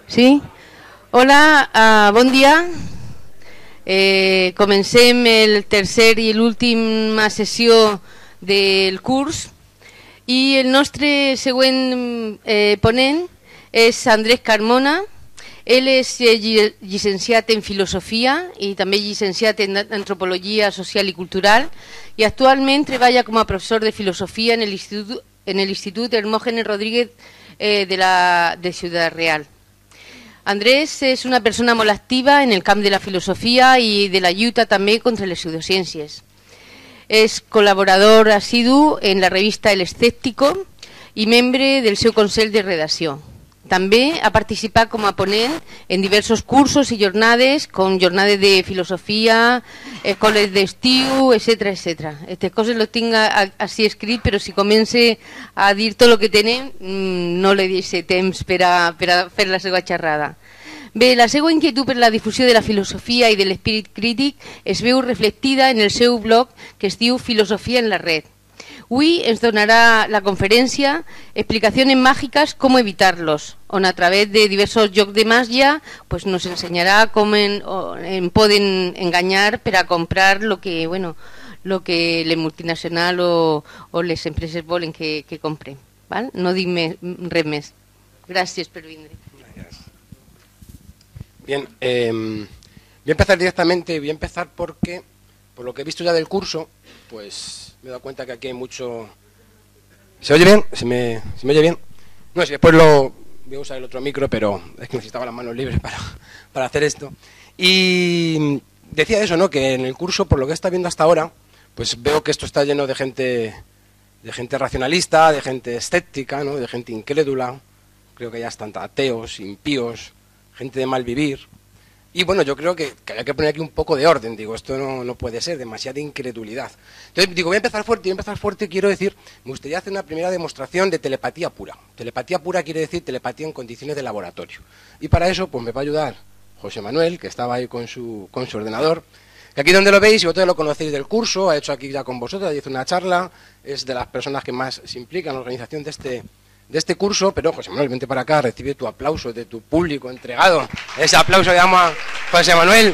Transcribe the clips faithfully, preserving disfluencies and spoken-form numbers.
Sí? Hola, uh, bon dia. Eh, comencem el tercer i l'última sessió del curs i el nostre següent eh, ponent és Andrés Carmona. Ell és eh, llicenciat en Filosofia i també llicenciat en Antropologia Social i Cultural i actualment treballa com a professor de Filosofia en l'Institut en l'Institut Hermógenes Rodríguez eh, de, la, de Ciudad Real. Andrés és una persona molt activa en el camp de la filosofia i de la lluita també contra les pseudociències. És col·laborador assidu en la revista El Escéptico i membre del seu consell de redacció. També ha participat com a ponent en diversos cursos i jornades, com jornades de filosofia, escoles d'estiu, etcètera, etcètera. Aquestes coses les tinc així escrit, però si comence a dir tot el que tenen, no li deixo temps per a, per a fer la seva xerrada. Bé, la seva inquietud per la difusió de la filosofia i de l'esperit crític es veu reflectida en el seu blog que es diu Filosofia en la Red. Avui ens donarà la conferència Explicaciones mágicas, cómo evitarlos, on a través de diversos jocs de màgia pues, nos ensenyarà com en, en poden enganyar per a comprar lo que, bueno, lo que les multinacionals o, o les empreses volen que, que compren. ¿Val? No dic més, res més. Gràcies per vindre. Gracias. Bien, eh, voy a empezar directamente, voy a empezar porque, por lo que he visto ya del curso, pues me he dado cuenta que aquí hay mucho... ¿Se oye bien? ¿Se me, ¿se me oye bien? No, si después lo... voy a usar el otro micro, pero es que necesitaba las manos libres para, para hacer esto. Y decía eso, ¿no? Que en el curso, por lo que he estado viendo hasta ahora, pues veo que esto está lleno de gente, de gente racionalista, de gente escéptica, ¿no? De gente incrédula. Creo que ya están ateos, impíos, gente de mal vivir. Y bueno, yo creo que, que hay que poner aquí un poco de orden, digo, esto no, no puede ser, demasiada incredulidad. Entonces, digo, voy a empezar fuerte, voy a empezar fuerte, quiero decir, me gustaría hacer una primera demostración de telepatía pura. Telepatía pura quiere decir telepatía en condiciones de laboratorio. Y para eso, pues me va a ayudar José Manuel, que estaba ahí con su, con su ordenador, que aquí donde lo veis, y vosotros lo conocéis del curso, ha hecho aquí ya con vosotros, hizo una charla, es de las personas que más se implican en la organización de este... de este curso, pero José Manuel, vente para acá, recibe tu aplauso de tu público entregado. Ese aplauso que damos a José Manuel.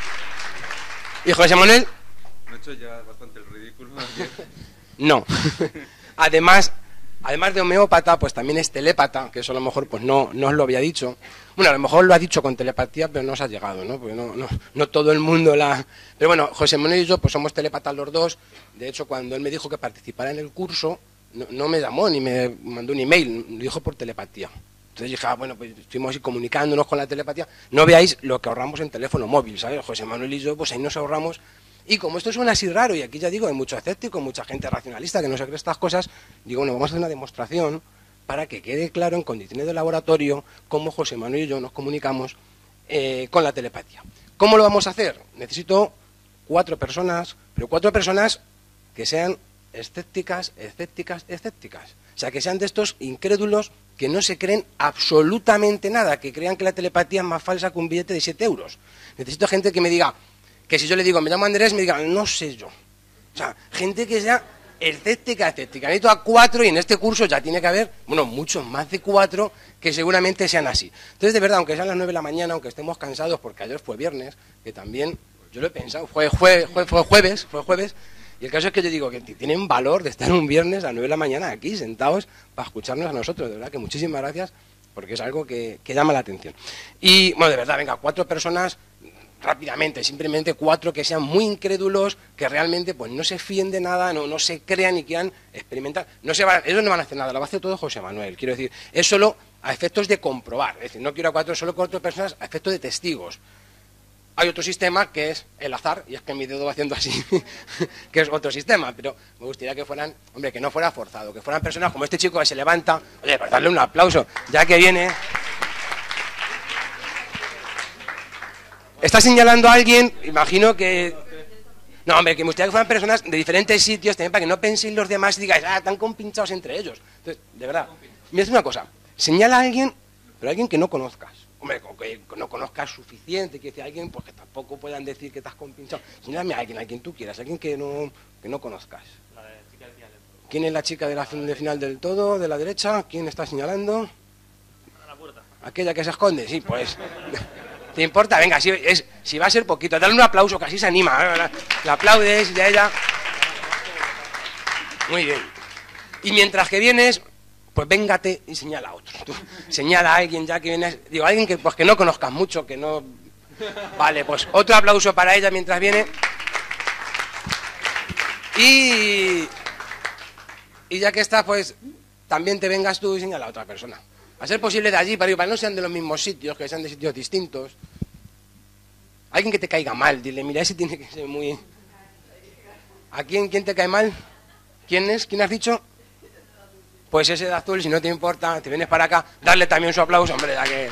¿Y José Manuel? ¿No he hecho ya bastante el ridículo? No. Además, además de homeópata, pues también es telépata, que eso a lo mejor pues no, no os lo había dicho. Bueno, a lo mejor lo ha dicho con telepatía, pero no os ha llegado, ¿no? Porque no, no, no todo el mundo la... Pero bueno, José Manuel y yo pues somos telépatas los dos. De hecho, cuando él me dijo que participara en el curso, No, no me llamó ni me mandó un email, lo dijo por telepatía. Entonces dije, ah, bueno, pues estuvimos así comunicándonos con la telepatía. No veáis lo que ahorramos en teléfono móvil, ¿sabes? José Manuel y yo, pues ahí nos ahorramos. Y como esto suena así raro, y aquí ya digo, hay mucho escéptico, mucha gente racionalista que no se cree estas cosas, digo, bueno, vamos a hacer una demostración para que quede claro en condiciones de laboratorio cómo José Manuel y yo nos comunicamos eh, con la telepatía. ¿Cómo lo vamos a hacer? Necesito cuatro personas, pero cuatro personas que sean escépticas, escépticas, escépticas. O sea, que sean de estos incrédulos que no se creen absolutamente nada, que crean que la telepatía es más falsa que un billete de siete euros. Necesito gente que me diga, que si yo le digo, me llamo Andrés, me diga, no sé yo. O sea, gente que sea escéptica, escéptica. Necesito a cuatro y en este curso ya tiene que haber, bueno, muchos más de cuatro que seguramente sean así. Entonces, de verdad, aunque sean las nueve de la mañana, aunque estemos cansados, porque ayer fue viernes, que también, yo lo he pensado, fue, jue, fue, fue jueves, fue jueves, y el caso es que yo digo que tienen valor de estar un viernes a las nueve de la mañana aquí, sentados, para escucharnos a nosotros. De verdad que muchísimas gracias, porque es algo que, que llama la atención. Y, bueno, de verdad, venga, cuatro personas, rápidamente, simplemente cuatro que sean muy incrédulos, que realmente pues no se fíen de nada, no, no se crean ni quieran experimentar. No se van, ellos no van a hacer nada, lo va a hacer todo José Manuel. Quiero decir, es solo a efectos de comprobar. Es decir, no quiero a cuatro, solo cuatro personas a efectos de testigos. Hay otro sistema que es el azar, y es que mi dedo va haciendo así, que es otro sistema, pero me gustaría que fueran, hombre, que no fuera forzado, que fueran personas como este chico que se levanta, oye, pues darle un aplauso, ya que viene. Está señalando a alguien, imagino que... No, hombre, que me gustaría que fueran personas de diferentes sitios, también para que no penséis los demás y digáis, ah, están compinchados entre ellos. Entonces, de verdad, mira, una cosa, señala a alguien, pero a alguien que no conozcas. Hombre, que no conozcas suficiente, que decir a alguien, pues que tampoco puedan decir que estás compinchado. Señálame a alguien, a quien tú quieras, a alguien que no, que no conozcas. La de chica del final del todo. ¿Quién es la chica de la de final del todo, de la derecha? ¿Quién está señalando? A la puerta. Aquella que se esconde, sí, pues... ¿Te importa? Venga, si, es, si va a ser poquito, dale un aplauso, que así se anima. Le aplaudes y a ella... Muy bien. Y mientras que vienes, pues véngate y señala a otro. Tú, señala a alguien ya que vienes... Digo, alguien que, pues, que no conozcas mucho, que no... Vale, pues otro aplauso para ella mientras viene. Y... Y ya que estás, pues, también te vengas tú y señala a otra persona. A ser posible de allí, para que no sean de los mismos sitios, que sean de sitios distintos. Alguien que te caiga mal, dile, mira, ese tiene que ser muy... ¿A quién, quién te cae mal? ¿Quién es? ¿Quién has dicho? Pues ese de azul, si no te importa, te vienes para acá, darle también su aplauso, hombre, ya que...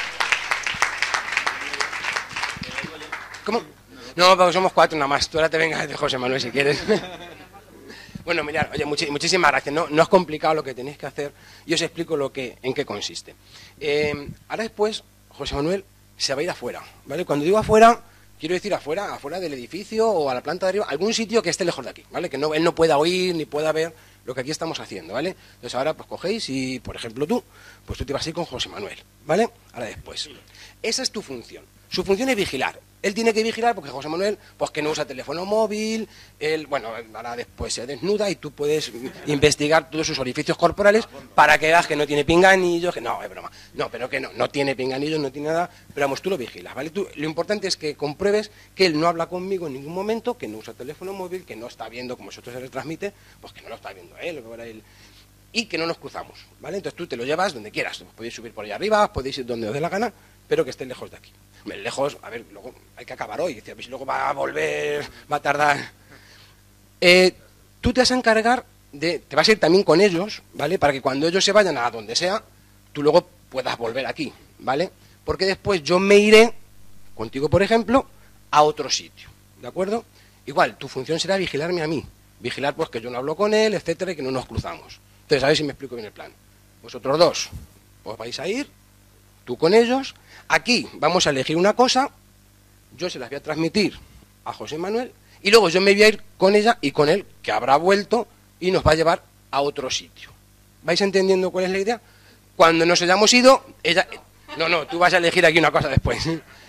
¿Cómo? No, porque somos cuatro nada más, tú ahora te vengas de José Manuel si quieres. Bueno, mirad, oye, much muchísimas gracias. No, no es complicado lo que tenéis que hacer y os explico lo que, en qué consiste. Eh, ahora después, José Manuel se va a ir afuera, ¿vale? Cuando digo afuera, quiero decir afuera, afuera del edificio o a la planta de arriba, algún sitio que esté lejos de aquí, ¿vale? Que no, él no pueda oír ni pueda ver lo que aquí estamos haciendo, ¿vale? Entonces ahora pues cogéis y, por ejemplo, tú, pues tú te vas a ir con José Manuel, ¿vale? Ahora después. Esa es tu función. Su función es vigilar. Él tiene que vigilar porque José Manuel, pues que no usa teléfono móvil, él, bueno, ahora después se desnuda y tú puedes investigar todos sus orificios corporales para que veas que no tiene pinganillos, que no, es broma, no, pero que no, no tiene pinganillos, no tiene nada, pero vamos, tú lo vigilas, ¿vale? Tú, lo importante es que compruebes que él no habla conmigo en ningún momento, que no usa teléfono móvil, que no está viendo como vosotros se le transmite, pues que no lo está viendo él, o él, y que no nos cruzamos, ¿vale? Entonces tú te lo llevas donde quieras, podéis subir por allá arriba, podéis ir donde os dé la gana, pero que esté lejos de aquí. Hombre, lejos, a ver, luego hay que acabar hoy, si luego va a volver, va a tardar. Eh, tú te vas a encargar de, te vas a ir también con ellos, ¿vale? Para que cuando ellos se vayan a donde sea, tú luego puedas volver aquí, ¿vale? Porque después yo me iré, contigo por ejemplo, a otro sitio, ¿de acuerdo? Igual, tu función será vigilarme a mí, vigilar pues que yo no hablo con él, etcétera, y que no nos cruzamos. Entonces, a ver si me explico bien el plan. Vosotros dos, os vais a ir, tú con ellos. Aquí vamos a elegir una cosa, yo se las voy a transmitir a José Manuel y luego yo me voy a ir con ella y con él, que habrá vuelto y nos va a llevar a otro sitio. ¿Vais entendiendo cuál es la idea? Cuando nos hayamos ido, ella... No, no, tú vas a elegir aquí una cosa después.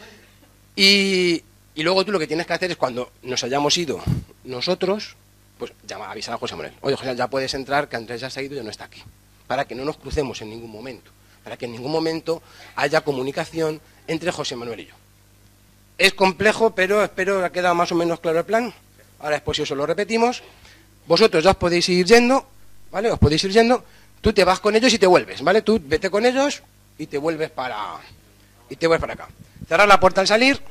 Y, y luego tú lo que tienes que hacer es cuando nos hayamos ido nosotros, pues llama, avisar a José Manuel. Oye, José, ya puedes entrar, que Andrés ya se ha ido y ya no está aquí. Para que no nos crucemos en ningún momento. Para que en ningún momento haya comunicación entre José Manuel y yo. Es complejo, pero espero que ha quedado más o menos claro el plan. Ahora después si os lo repetimos. Vosotros ya os podéis ir yendo, ¿vale? Os podéis ir yendo. Tú te vas con ellos y te vuelves, ¿vale? Tú vete con ellos y te vuelves para... Y te vuelves para acá. Cerrar la puerta al salir.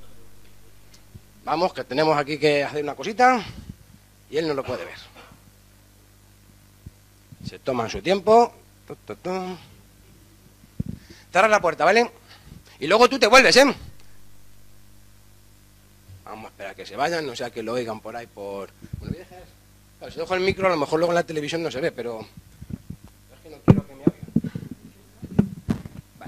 Vamos, que tenemos aquí que hacer una cosita. Y él no lo puede ver. Se toman su tiempo. Cerrar la puerta, ¿vale? Y luego tú te vuelves, ¿eh? Vamos a esperar a que se vayan, no sea que lo oigan por ahí por... Bueno, voy a dejar... Claro, si dejo el micro, a lo mejor luego en la televisión no se ve, pero... Es que no quiero que me oigan. Vale.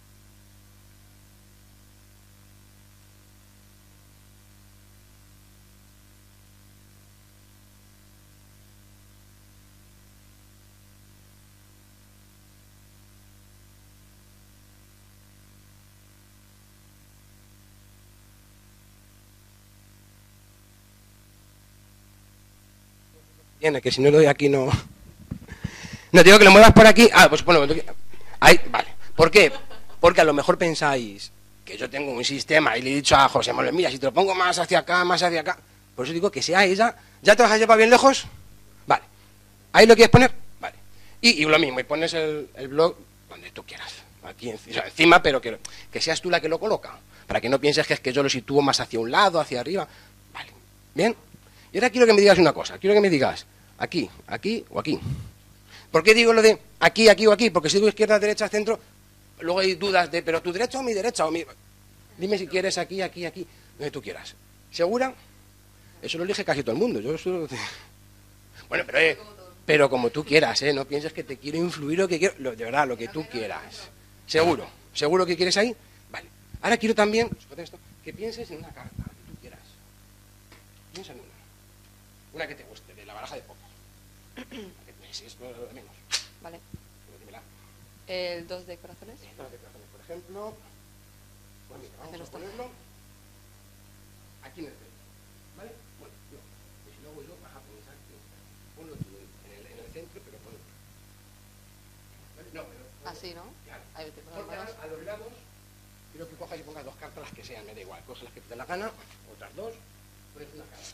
Tiene, que si no lo doy aquí no... No, digo que lo muevas por aquí... Ah, pues bueno, ahí, vale. ¿Por qué? Porque a lo mejor pensáis que yo tengo un sistema y le he dicho a José Manuel, mira, si te lo pongo más hacia acá, más hacia acá... Por eso digo que sea ella... ¿Ya te vas a llevar bien lejos? Vale. ¿Ahí lo quieres poner? Vale. Y, y lo mismo, y pones el, el blog donde tú quieras. Aquí o sea, encima, pero que, que seas tú la que lo coloca. Para que no pienses que es que yo lo sitúo más hacia un lado, hacia arriba. Vale. ¿Bien? Y ahora quiero que me digas una cosa, quiero que me digas aquí, aquí o aquí. ¿Por qué digo lo de aquí, aquí o aquí? Porque si digo izquierda, derecha, centro, luego hay dudas de, pero tu derecha o mi derecha o mi... Dime si quieres aquí, aquí, aquí, donde tú quieras. ¿Segura? Eso lo elige casi todo el mundo. Yo eso... Bueno, pero, eh, pero como tú quieras, ¿eh? No pienses que te quiero influir o que quiero... Lo, de verdad, lo que tú quieras. ¿Seguro? ¿Seguro que quieres ahí? Vale. Ahora quiero también, que pienses en una carta que tú quieras. Piensa en una. Una que te guste, de la baraja de póker. Si es lo de menos. Vale. El dos de corazones. El dos de corazones, por ejemplo. Pues mira, vamos a ponerlo aquí en el centro. ¿Vale? Bueno, no. Y si luego yo vas a pensar que ponlo tú en el, en el centro, pero ponlo tú. ¿Vale? No, pero. Así, ¿no? Claro. Ahí te Porque a, a los lados, quiero que cojas y pongas dos cartas, las que sean, me da igual. Coges las que te dé la gana, otras dos, pones una carta.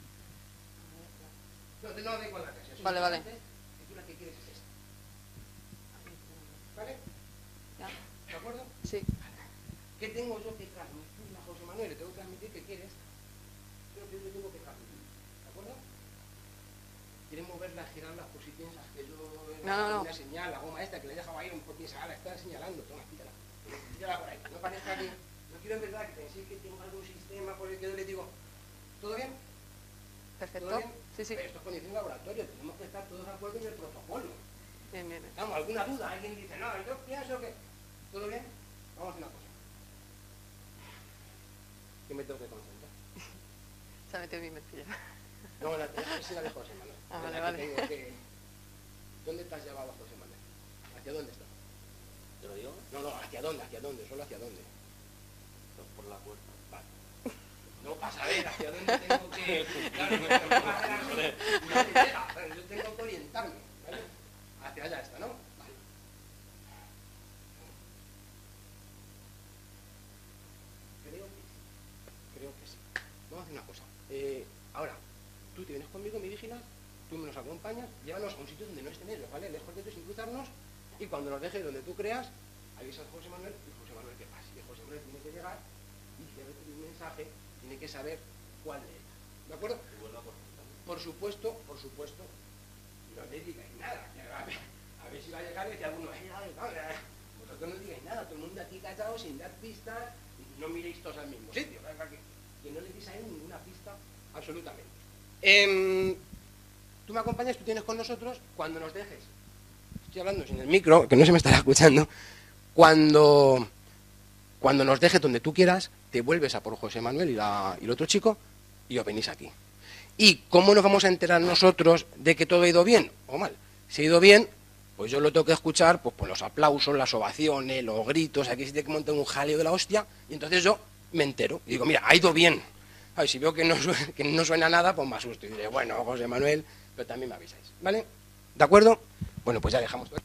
No, no da igual la casa. Vale, vale. Y tú la que quieres es esta. ¿Vale? Ya. ¿De acuerdo? Sí. ¿Qué tengo yo que transmitir a José Manuel? Le tengo que transmitir que quieres. Creo que yo le tengo que transmitir. ¿De acuerdo? Quieres moverla, girar las posiciones que yo no, no, no. una señal, la goma esta que le he dejado ahí un poquito, la está señalando, toma, tírala. Tírala por ahí. No parezca que. No quiero en verdad que penséis que tengo algún sistema por el que yo le digo. ¿Todo bien? Perfecto. ¿Todo bien? Sí, sí. Pero esto es condición de laboratorio, tenemos que estar todos de acuerdo en el protocolo. Bien, bien. ¿Estamos? ¿Alguna duda? Alguien dice, no, yo pienso que. ¿Todo bien? Vamos a hacer una cosa. ¿Qué me tengo que concentrar? Se ha metido en mi mentira. No, la es la de José Manuel. Ah, vale, la vale. que tengo que... ¿Dónde te has llevado a José Manuel? ¿Hacia dónde está? ¿Te lo digo? No, no, ¿hacia dónde? ¿Hacia dónde? Solo hacia dónde. Por la puerta. Vale. No pasa a ver hacia dónde tengo que... Claro, no, no va a hacer así. No me llega, pero yo tengo que orientarme, ¿vale? Hacia allá está, ¿no? Vale. Creo que sí. Creo que sí. Vamos a hacer una cosa. Eh, ahora, tú te vienes conmigo, me vigilas, tú me nos acompañas, llévanos a un sitio donde no estén ellos, ¿vale? Lejos de ellos, sin cruzarnos, y cuando nos dejes donde tú creas, avisas a José Manuel, y José Manuel que pase. Y José Manuel tiene que llegar, y si debe tener un mensaje, tiene que saber cuál de ellos. ¿De acuerdo? Por supuesto, por supuesto, no le digáis nada. A ver, a ver si va a llegar y decir alguno, vosotros no digáis nada, todo el mundo aquí callado, sin dar pistas, y no miréis todos al mismo sitio. Que, que no le deis a él ninguna pista, absolutamente. Eh, tú me acompañas, tú tienes con nosotros, cuando nos dejes, estoy hablando sin el micro, que no se me estará escuchando, cuando, cuando nos dejes donde tú quieras, te vuelves a por José Manuel y, la, y el otro chico, y os venís aquí. ¿Y cómo nos vamos a enterar nosotros de que todo ha ido bien o mal? Si ha ido bien, pues yo lo tengo que escuchar pues por los aplausos, las ovaciones, los gritos, aquí se tiene que montar un jaleo de la hostia, y entonces yo me entero y digo, mira, ha ido bien. Ay, si veo que no, suena, que no suena nada, pues me asusto y diré, bueno, José Manuel, pero también me avisáis, ¿vale? ¿De acuerdo? Bueno, pues ya dejamos todo.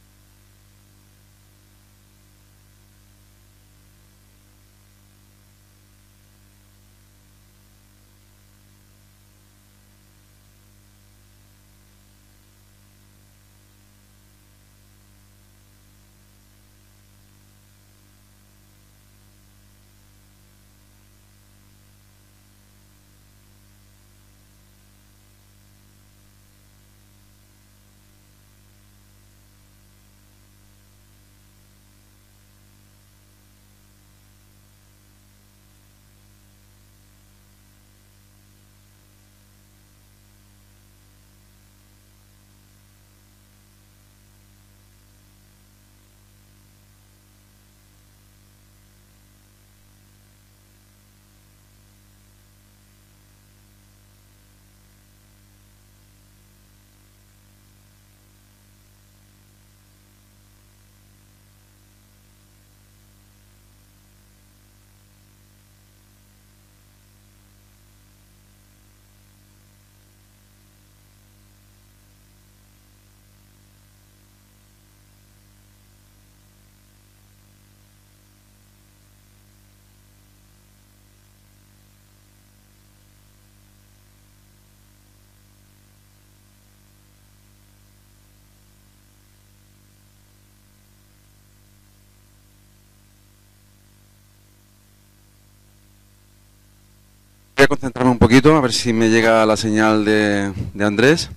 Voy a concentrarme un poquito, a ver si me llega la señal de, de Andrés.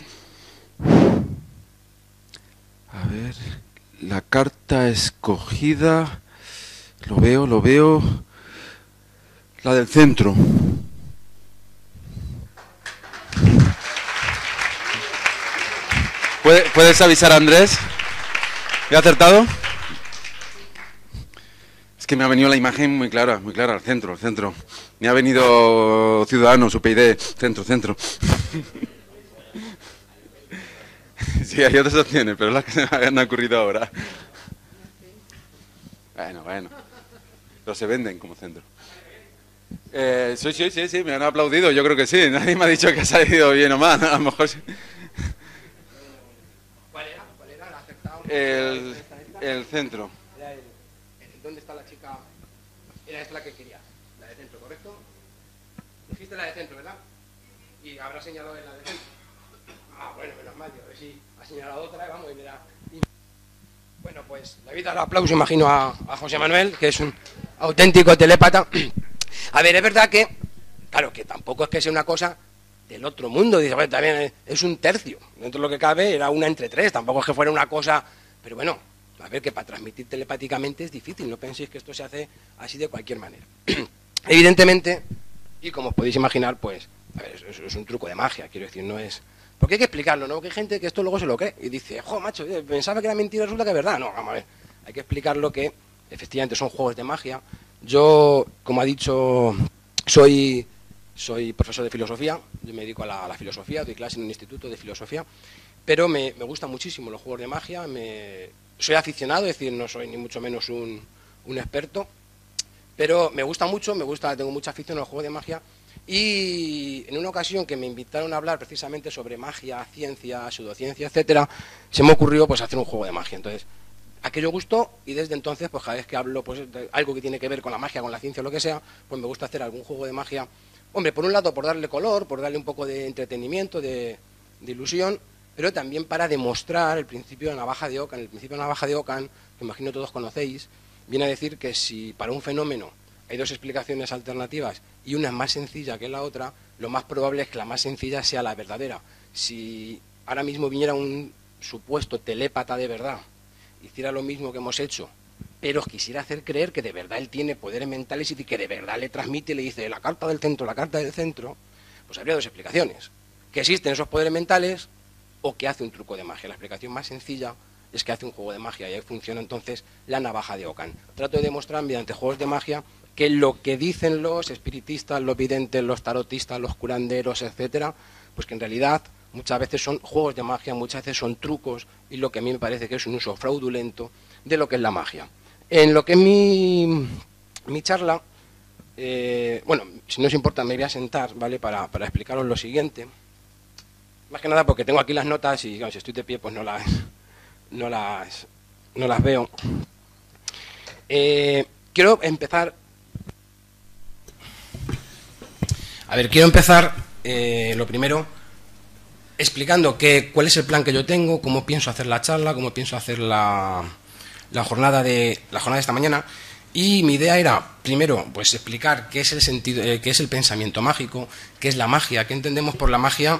A ver, la carta escogida, lo veo, lo veo, la del centro. ¿Puedes avisar a Andrés? ¿He acertado? Es que me ha venido la imagen muy clara, muy clara, al centro, al centro. Me ha venido Ciudadanos, U P yD, centro, centro. Sí, hay otras opciones, pero es la que se me han ocurrido ahora. Bueno, bueno. Pero se venden como centro. Eh, sí, sí, sí, sí, me han aplaudido, yo creo que sí. Nadie me ha dicho que ha salido bien o mal, a lo mejor sí. ¿Cuál era? ¿Cuál era? ¿El acertado? El, el centro. Era el, el- ¿Dónde está la chica? Era esta la que querías, la de centro, ¿correcto? Dijiste la de centro, ¿verdad? Y habrá señalado en la de centro. Ah, bueno, menos mal, tío, a ver si ha señalado otra, vamos, y me da... Bueno, pues le voy a dar aplauso, imagino, a, a José Manuel, que es un auténtico telépata. A ver, es verdad que, claro, que tampoco es que sea una cosa del otro mundo. Dice, bueno, también es un tercio. Dentro de lo que cabe era una entre tres, tampoco es que fuera una cosa... Pero bueno, a ver, que para transmitir telepáticamente es difícil, no penséis que esto se hace así de cualquier manera. Evidentemente, y como os podéis imaginar, pues, a ver, es, es un truco de magia, quiero decir, no es... Porque hay que explicarlo, ¿no? Porque hay gente que esto luego se lo cree y dice, jo, macho, pensaba que era mentira, resulta que es verdad. No, vamos a ver, hay que explicarlo que efectivamente son juegos de magia. Yo, como ha dicho, soy, soy profesor de filosofía, yo me dedico a la, a la filosofía, doy clase en un instituto de filosofía, pero me, me gustan muchísimo los juegos de magia, me, soy aficionado, es decir, no soy ni mucho menos un, un experto, pero me gusta mucho, me gusta, tengo mucha afición a los juegos de magia. Y en una ocasión que me invitaron a hablar precisamente sobre magia, ciencia, pseudociencia, etcétera, se me ocurrió pues hacer un juego de magia. Entonces, aquello gustó y desde entonces, pues cada vez que hablo pues de algo que tiene que ver con la magia, con la ciencia o lo que sea, pues me gusta hacer algún juego de magia. Hombre, por un lado por darle color, por darle un poco de entretenimiento, de, de ilusión, pero también para demostrar el principio de la navaja de Ockham. El principio de la navaja de Ockham, que imagino todos conocéis, viene a decir que si para un fenómeno hay dos explicaciones alternativas y una es más sencilla que la otra, lo más probable es que la más sencilla sea la verdadera. Si ahora mismo viniera un supuesto telépata de verdad, hiciera lo mismo que hemos hecho, pero quisiera hacer creer que de verdad él tiene poderes mentales y que de verdad le transmite y le dice la carta del centro, la carta del centro, pues habría dos explicaciones. Que existen esos poderes mentales o que hace un truco de magia. La explicación más sencilla es que hace un juego de magia y ahí funciona entonces la navaja de Ockham. Trato de demostrar mediante juegos de magia que lo que dicen los espiritistas, los videntes, los tarotistas, los curanderos, etcétera, pues que en realidad muchas veces son juegos de magia, muchas veces son trucos y lo que a mí me parece que es un uso fraudulento de lo que es la magia. En lo que es mi, mi charla, eh, bueno, si no os importa me voy a sentar, ¿vale?, para, para explicaros lo siguiente. Más que nada porque tengo aquí las notas y claro, si estoy de pie pues no las, no las, no las veo. Eh, quiero empezar... A ver, quiero empezar, eh, lo primero, explicando que, cuál es el plan que yo tengo, cómo pienso hacer la charla, cómo pienso hacer la, la, jornada, de, la jornada de esta mañana. Y mi idea era, primero, pues explicar qué es el sentido, eh, qué es el pensamiento mágico, qué es la magia, qué entendemos por la magia,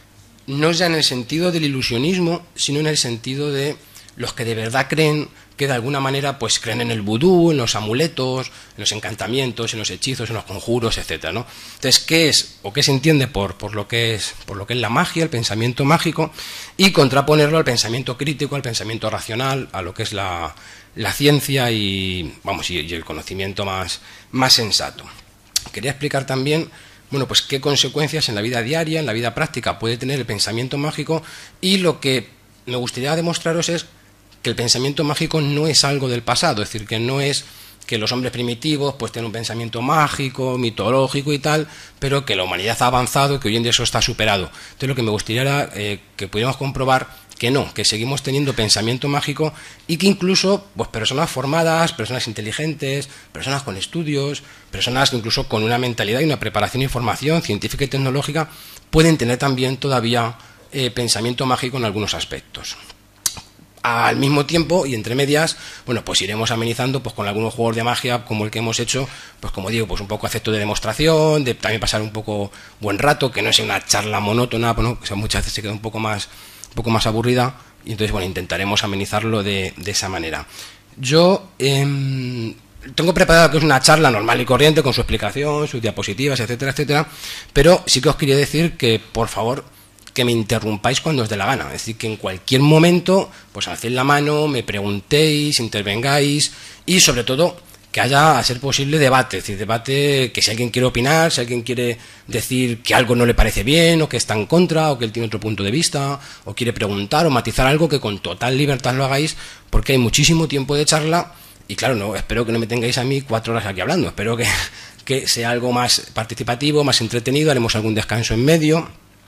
no ya en el sentido del ilusionismo, sino en el sentido de los que de verdad creen, que de alguna manera pues creen en el vudú, en los amuletos, en los encantamientos, en los hechizos, en los conjuros, etcétera, ¿no? Entonces, ¿qué es o qué se entiende por, por lo que es por lo que es la magia, el pensamiento mágico, y contraponerlo al pensamiento crítico, al pensamiento racional, a lo que es la, la ciencia y vamos y, y el conocimiento más, más sensato? Quería explicar también, bueno, pues qué consecuencias en la vida diaria, en la vida práctica puede tener el pensamiento mágico, y lo que me gustaría demostraros es que el pensamiento mágico no es algo del pasado, es decir, que no es que los hombres primitivos pues tienen un pensamiento mágico, mitológico y tal, pero que la humanidad ha avanzado y que hoy en día eso está superado. Entonces lo que me gustaría era eh, que pudiéramos comprobar que no, que seguimos teniendo pensamiento mágico y que incluso pues personas formadas, personas inteligentes, personas con estudios, personas incluso con una mentalidad y una preparación y formación científica y tecnológica pueden tener también todavía eh, pensamiento mágico en algunos aspectos. Al mismo tiempo y entre medias, bueno, pues iremos amenizando pues con algunos juegos de magia como el que hemos hecho, pues como digo, pues un poco acepto de demostración, de también pasar un poco buen rato, que no es una charla monótona, bueno, que muchas veces se queda un poco más un poco más aburrida, y entonces bueno, intentaremos amenizarlo de, de esa manera. Yo eh, tengo preparado que es una charla normal y corriente con su explicación, sus diapositivas, etcétera, etcétera, pero sí que os quería decir que por favor que me interrumpáis cuando os dé la gana, es decir, que en cualquier momento pues alcéis la mano, me preguntéis, intervengáis y sobre todo que haya, a ser posible, debate, es decir, debate que si alguien quiere opinar, si alguien quiere decir que algo no le parece bien o que está en contra o que él tiene otro punto de vista o quiere preguntar o matizar algo, que con total libertad lo hagáis, porque hay muchísimo tiempo de charla y claro, no, espero que no me tengáis a mí cuatro horas aquí hablando, espero que, que sea algo más participativo, más entretenido, haremos algún descanso en medio.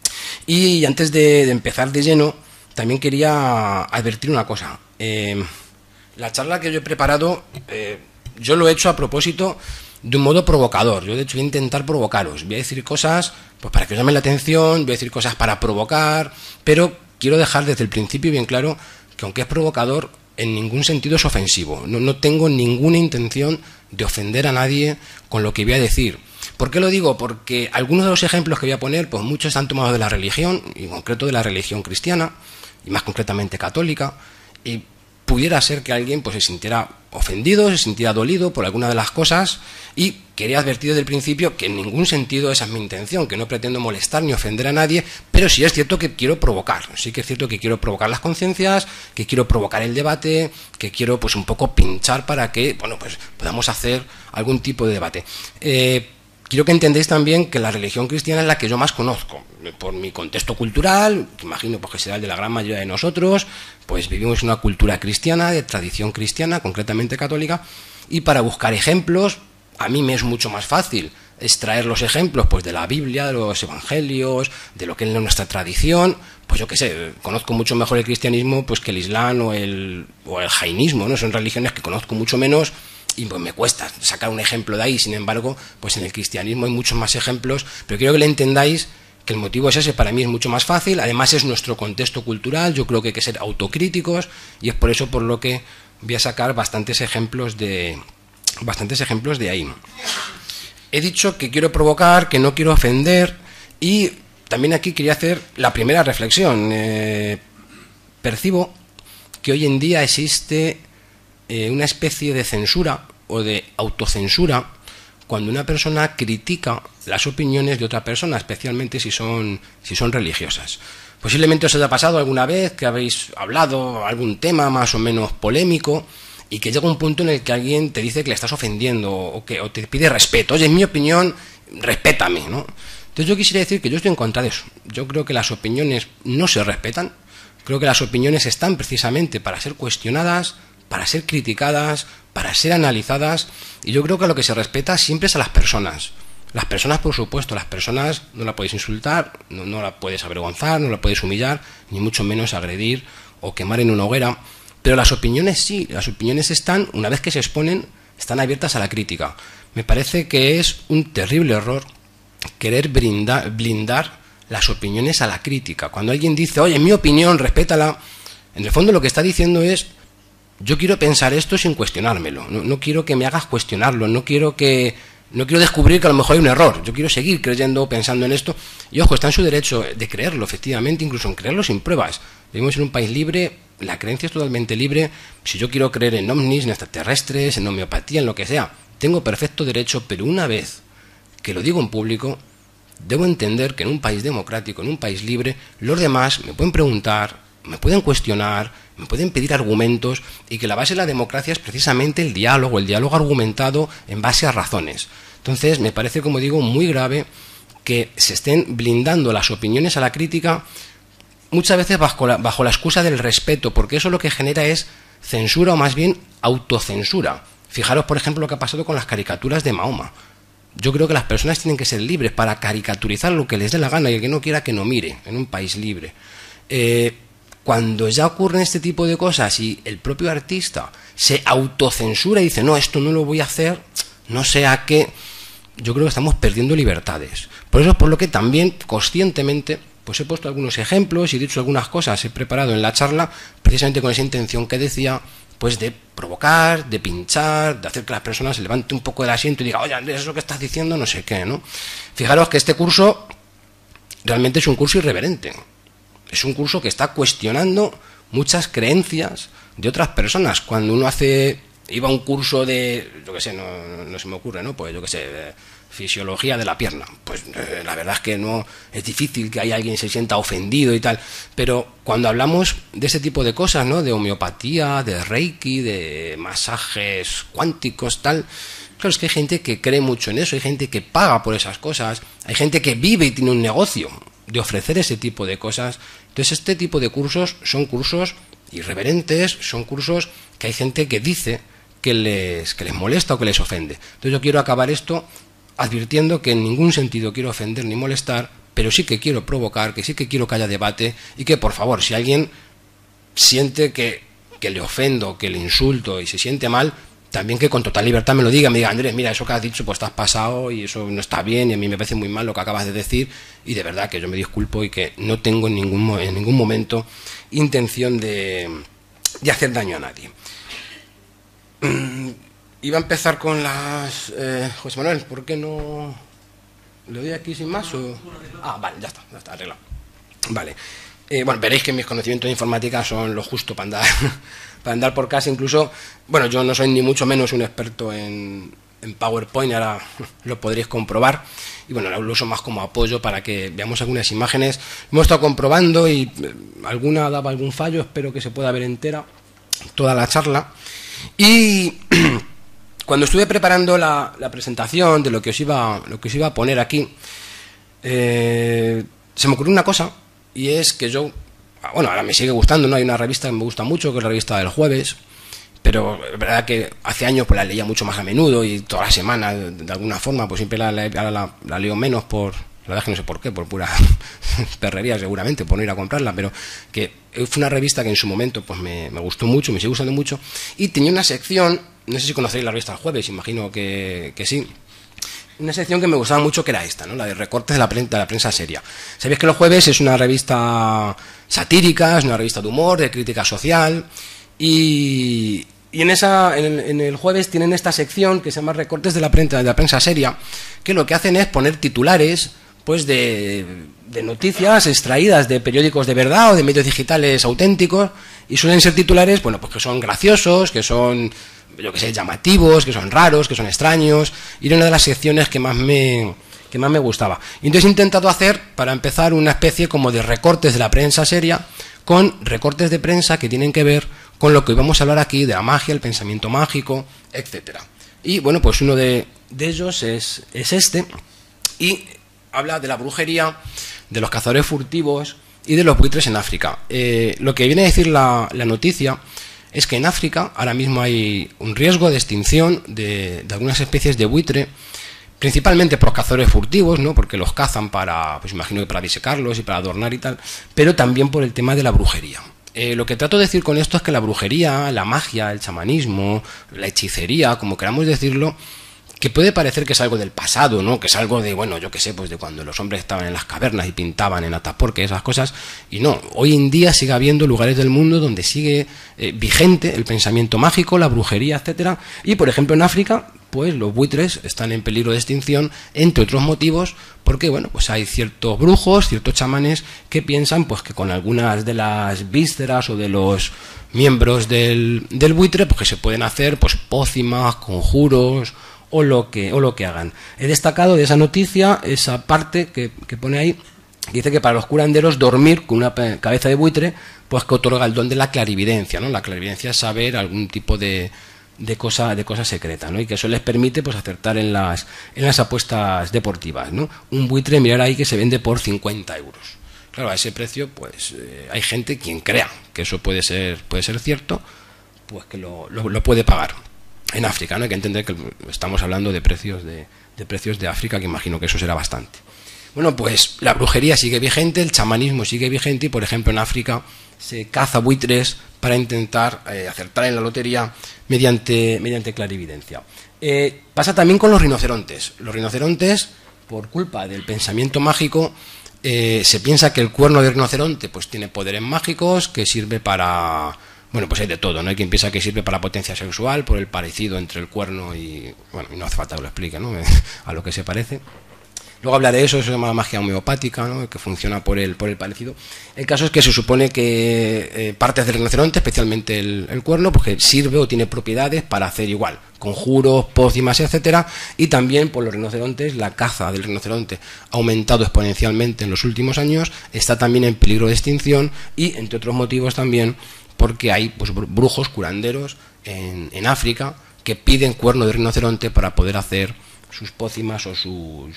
Y antes de, de empezar de lleno, también quería advertir una cosa. Eh, la charla que yo he preparado, eh, yo lo he hecho a propósito de un modo provocador. Yo de hecho voy a intentar provocaros. Voy a decir cosas pues para que os llamen la atención, voy a decir cosas para provocar, pero quiero dejar desde el principio bien claro que aunque es provocador, en ningún sentido es ofensivo. No, no tengo ninguna intención de ofender a nadie con lo que voy a decir. ¿Por qué lo digo? Porque algunos de los ejemplos que voy a poner, pues muchos están tomados de la religión, y en concreto de la religión cristiana, y más concretamente católica, y pudiera ser que alguien pues se sintiera ofendido, se sintiera dolido por alguna de las cosas, y quería advertir desde el principio que en ningún sentido esa es mi intención, que no pretendo molestar ni ofender a nadie, pero sí es cierto que quiero provocar, sí que es cierto que quiero provocar las conciencias, que quiero provocar el debate, que quiero pues un poco pinchar para que, bueno, pues podamos hacer algún tipo de debate. Eh, Quiero que entendáis también que la religión cristiana es la que yo más conozco, por mi contexto cultural, que imagino pues, que será el de la gran mayoría de nosotros, pues vivimos en una cultura cristiana, de tradición cristiana, concretamente católica, y para buscar ejemplos, a mí me es mucho más fácil extraer los ejemplos pues, de la Biblia, de los evangelios, de lo que es nuestra tradición. Pues yo qué sé, conozco mucho mejor el cristianismo pues, que el islam o el, o el jainismo, ¿no? Son religiones que conozco mucho menos, y pues me cuesta sacar un ejemplo de ahí. Sin embargo, pues en el cristianismo hay muchos más ejemplos, pero quiero que le entendáis que el motivo es ese. Para mí es mucho más fácil, además es nuestro contexto cultural, yo creo que hay que ser autocríticos, y es por eso por lo que voy a sacar bastantes ejemplos de, bastantes ejemplos de ahí. He dicho que quiero provocar, que no quiero ofender, y también aquí quería hacer la primera reflexión. Eh, percibo que hoy en día existe Eh, una especie de censura o de autocensura cuando una persona critica las opiniones de otra persona, especialmente si son, si son religiosas. Posiblemente os haya pasado alguna vez que habéis hablado algún tema más o menos polémico y que llega un punto en el que alguien te dice que le estás ofendiendo o que o te pide respeto. Oye, en mi opinión, respétame, ¿no? Entonces yo quisiera decir que yo estoy en contra de eso. Yo creo que las opiniones no se respetan. Creo que las opiniones están precisamente para ser cuestionadas, para ser criticadas, para ser analizadas, y yo creo que lo que se respeta siempre es a las personas. Las personas, por supuesto, las personas no la puedes insultar, no, no la puedes avergonzar, no la puedes humillar, ni mucho menos agredir o quemar en una hoguera, pero las opiniones sí, las opiniones están, una vez que se exponen, están abiertas a la crítica. Me parece que es un terrible error querer brindar, blindar las opiniones a la crítica. Cuando alguien dice, oye, en mi opinión, respétala, en el fondo lo que está diciendo es, yo quiero pensar esto sin cuestionármelo, no, no quiero que me hagas cuestionarlo, no quiero que no quiero descubrir que a lo mejor hay un error, yo quiero seguir creyendo, pensando en esto, y ojo, está en su derecho de creerlo, efectivamente, incluso en creerlo sin pruebas. Vivimos en un país libre, la creencia es totalmente libre. Si yo quiero creer en ovnis, en extraterrestres, en homeopatía, en lo que sea, tengo perfecto derecho, pero una vez que lo digo en público, debo entender que en un país democrático, en un país libre, los demás me pueden preguntar, me pueden cuestionar, me pueden pedir argumentos, y que la base de la democracia es precisamente el diálogo, el diálogo argumentado en base a razones. Entonces, me parece, como digo, muy grave que se estén blindando las opiniones a la crítica, muchas veces bajo la, bajo la excusa del respeto, porque eso lo que genera es censura, o más bien autocensura. Fijaros, por ejemplo, lo que ha pasado con las caricaturas de Mahoma. Yo creo que las personas tienen que ser libres para caricaturizar lo que les dé la gana, y el que no quiera que no mire, en un país libre. Eh... Cuando ya ocurren este tipo de cosas y el propio artista se autocensura y dice, no, esto no lo voy a hacer, no sea que, yo creo que estamos perdiendo libertades. Por eso es por lo que también conscientemente pues he puesto algunos ejemplos y he dicho algunas cosas, he preparado en la charla precisamente con esa intención que decía, pues de provocar, de pinchar, de hacer que las personas se levanten un poco del asiento y digan, oye Andrés, eso que estás diciendo no sé qué, ¿no? Fijaros que este curso realmente es un curso irreverente. Es un curso que está cuestionando muchas creencias de otras personas. Cuando uno hace, iba a un curso de, yo qué sé, no, no se me ocurre, ¿no? Pues yo qué sé, de fisiología de la pierna. Pues eh, la verdad es que no, es difícil que haya alguien que se sienta ofendido y tal. Pero cuando hablamos de ese tipo de cosas, ¿no? De homeopatía, de reiki, de masajes cuánticos, tal. Claro, es que hay gente que cree mucho en eso, hay gente que paga por esas cosas, hay gente que vive y tiene un negocio de ofrecer ese tipo de cosas. Entonces este tipo de cursos son cursos irreverentes, son cursos que hay gente que dice que les, que les molesta o que les ofende. Entonces yo quiero acabar esto advirtiendo que en ningún sentido quiero ofender ni molestar, pero sí que quiero provocar, que sí que quiero que haya debate y que, por favor, si alguien siente que, que le ofendo, que le insulto y se siente mal, también que con total libertad me lo diga, me diga, Andrés, mira, eso que has dicho pues te has pasado y eso no está bien y a mí me parece muy mal lo que acabas de decir, y de verdad que yo me disculpo y que no tengo en ningún, en ningún momento intención de, de hacer daño a nadie. Iba a empezar con las... Eh, José Manuel, ¿por qué no le doy aquí sin más? O... Ah, vale, ya está, ya está arreglado. Vale. Eh, bueno, veréis que mis conocimientos de informática son lo justo para andar, para andar por casa. Incluso, bueno, yo no soy ni mucho menos un experto en, en PowerPoint, ahora lo podréis comprobar. Y bueno, lo uso más como apoyo para que veamos algunas imágenes. Hemos estado comprobando y eh, alguna daba algún fallo, espero que se pueda ver entera toda la charla. Y cuando estuve preparando la, la presentación de lo que os iba, lo que os iba a poner aquí, eh, se me ocurrió una cosa. Y es que yo, bueno, ahora me sigue gustando, ¿no? Hay una revista que me gusta mucho, que es la revista del Jueves, pero es verdad que hace años pues la leía mucho más a menudo y toda la semana, de, de alguna forma, pues siempre la, la, la, la leo menos por, la verdad es que no sé por qué, por pura perrería seguramente, por no ir a comprarla, pero que fue una revista que en su momento pues me, me gustó mucho, me sigue gustando mucho, y tenía una sección, no sé si conocéis la revista del Jueves, imagino que, que sí. Una sección que me gustaba mucho, que era esta, ¿no? La de recortes de la, prensa, de la prensa seria. Sabéis que Los Jueves es una revista satírica, es una revista de humor, de crítica social, y, y en, esa, en, el, en el Jueves tienen esta sección que se llama recortes de la prensa, de la prensa seria, que lo que hacen es poner titulares pues de, de noticias extraídas de periódicos de verdad o de medios digitales auténticos, y suelen ser titulares, bueno, pues que son graciosos, que son, yo que sé, llamativos, que son raros, que son extraños, y era una de las secciones que más me, que más me gustaba. Y entonces he intentado hacer, para empezar, una especie como de recortes de la prensa seria, con recortes de prensa que tienen que ver con lo que hoy vamos a hablar aquí, de la magia, el pensamiento mágico, etcétera. Y bueno, pues uno de, de ellos es, es este, y habla de la brujería, de los cazadores furtivos y de los buitres en África. Eh, lo que viene a decir la, la noticia es que en África ahora mismo hay un riesgo de extinción de, de algunas especies de buitre, principalmente por cazadores furtivos, ¿no? Porque los cazan para, pues imagino que para disecarlos y para adornar y tal, pero también por el tema de la brujería. Eh, lo que trato de decir con esto es que la brujería, la magia, el chamanismo, la hechicería, como queramos decirlo, que puede parecer que es algo del pasado, ¿no? Que es algo de, bueno, yo qué sé, pues de cuando los hombres estaban en las cavernas y pintaban en Atapuerca, esas cosas, y no, hoy en día sigue habiendo lugares del mundo donde sigue eh, vigente el pensamiento mágico, la brujería, etcétera, y por ejemplo en África, pues los buitres están en peligro de extinción, entre otros motivos, porque bueno, pues hay ciertos brujos, ciertos chamanes que piensan pues que con algunas de las vísceras o de los miembros del, del buitre, pues que se pueden hacer pues pócimas, conjuros, o lo que o lo que hagan. He destacado de esa noticia esa parte que, que pone ahí, que dice que para los curanderos dormir con una cabeza de buitre pues que otorga el don de la clarividencia, ¿no? La clarividencia es saber algún tipo de, de cosa de cosa secreta, ¿no? Y que eso les permite pues acertar en las en las apuestas deportivas, ¿no? Un buitre, mirar ahí, que se vende por cincuenta euros. Claro, a ese precio pues eh, hay gente quien crea que eso puede ser puede ser cierto, pues que lo, lo, lo puede pagar. En África, ¿no? Hay que entender que estamos hablando de precios de, de precios de África, que imagino que eso será bastante. Bueno, pues la brujería sigue vigente, el chamanismo sigue vigente, y por ejemplo en África se caza buitres para intentar eh, acertar en la lotería mediante, mediante clarividencia. Eh, pasa también con los rinocerontes. Los rinocerontes, por culpa del pensamiento mágico, eh, se piensa que el cuerno de rinoceronte pues tiene poderes mágicos, que sirve para... Bueno, pues hay de todo, ¿no? Hay quien piensa que sirve para potencia sexual, por el parecido entre el cuerno y... Bueno, no hace falta que lo explique, ¿no? A lo que se parece. Luego hablaré de eso, eso se llama magia homeopática, ¿no? Que funciona por el, por el parecido. El caso es que se supone que eh, partes del rinoceronte, especialmente el, el cuerno, porque sirve o tiene propiedades para hacer igual, conjuros, pócimas, etcétera. Y también por los rinocerontes, la caza del rinoceronte ha aumentado exponencialmente en los últimos años, está también en peligro de extinción y, entre otros motivos también, porque hay pues, brujos, curanderos en, en África que piden cuerno de rinoceronte para poder hacer sus pócimas o sus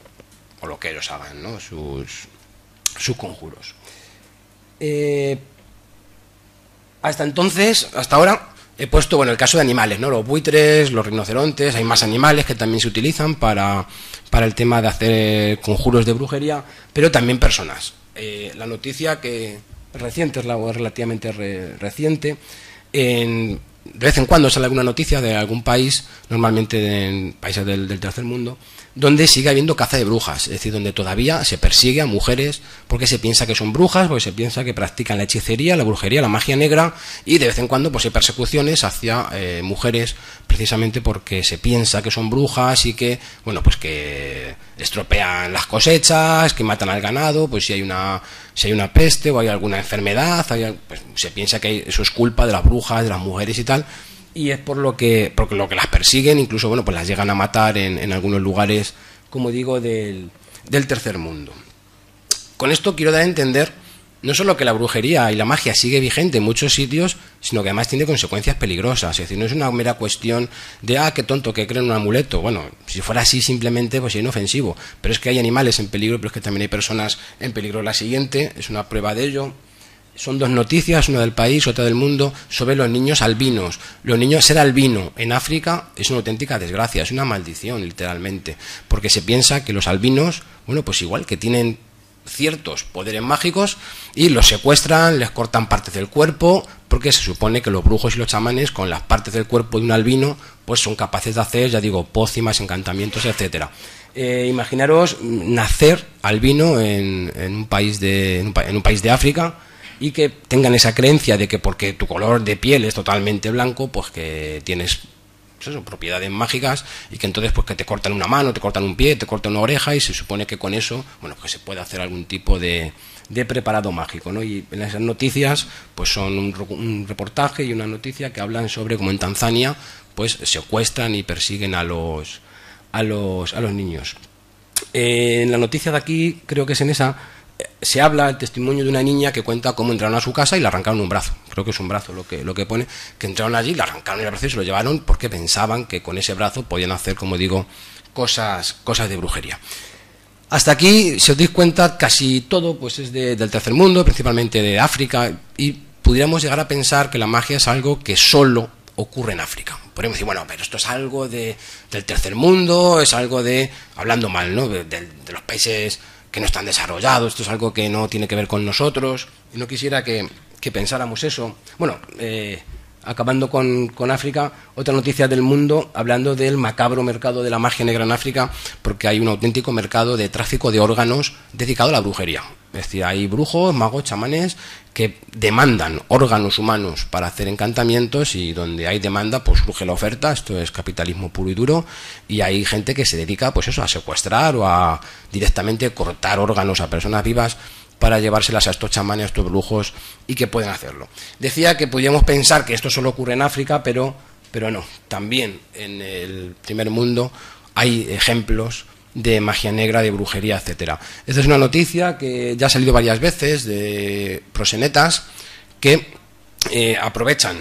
o lo que ellos hagan, ¿no? sus, sus conjuros. Eh, hasta entonces, hasta ahora, he puesto, bueno, el caso de animales, ¿no? Los buitres, los rinocerontes, hay más animales que también se utilizan para, para el tema de hacer conjuros de brujería, pero también personas. Eh, la noticia que reciente, es la relativamente re, reciente, en, de vez en cuando sale alguna noticia de algún país, normalmente en países del, del tercer mundo, donde sigue habiendo caza de brujas, es decir, donde todavía se persigue a mujeres porque se piensa que son brujas, porque se piensa que practican la hechicería, la brujería, la magia negra, y de vez en cuando pues hay persecuciones hacia eh, mujeres precisamente porque se piensa que son brujas y que, bueno, pues que estropean las cosechas, que matan al ganado, pues si hay una si hay una peste o hay alguna enfermedad, hay, pues, se piensa que eso es culpa de las brujas, de las mujeres y tal. Y es por lo que, por lo que las persiguen, incluso bueno, pues las llegan a matar en, en algunos lugares, como digo, del, del tercer mundo. Con esto quiero dar a entender no solo que la brujería y la magia sigue vigente en muchos sitios, sino que además tiene consecuencias peligrosas. Es decir, no es una mera cuestión de, ah, qué tonto, que creen un amuleto. Bueno, si fuera así simplemente, pues sería inofensivo. Pero es que hay animales en peligro, pero es que también hay personas en peligro. La siguiente es una prueba de ello. Son dos noticias, una del país, otra del mundo, sobre los niños albinos. Los niños, ser albino en África es una auténtica desgracia, es una maldición, literalmente, porque se piensa que los albinos, bueno, pues igual que tienen ciertos poderes mágicos y los secuestran, les cortan partes del cuerpo, porque se supone que los brujos y los chamanes con las partes del cuerpo de un albino pues son capaces de hacer, ya digo, pócimas, encantamientos, etcétera. Eh, imaginaros nacer albino en, en un país de en un, en un país de África, y que tengan esa creencia de que porque tu color de piel es totalmente blanco, pues que tienes pues eso, propiedades mágicas, y que entonces pues que te cortan una mano, te cortan un pie, te cortan una oreja, y se supone que con eso, bueno, pues se puede hacer algún tipo de, de preparado mágico, ¿no? Y en esas noticias pues son un, un reportaje y una noticia que hablan sobre cómo en Tanzania pues secuestran y persiguen a los a los a los niños. Eh, en la noticia de aquí, creo que es en esa, se habla el testimonio de una niña que cuenta cómo entraron a su casa y le arrancaron un brazo. Creo que es un brazo lo que, lo que pone, que entraron allí, le arrancaron el brazo y se lo llevaron porque pensaban que con ese brazo podían hacer, como digo, cosas, cosas de brujería. Hasta aquí, si os dais cuenta, casi todo pues es de, del tercer mundo, principalmente de África, y pudiéramos llegar a pensar que la magia es algo que solo ocurre en África. Podríamos decir, bueno, pero esto es algo de, del tercer mundo, es algo de, hablando mal, ¿no?, de, de, de los países que no están desarrollados, esto es algo que no tiene que ver con nosotros, y no quisiera que, que pensáramos eso. Bueno, eh, acabando con, con África, otra noticia del mundo, hablando del macabro mercado de la magia negra en África, porque hay un auténtico mercado de tráfico de órganos dedicado a la brujería. Es decir, hay brujos, magos, chamanes que demandan órganos humanos para hacer encantamientos, y donde hay demanda, pues surge la oferta. Esto es capitalismo puro y duro, y hay gente que se dedica, pues eso, a secuestrar o a directamente cortar órganos a personas vivas para llevárselas a estos chamanes, a estos brujos, y que pueden hacerlo. Decía que podíamos pensar que esto solo ocurre en África, pero, pero no. También en el primer mundo hay ejemplos de magia negra, de brujería, etcétera. Esta es una noticia que ya ha salido varias veces de prosenetas que eh, aprovechan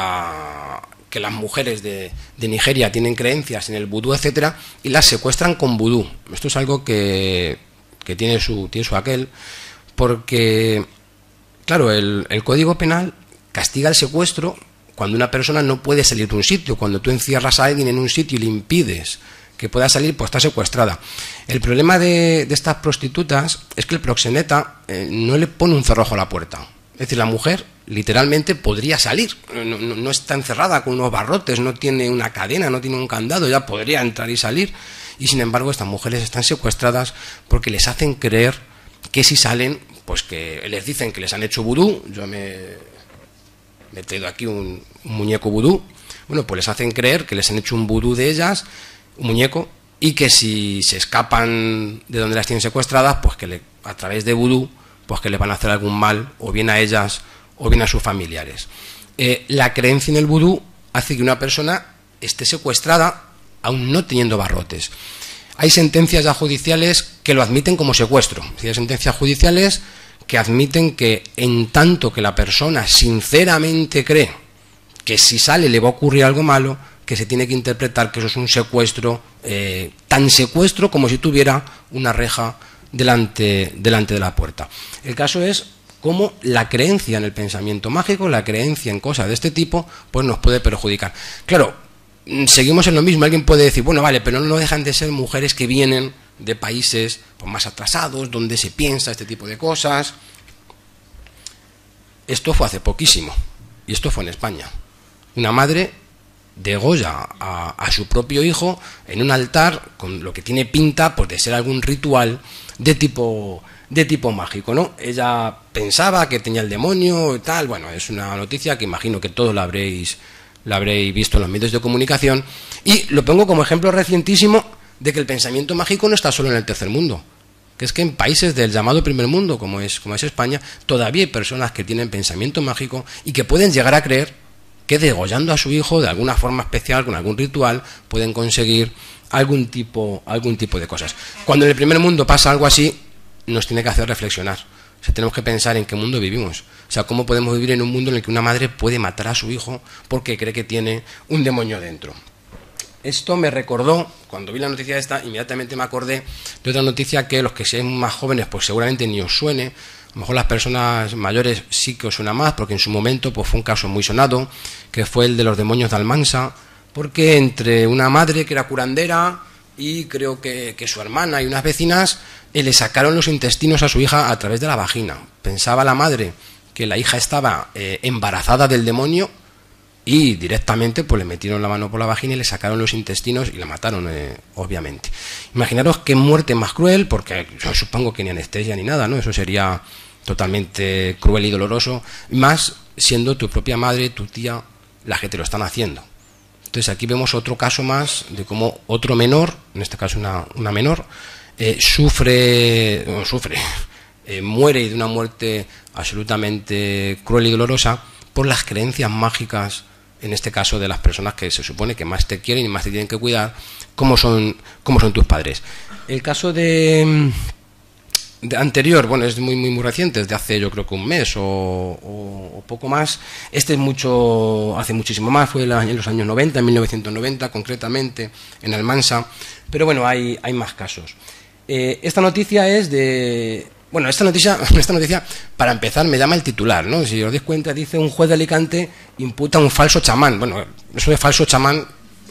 la, que las mujeres de, de Nigeria tienen creencias en el vudú, etcétera, y las secuestran con vudú. Esto es algo que, que tiene su, tiene su aquel, porque, claro, el, el Código Penal castiga el secuestro cuando una persona no puede salir de un sitio. Cuando tú encierras a alguien en un sitio y le impides que pueda salir, pues está secuestrada. El problema de, de estas prostitutas es que el proxeneta eh, no le pone un cerrojo a la puerta. Es decir, la mujer literalmente podría salir, no, no, no está encerrada con unos barrotes, no tiene una cadena, no tiene un candado, ya podría entrar y salir, y sin embargo estas mujeres están secuestradas porque les hacen creer que si salen, pues que les dicen que les han hecho vudú. Yo me, me he traído aquí un, un muñeco vudú. Bueno, pues les hacen creer que les han hecho un vudú de ellas, un muñeco, y que si se escapan de donde las tienen secuestradas, pues que le, a través de vudú, pues que les van a hacer algún mal, o bien a ellas o bien a sus familiares. Eh, la creencia en el vudú hace que una persona esté secuestrada aún no teniendo barrotes. Hay sentencias ya judiciales que lo admiten como secuestro. Hay sentencias judiciales que admiten que en tanto que la persona sinceramente cree que si sale le va a ocurrir algo malo, que se tiene que interpretar que eso es un secuestro, eh, tan secuestro como si tuviera una reja delante, delante de la puerta. El caso es cómo la creencia en el pensamiento mágico, la creencia en cosas de este tipo, pues nos puede perjudicar. Claro, seguimos en lo mismo. Alguien puede decir, bueno, vale, pero no dejan de ser mujeres que vienen de países pues, más atrasados, donde se piensa este tipo de cosas. Esto fue hace poquísimo, y esto fue en España. Una madre degolla a, a su propio hijo en un altar con lo que tiene pinta pues, de ser algún ritual de tipo, de tipo mágico, ¿no? Ella pensaba que tenía el demonio y tal. Bueno, es una noticia que imagino que todos la habréis, la habréis visto en los medios de comunicación, y lo pongo como ejemplo recientísimo de que el pensamiento mágico no está solo en el tercer mundo, que es que en países del llamado primer mundo, como es, como es España, todavía hay personas que tienen pensamiento mágico y que pueden llegar a creer que degollando a su hijo de alguna forma especial, con algún ritual, pueden conseguir algún tipo, algún tipo de cosas. Cuando en el primer mundo pasa algo así, nos tiene que hacer reflexionar. O sea, tenemos que pensar en qué mundo vivimos. O sea, cómo podemos vivir en un mundo en el que una madre puede matar a su hijo porque cree que tiene un demonio dentro. Esto me recordó, cuando vi la noticia esta, inmediatamente me acordé de otra noticia que los que seáis más jóvenes, pues seguramente ni os suene. A lo mejor las personas mayores sí que os suena más, porque en su momento pues, fue un caso muy sonado, que fue el de los demonios de Almansa, porque entre una madre que era curandera y creo que, que su hermana y unas vecinas eh, le sacaron los intestinos a su hija a través de la vagina. Pensaba la madre que la hija estaba eh, embarazada del demonio, y directamente pues le metieron la mano por la vagina y le sacaron los intestinos y la mataron, eh, obviamente. Imaginaros qué muerte más cruel, porque yo supongo que ni anestesia ni nada, ¿no? Eso sería totalmente cruel y doloroso, más siendo tu propia madre, tu tía, la que te lo están haciendo. Entonces aquí vemos otro caso más de cómo otro menor, en este caso una, una menor, eh, sufre, no, sufre eh, muere de una muerte absolutamente cruel y dolorosa por las creencias mágicas, en este caso de las personas que se supone que más te quieren y más te tienen que cuidar, como son, como son tus padres. El caso de, de anterior, bueno, es muy, muy muy reciente, es de hace yo creo que un mes o, o, o poco más. Este es mucho, hace muchísimo más, fue en los años noventa, en mil novecientos noventa concretamente, en Almansa, pero bueno, hay, hay más casos. Eh, esta noticia es de... Bueno, esta noticia, esta noticia, para empezar, me llama el titular, ¿no? Si os dais cuenta, dice: un juez de Alicante imputa a un falso chamán. Bueno, eso de falso chamán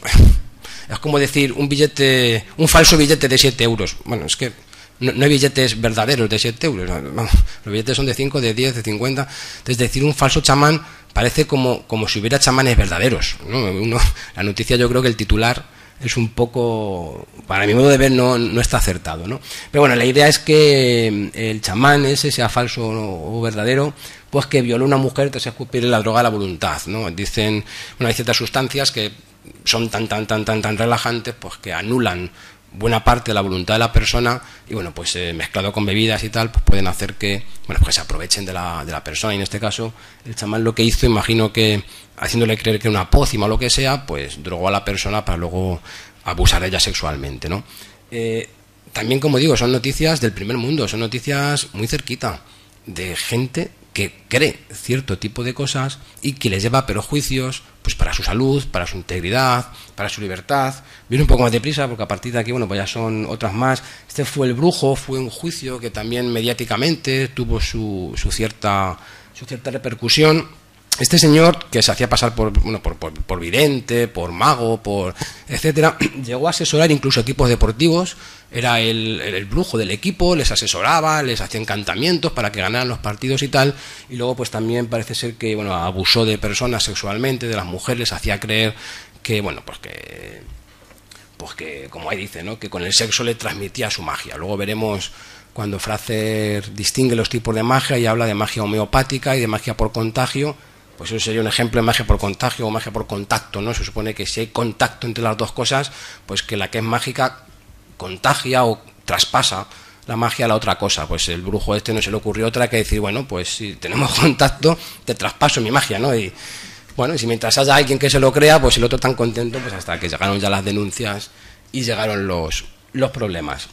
es como decir un billete, un falso billete de siete euros. Bueno, es que no, no hay billetes verdaderos de siete euros. No, los billetes son de cinco, de diez, de cincuenta. Es decir, un falso chamán parece como, como si hubiera chamanes verdaderos, ¿no? Uno, la noticia, yo creo que el titular es un poco, para mi modo de ver, no, no está acertado, ¿no? Pero bueno, la idea es que el chamán ese, sea falso o verdadero, pues que violó a una mujer tras escupirle la droga a la voluntad, ¿no? Dicen, bueno, hay ciertas sustancias que son tan, tan, tan, tan, tan relajantes, pues que anulan buena parte de la voluntad de la persona, y bueno, pues eh, mezclado con bebidas y tal, pues pueden hacer que, bueno, pues se aprovechen de la, de la persona. Y en este caso, el chamán lo que hizo, imagino que haciéndole creer que era una pócima o lo que sea, pues drogó a la persona para luego abusar de ella sexualmente, ¿no? Eh, también, como digo, son noticias del primer mundo, son noticias muy cerquita, de gente que cree cierto tipo de cosas y que les lleva a perjuicios, pues para su salud, para su integridad, para su libertad. Viene un poco más deprisa porque a partir de aquí, bueno, pues ya son otras más. Este fue El Brujo, fue un juicio que también mediáticamente tuvo su, su cierta su cierta repercusión. Este señor, que se hacía pasar por, bueno, por, por, por vidente, por mago, por etcétera, llegó a asesorar incluso equipos deportivos. Era el, el, el brujo del equipo, les asesoraba, les hacía encantamientos para que ganaran los partidos y tal. Y luego pues también parece ser que, bueno, abusó de personas sexualmente, de las mujeres, les hacía creer que, bueno, pues que, pues que, como ahí dice, ¿no?, que con el sexo le transmitía su magia. Luego veremos cuando Frazer distingue los tipos de magia y habla de magia homeopática y de magia por contagio. Pues eso sería un ejemplo de magia por contagio o magia por contacto, ¿no? Se supone que si hay contacto entre las dos cosas, pues que la que es mágica contagia o traspasa la magia a la otra cosa. Pues el brujo este no se le ocurrió otra que decir, bueno, pues si tenemos contacto, te traspaso mi magia, ¿no? Y bueno, y si mientras haya alguien que se lo crea, pues el otro tan contento, pues hasta que llegaron ya las denuncias y llegaron los, los problemas.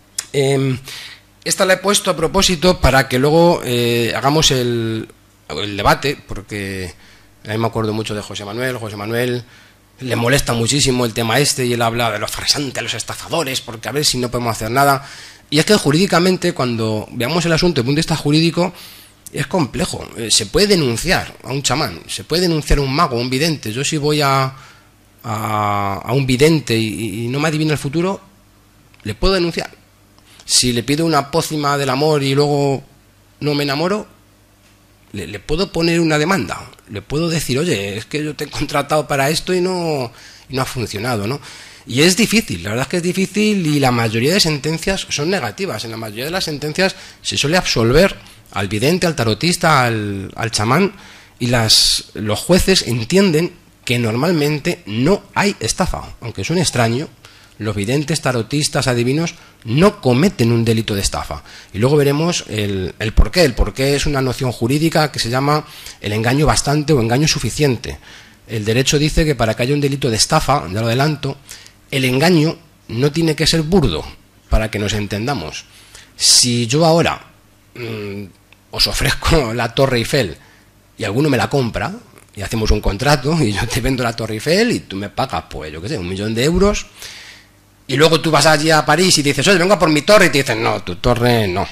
Eh, esta la he puesto a propósito para que luego eh, hagamos el... el debate, porque a mí me acuerdo mucho de José Manuel. José Manuel le molesta muchísimo el tema este y él habla de los farsantes, los estafadores, porque a ver si no podemos hacer nada. Y es que jurídicamente, cuando veamos el asunto desde el punto de vista jurídico, es complejo. Se puede denunciar a un chamán, se puede denunciar a un mago, a un vidente. Yo si voy a, a, a un vidente y, y no me adivina el futuro, le puedo denunciar. Si le pido una pócima del amor y luego no me enamoro, le, le puedo poner una demanda. Le puedo decir, oye, es que yo te he contratado para esto y no, y no ha funcionado, ¿no? Y es difícil, la verdad es que es difícil, y la mayoría de sentencias son negativas. En la mayoría de las sentencias se suele absolver al vidente, al tarotista, al, al chamán, y las, los jueces entienden que normalmente no hay estafa. Aunque suene extraño, los videntes, tarotistas, adivinos no cometen un delito de estafa. Y luego veremos el, el porqué. El porqué es una noción jurídica que se llama el engaño bastante o engaño suficiente. El derecho dice que para que haya un delito de estafa, ya lo adelanto, el engaño no tiene que ser burdo, para que nos entendamos. Si yo ahora mmm, os ofrezco la Torre Eiffel y alguno me la compra, y hacemos un contrato, y yo te vendo la Torre Eiffel y tú me pagas, pues yo qué sé, un millón de euros, y luego tú vas allí a París y dices, oye, vengo a por mi torre, y te dicen, no, tu torre no.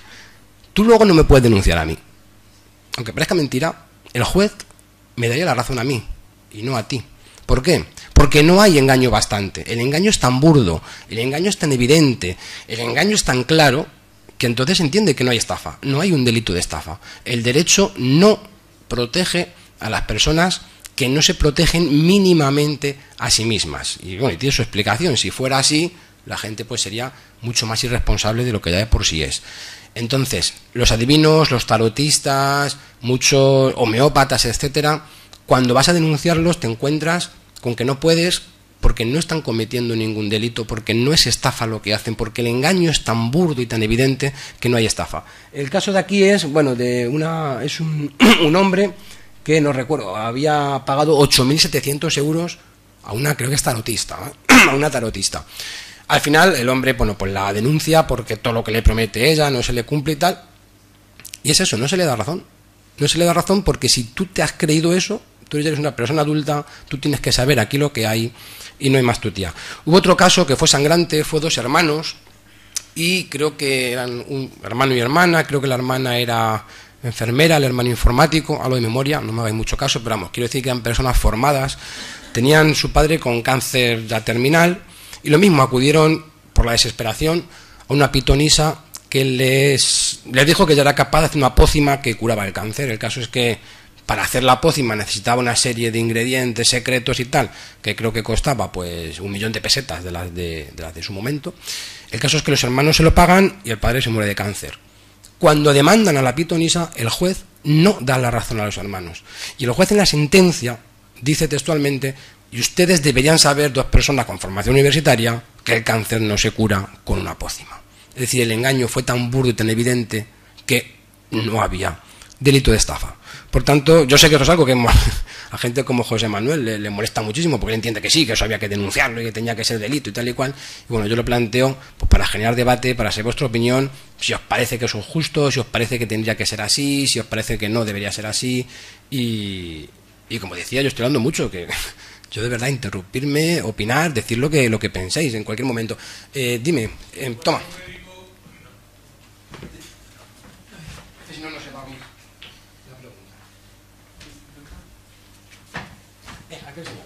Tú luego no me puedes denunciar a mí. Aunque parezca mentira, el juez me daría la razón a mí, y no a ti. ¿Por qué? Porque no hay engaño bastante. El engaño es tan burdo, el engaño es tan evidente, el engaño es tan claro, que entonces se entiende que no hay estafa, no hay un delito de estafa. El derecho no protege a las personas que no se protegen mínimamente a sí mismas. Y bueno, y tiene su explicación. Si fuera así, la gente pues sería mucho más irresponsable de lo que ya de por sí es. Entonces, los adivinos, los tarotistas, muchos homeópatas, etcétera, cuando vas a denunciarlos te encuentras con que no puedes, porque no están cometiendo ningún delito, porque no es estafa lo que hacen, porque el engaño es tan burdo y tan evidente que no hay estafa. El caso de aquí es, bueno, de una es un, un hombre que, no recuerdo, había pagado ocho mil setecientos euros a una, creo que es tarotista, ¿eh? a una tarotista. Al final el hombre, bueno, pues la denuncia porque todo lo que le promete ella no se le cumple y tal. Y es eso, no se le da razón. No se le da razón porque si tú te has creído eso, tú eres una persona adulta, tú tienes que saber aquí lo que hay y no hay más tu tía. Hubo otro caso que fue sangrante, fue dos hermanos y creo que eran un hermano y hermana, creo que la hermana era enfermera, el hermano informático, hablo de memoria, no me hagáis mucho caso, pero vamos, quiero decir que eran personas formadas, tenían su padre con cáncer ya terminal y lo mismo, acudieron por la desesperación a una pitonisa que les, les dijo que ya era capaz de hacer una pócima que curaba el cáncer. El caso es que para hacer la pócima necesitaba una serie de ingredientes secretos y tal, que creo que costaba pues un millón de pesetas de las de, de las de su momento. El caso es que los hermanos se lo pagan y el padre se muere de cáncer. Cuando demandan a la pitonisa, el juez no da la razón a los hermanos. Y el juez en la sentencia dice textualmente, y ustedes deberían saber, dos personas con formación universitaria, que el cáncer no se cura con una pócima. Es decir, el engaño fue tan burdo y tan evidente que no había delito de estafa. Por tanto, yo sé que eso es algo que a gente como José Manuel le, le molesta muchísimo, porque él entiende que sí, que eso había que denunciarlo y que tenía que ser delito y tal y cual. Y bueno, yo lo planteo pues, para generar debate, para saber vuestra opinión, si os parece que eso es justo, si os parece que tendría que ser así, si os parece que no debería ser así. Y, y como decía, yo estoy hablando mucho, que yo de verdad interrumpirme, opinar, decir lo que, lo que penséis en cualquier momento. Eh, dime, eh, toma. Si no, no se va a oír la pregunta. Eh, aquel señor.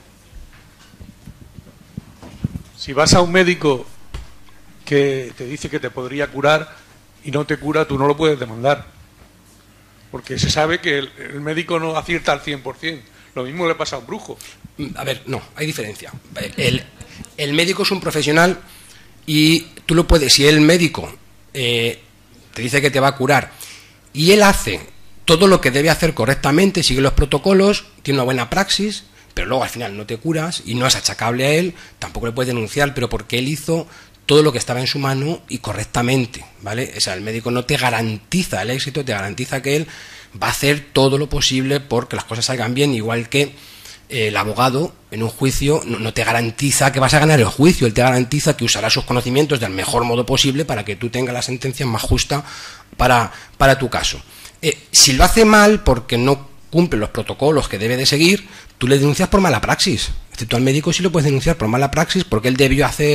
Si vas a un médico que te dice que te podría curar y no te cura, tú no lo puedes demandar. Porque se sabe que el, el médico no acierta al cien por ciento. Lo mismo le pasa a un brujo. A ver, no, hay diferencia. El, el médico es un profesional y tú lo puedes, si el médico eh, te dice que te va a curar y él hace todo lo que debe hacer correctamente, sigue los protocolos, tiene una buena praxis, pero luego al final no te curas y no es achacable a él, tampoco le puedes denunciar, pero porque él hizo todo lo que estaba en su mano y correctamente, ¿vale? O sea, el médico no te garantiza el éxito, te garantiza que él va a hacer todo lo posible porque las cosas salgan bien, igual que eh, el abogado en un juicio no, no te garantiza que vas a ganar el juicio, él te garantiza que usará sus conocimientos del mejor modo posible para que tú tengas la sentencia más justa para, para tu caso. Eh, si lo hace mal porque no cumple los protocolos que debe de seguir, tú le denuncias por mala praxis. Excepto al médico sí lo puedes denunciar por mala praxis porque él debió hacer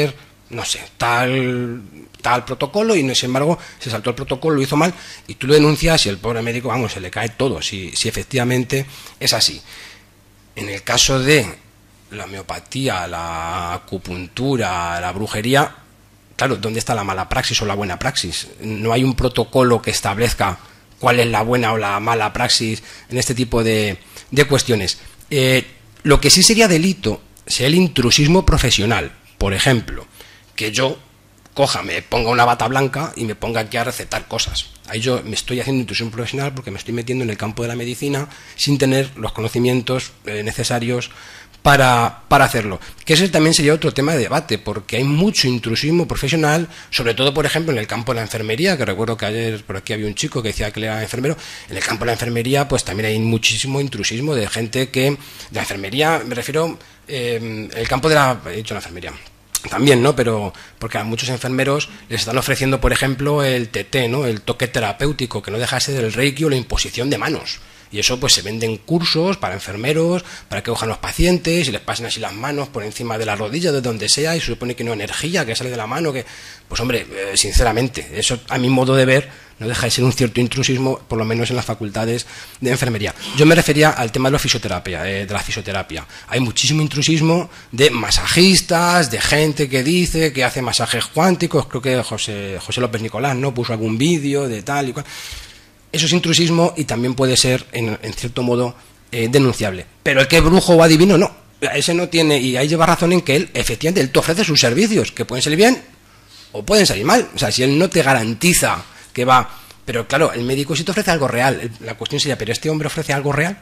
no sé, tal, tal protocolo y sin embargo se saltó el protocolo, lo hizo mal y tú lo denuncias y el pobre médico, vamos, se le cae todo, si, si efectivamente es así. En el caso de la homeopatía, la acupuntura, la brujería, claro, ¿dónde está la mala praxis o la buena praxis? No hay un protocolo que establezca cuál es la buena o la mala praxis en este tipo de, de cuestiones. Eh, lo que sí sería delito sería el intrusismo profesional. Por ejemplo, que yo coja, me ponga una bata blanca y me ponga aquí a recetar cosas. Ahí yo me estoy haciendo intrusión profesional porque me estoy metiendo en el campo de la medicina sin tener los conocimientos eh, necesarios para, para hacerlo. Que ese también sería otro tema de debate, porque hay mucho intrusismo profesional, sobre todo, por ejemplo, en el campo de la enfermería, que recuerdo que ayer por aquí había un chico que decía que él era enfermero. En el campo de la enfermería, pues también hay muchísimo intrusismo de gente que... De la enfermería, me refiero... Eh, el campo de la... He dicho la enfermería... También, ¿no? Pero porque a muchos enfermeros les están ofreciendo, por ejemplo, el T T, ¿no? El toque terapéutico, que no deja de ser el reiki o la imposición de manos. Y eso pues se venden cursos para enfermeros, para que cojan los pacientes y les pasen así las manos por encima de la rodilla, de donde sea, y se supone que no hay energía, que sale de la mano, que... Pues hombre, eh, sinceramente, eso a mi modo de ver no deja de ser un cierto intrusismo, por lo menos en las facultades de enfermería. Yo me refería al tema de la fisioterapia, eh, de la fisioterapia. Hay muchísimo intrusismo de masajistas, de gente que dice que hace masajes cuánticos, creo que José, José López Nicolás, ¿no? Puso algún vídeo de tal y cual. Eso es intrusismo y también puede ser, en, en cierto modo, eh, denunciable. Pero el que es brujo o adivino, no. Ese no tiene, y ahí lleva razón en que él, efectivamente, él te ofrece sus servicios, que pueden salir bien o pueden salir mal. O sea, si él no te garantiza que va... Pero claro, el médico sí te ofrece algo real. La cuestión sería, ¿pero este hombre ofrece algo real?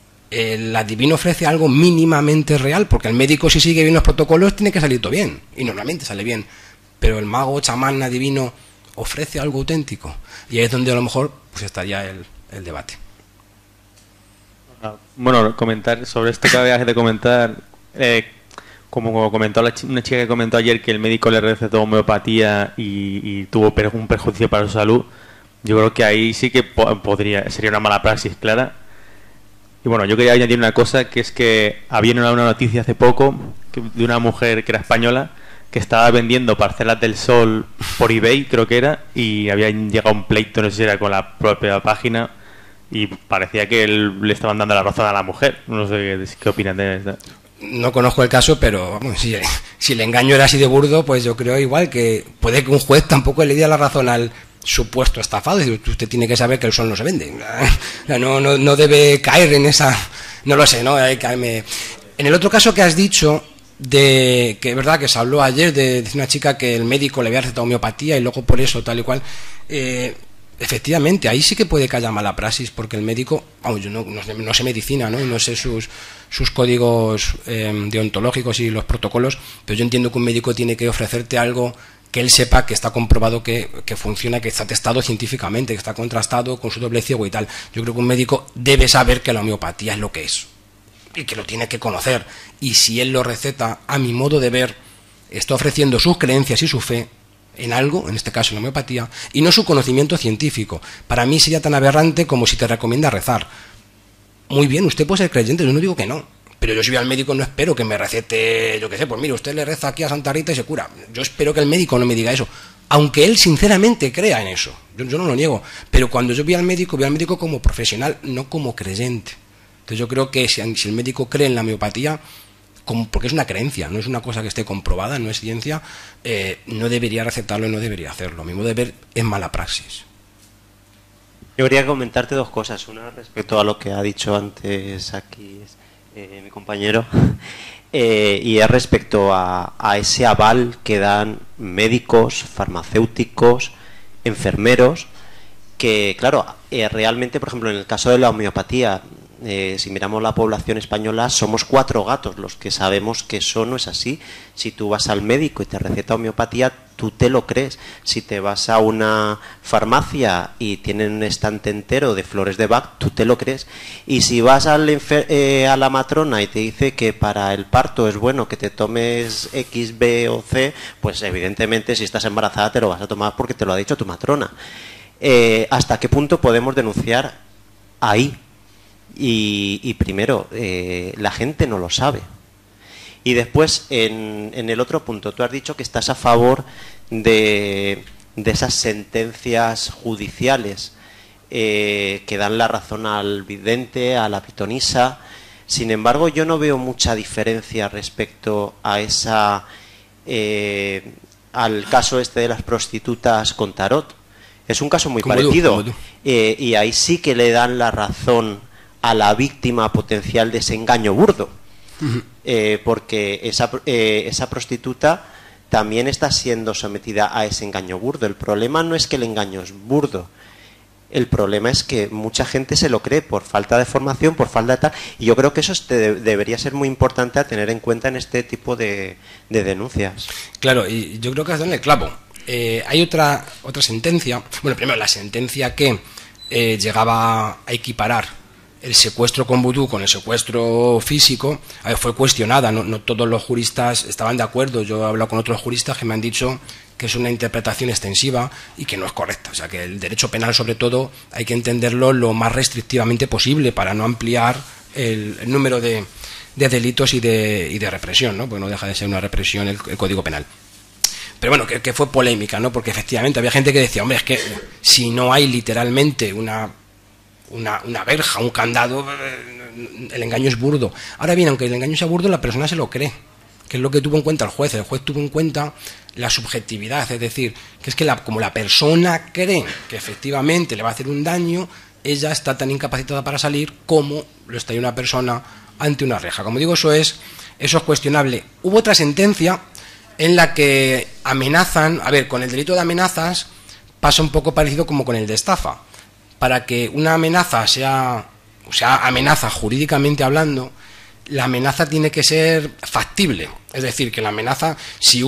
El adivino ofrece algo mínimamente real, porque el médico, si sigue bien los protocolos, tiene que salir todo bien. Y normalmente sale bien. Pero el mago, chamán, adivino, ofrece algo auténtico. Y ahí es donde a lo mejor pues estaría el, el debate. Bueno, comentar sobre esto que habías de comentar, eh, como comentó la ch una chica que comentó ayer que el médico le recetó homeopatía y, y tuvo per un perjuicio para su salud, yo creo que ahí sí que po podría sería una mala praxis clara. Y bueno, yo quería añadir una cosa, que es que había una, una noticia hace poco que, de una mujer que era española que estaba vendiendo parcelas del sol por eBay, creo que era, y había llegado un pleito, no sé si era con la propia página, y parecía que él, le estaban dando la razón a la mujer. No sé qué, qué opinan de esto. No conozco el caso, pero vamos, si, si el engaño era así de burdo, pues yo creo igual que puede que un juez tampoco le diera la razón al supuesto estafado. Usted tiene que saber que el sol no se vende. No, no, no debe caer en esa... No lo sé, ¿no? Hay que, me... En el otro caso que has dicho, de que es verdad que se habló ayer de, de una chica que el médico le había recetado homeopatía y luego por eso tal y cual... Eh, efectivamente, ahí sí que puede que haya mala praxis, porque el médico, vamos, yo no, no, no sé medicina, ¿no? Y no sé sus, sus códigos eh, deontológicos y los protocolos, pero yo entiendo que un médico tiene que ofrecerte algo que él sepa que está comprobado que, que funciona, que está testado científicamente, que está contrastado con su doble ciego y tal. Yo creo que un médico debe saber que la homeopatía es lo que es y que lo tiene que conocer. Y si él lo receta, a mi modo de ver, está ofreciendo sus creencias y su fe en algo, en este caso en la homeopatía, y no su conocimiento científico. Para mí sería tan aberrante como si te recomienda rezar. Muy bien, usted puede ser creyente, yo no digo que no, pero yo si voy al médico no espero que me recete, yo qué sé, pues mire, usted le reza aquí a Santa Rita y se cura. Yo espero que el médico no me diga eso, aunque él sinceramente crea en eso, yo, yo no lo niego, pero cuando yo voy al médico, voy al médico como profesional, no como creyente. Entonces yo creo que si, si el médico cree en la homeopatía, porque es una creencia, no es una cosa que esté comprobada, no es ciencia, eh, no debería recetarlo y no debería hacerlo. A mi modo de ver, es mala praxis. Yo quería comentarte dos cosas. Una respecto a lo que ha dicho antes aquí eh, mi compañero, eh, y es respecto a, a ese aval que dan médicos, farmacéuticos, enfermeros, que claro, eh, realmente, por ejemplo, en el caso de la homeopatía, Eh, si miramos la población española, somos cuatro gatos los que sabemos que eso no es así. Si tú vas al médico y te receta homeopatía, tú te lo crees. Si te vas a una farmacia y tienen un estante entero de flores de Bach, tú te lo crees. Y si vas al eh, a la matrona y te dice que para el parto es bueno que te tomes X, B o C, pues evidentemente si estás embarazada te lo vas a tomar porque te lo ha dicho tu matrona. Eh, ¿Hasta qué punto podemos denunciar ahí? Y, y primero, eh, la gente no lo sabe. Y después, en, en el otro punto, tú has dicho que estás a favor de, de esas sentencias judiciales eh, que dan la razón al vidente, a la pitonisa. Sin embargo, yo no veo mucha diferencia respecto a esa eh, al caso este de las prostitutas con tarot. Es un caso muy Como parecido. tú, como tú. Eh, y ahí sí que le dan la razón a la víctima potencial de ese engaño burdo. Eh, porque esa, eh, esa prostituta también está siendo sometida a ese engaño burdo. El problema no es que el engaño es burdo. El problema es que mucha gente se lo cree por falta de formación, por falta de tal. Y yo creo que eso este, debería ser muy importante a tener en cuenta en este tipo de, de denuncias. Claro, y yo creo que has dado en el clavo. Eh, hay otra otra sentencia, bueno, primero la sentencia que eh, llegaba a equiparar el secuestro con vudú con el secuestro físico, a ver, fue cuestionada, no, no todos los juristas estaban de acuerdo. Yo he hablado con otros juristas que me han dicho que es una interpretación extensiva y que no es correcta. O sea, que el derecho penal, sobre todo, hay que entenderlo lo más restrictivamente posible para no ampliar el, el número de, de delitos y de, y de represión, ¿no? Porque no deja de ser una represión el, el Código Penal. Pero bueno, que, que fue polémica, ¿no? Porque efectivamente había gente que decía, hombre, es que si no hay literalmente una, una, una verja, un candado, el engaño es burdo. Ahora bien, aunque el engaño sea burdo, la persona se lo cree, que es lo que tuvo en cuenta el juez. El juez tuvo en cuenta la subjetividad, es decir, que es que la, como la persona cree que efectivamente le va a hacer un daño, ella está tan incapacitada para salir como lo está una persona ante una reja. Como digo, eso es, eso es cuestionable. Hubo otra sentencia en la que amenazan, a ver, con el delito de amenazas pasa un poco parecido como con el de estafa. Para que una amenaza sea, o sea, amenaza jurídicamente hablando, la amenaza tiene que ser factible. Es decir, que la amenaza, si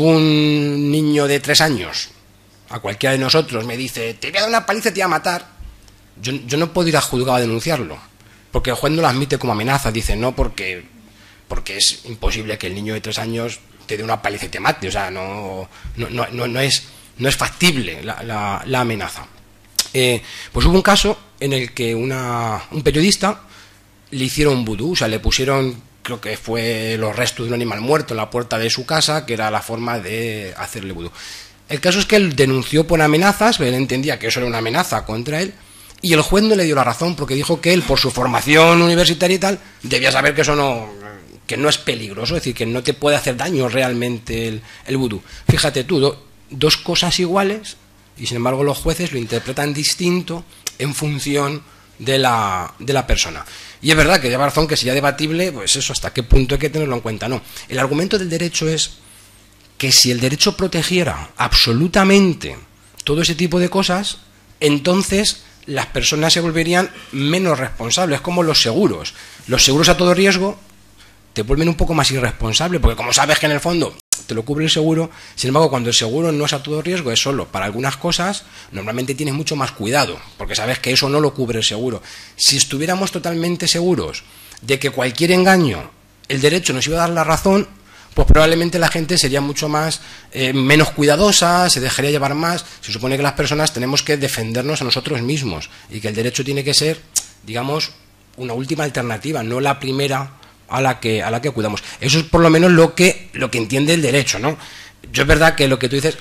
un niño de tres años, a cualquiera de nosotros, me dice, te voy a dar una paliza y te voy a matar, yo, yo no puedo ir a juzgado a denunciarlo, porque el juez no lo admite como amenaza. Dice, no, porque, porque es imposible que el niño de tres años te dé una paliza y te mate. O sea, no, no, no, no, no, es, no es factible la, la, la amenaza. Eh, pues hubo un caso en el que una, un periodista le hicieron vudú, o sea, le pusieron, creo que fue los restos de un animal muerto en la puerta de su casa, que era la forma de hacerle vudú. El caso es que él denunció por amenazas, él entendía que eso era una amenaza contra él, y el juez no le dio la razón, porque dijo que él, por su formación universitaria y tal, debía saber que eso no, que no es peligroso, es decir, que no te puede hacer daño realmente el, el vudú. Fíjate tú, do, dos cosas iguales, y sin embargo los jueces lo interpretan distinto en función de la, de la persona. Y es verdad que lleva razón que sería debatible, pues eso, hasta qué punto hay que tenerlo en cuenta. No, el argumento del derecho es que si el derecho protegiera absolutamente todo ese tipo de cosas, entonces las personas se volverían menos responsables, como los seguros. Los seguros a todo riesgo te vuelven un poco más irresponsable, porque como sabes que en el fondo te lo cubre el seguro, sin embargo, cuando el seguro no es a todo riesgo, es solo para algunas cosas, normalmente tienes mucho más cuidado, porque sabes que eso no lo cubre el seguro. Si estuviéramos totalmente seguros de que cualquier engaño, el derecho nos iba a dar la razón, pues probablemente la gente sería mucho más, eh, menos cuidadosa, se dejaría llevar más. Se supone que las personas tenemos que defendernos a nosotros mismos, y que el derecho tiene que ser, digamos, una última alternativa, no la primera a la que a la que cuidamos. Eso es por lo menos lo que lo que entiende el derecho, ¿no? Yo es verdad que lo que tú dices,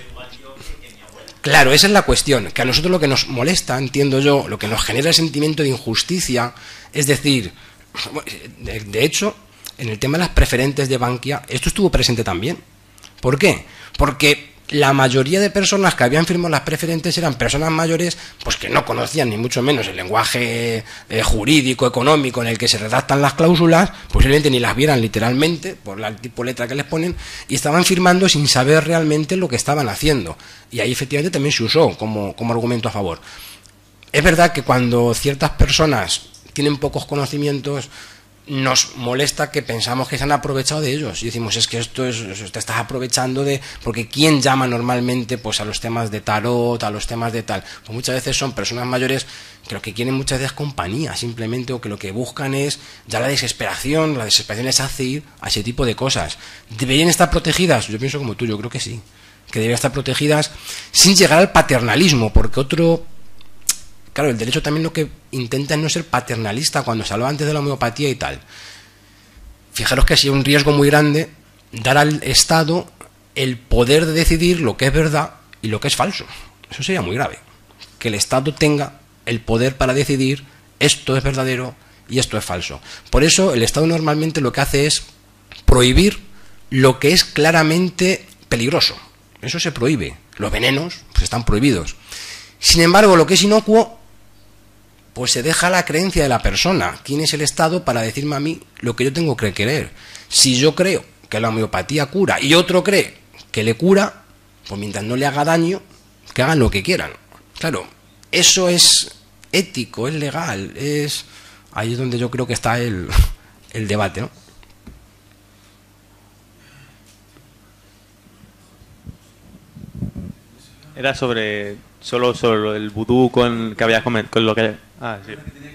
claro, esa es la cuestión, que a nosotros lo que nos molesta, entiendo yo, lo que nos genera el sentimiento de injusticia, es decir, de, de hecho, en el tema de las preferentes de Bankia, esto estuvo presente también. ¿Por qué? Porque la mayoría de personas que habían firmado las preferentes eran personas mayores, pues que no conocían ni mucho menos el lenguaje eh, jurídico, económico en el que se redactan las cláusulas, posiblemente ni las vieran literalmente por la tipo letra que les ponen, y estaban firmando sin saber realmente lo que estaban haciendo. Y ahí efectivamente también se usó como, como argumento a favor. Es verdad que cuando ciertas personas tienen pocos conocimientos, nos molesta que pensamos que se han aprovechado de ellos y decimos, es que esto es, te estás aprovechando de, porque ¿quién llama normalmente pues a los temas de tarot, a los temas de tal? Pues muchas veces son personas mayores que lo que quieren muchas veces compañía simplemente, o que lo que buscan es ya la desesperación, la desesperación les hace ir a ese tipo de cosas. ¿Deberían estar protegidas? Yo pienso como tú, yo creo que sí, que deberían estar protegidas sin llegar al paternalismo, porque otro... Claro, el derecho también lo que intenta es no ser paternalista, cuando se hablaba antes de la homeopatía y tal. Fijaros que si hay un riesgo muy grande dar al Estado el poder de decidir lo que es verdad y lo que es falso. Eso sería muy grave. Que el Estado tenga el poder para decidir esto es verdadero y esto es falso. Por eso el Estado normalmente lo que hace es prohibir lo que es claramente peligroso. Eso se prohíbe. Los venenos pues están prohibidos. Sin embargo, lo que es inocuo, pues se deja la creencia de la persona. ¿Quién es el Estado para decirme a mí lo que yo tengo que creer? Si yo creo que la homeopatía cura y otro cree que le cura, pues mientras no le haga daño, que hagan lo que quieran. Claro, eso es ético, es legal, es... Ahí es donde yo creo que está el, el debate, ¿no? Era sobre solo sobre el vudú con que habías comentado, con lo que ah, sí.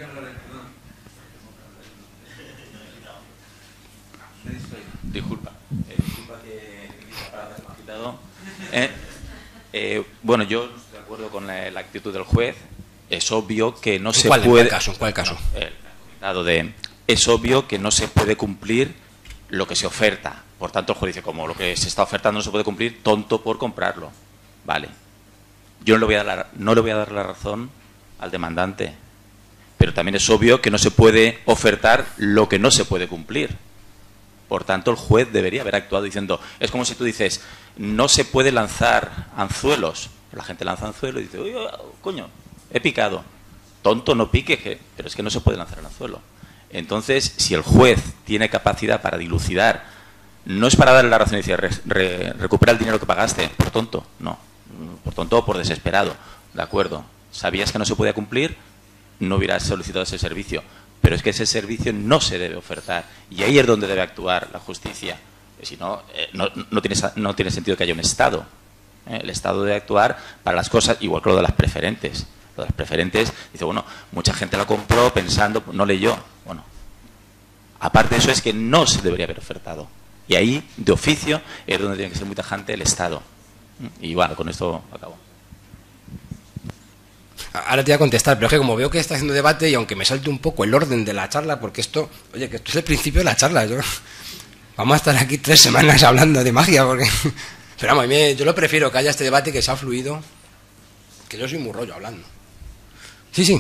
Disculpa, eh, disculpa que la palabra que me has quitado. Eh, eh, bueno, yo no estoy de acuerdo con la, la actitud del juez. Es obvio que no se cuál, puede. ¿En cuál caso? ¿En cuál caso? No, el comentado de es obvio que no se puede cumplir lo que se oferta. Por tanto, el juez dice, como lo que se está ofertando no se puede cumplir, tonto por comprarlo. Vale. Yo no le voy a dar, no le voy a dar la razón al demandante, pero también es obvio que no se puede ofertar lo que no se puede cumplir. Por tanto, el juez debería haber actuado diciendo, es como si tú dices, no se puede lanzar anzuelos. La gente lanza anzuelos y dice, oye, coño, he picado. Tonto, no pique, que, pero es que no se puede lanzar el anzuelo. Entonces, si el juez tiene capacidad para dilucidar, no es para darle la razón y decir, re, re, recupera el dinero que pagaste, por tonto, no. Por tonto o por desesperado, de acuerdo. Sabías que no se podía cumplir, no hubieras solicitado ese servicio. Pero es que ese servicio no se debe ofertar. Y ahí es donde debe actuar la justicia. Si no, eh, no, no, tiene, no tiene sentido que haya un Estado. ¿eh? El Estado debe actuar para las cosas, igual que lo de las preferentes. Lo de las preferentes, dice, bueno, mucha gente la compró pensando, no leyó. Bueno, aparte de eso es que no se debería haber ofertado. Y ahí, de oficio, es donde tiene que ser muy tajante el Estado. Y bueno, con esto acabo. Ahora te voy a contestar, pero es que como veo que está haciendo debate y aunque me salte un poco el orden de la charla, porque esto, oye, que esto es el principio de la charla, yo, vamos a estar aquí tres semanas hablando de magia, porque, pero vamos, yo lo prefiero que haya este debate que sea fluido, que yo soy muy rollo hablando. Sí, sí.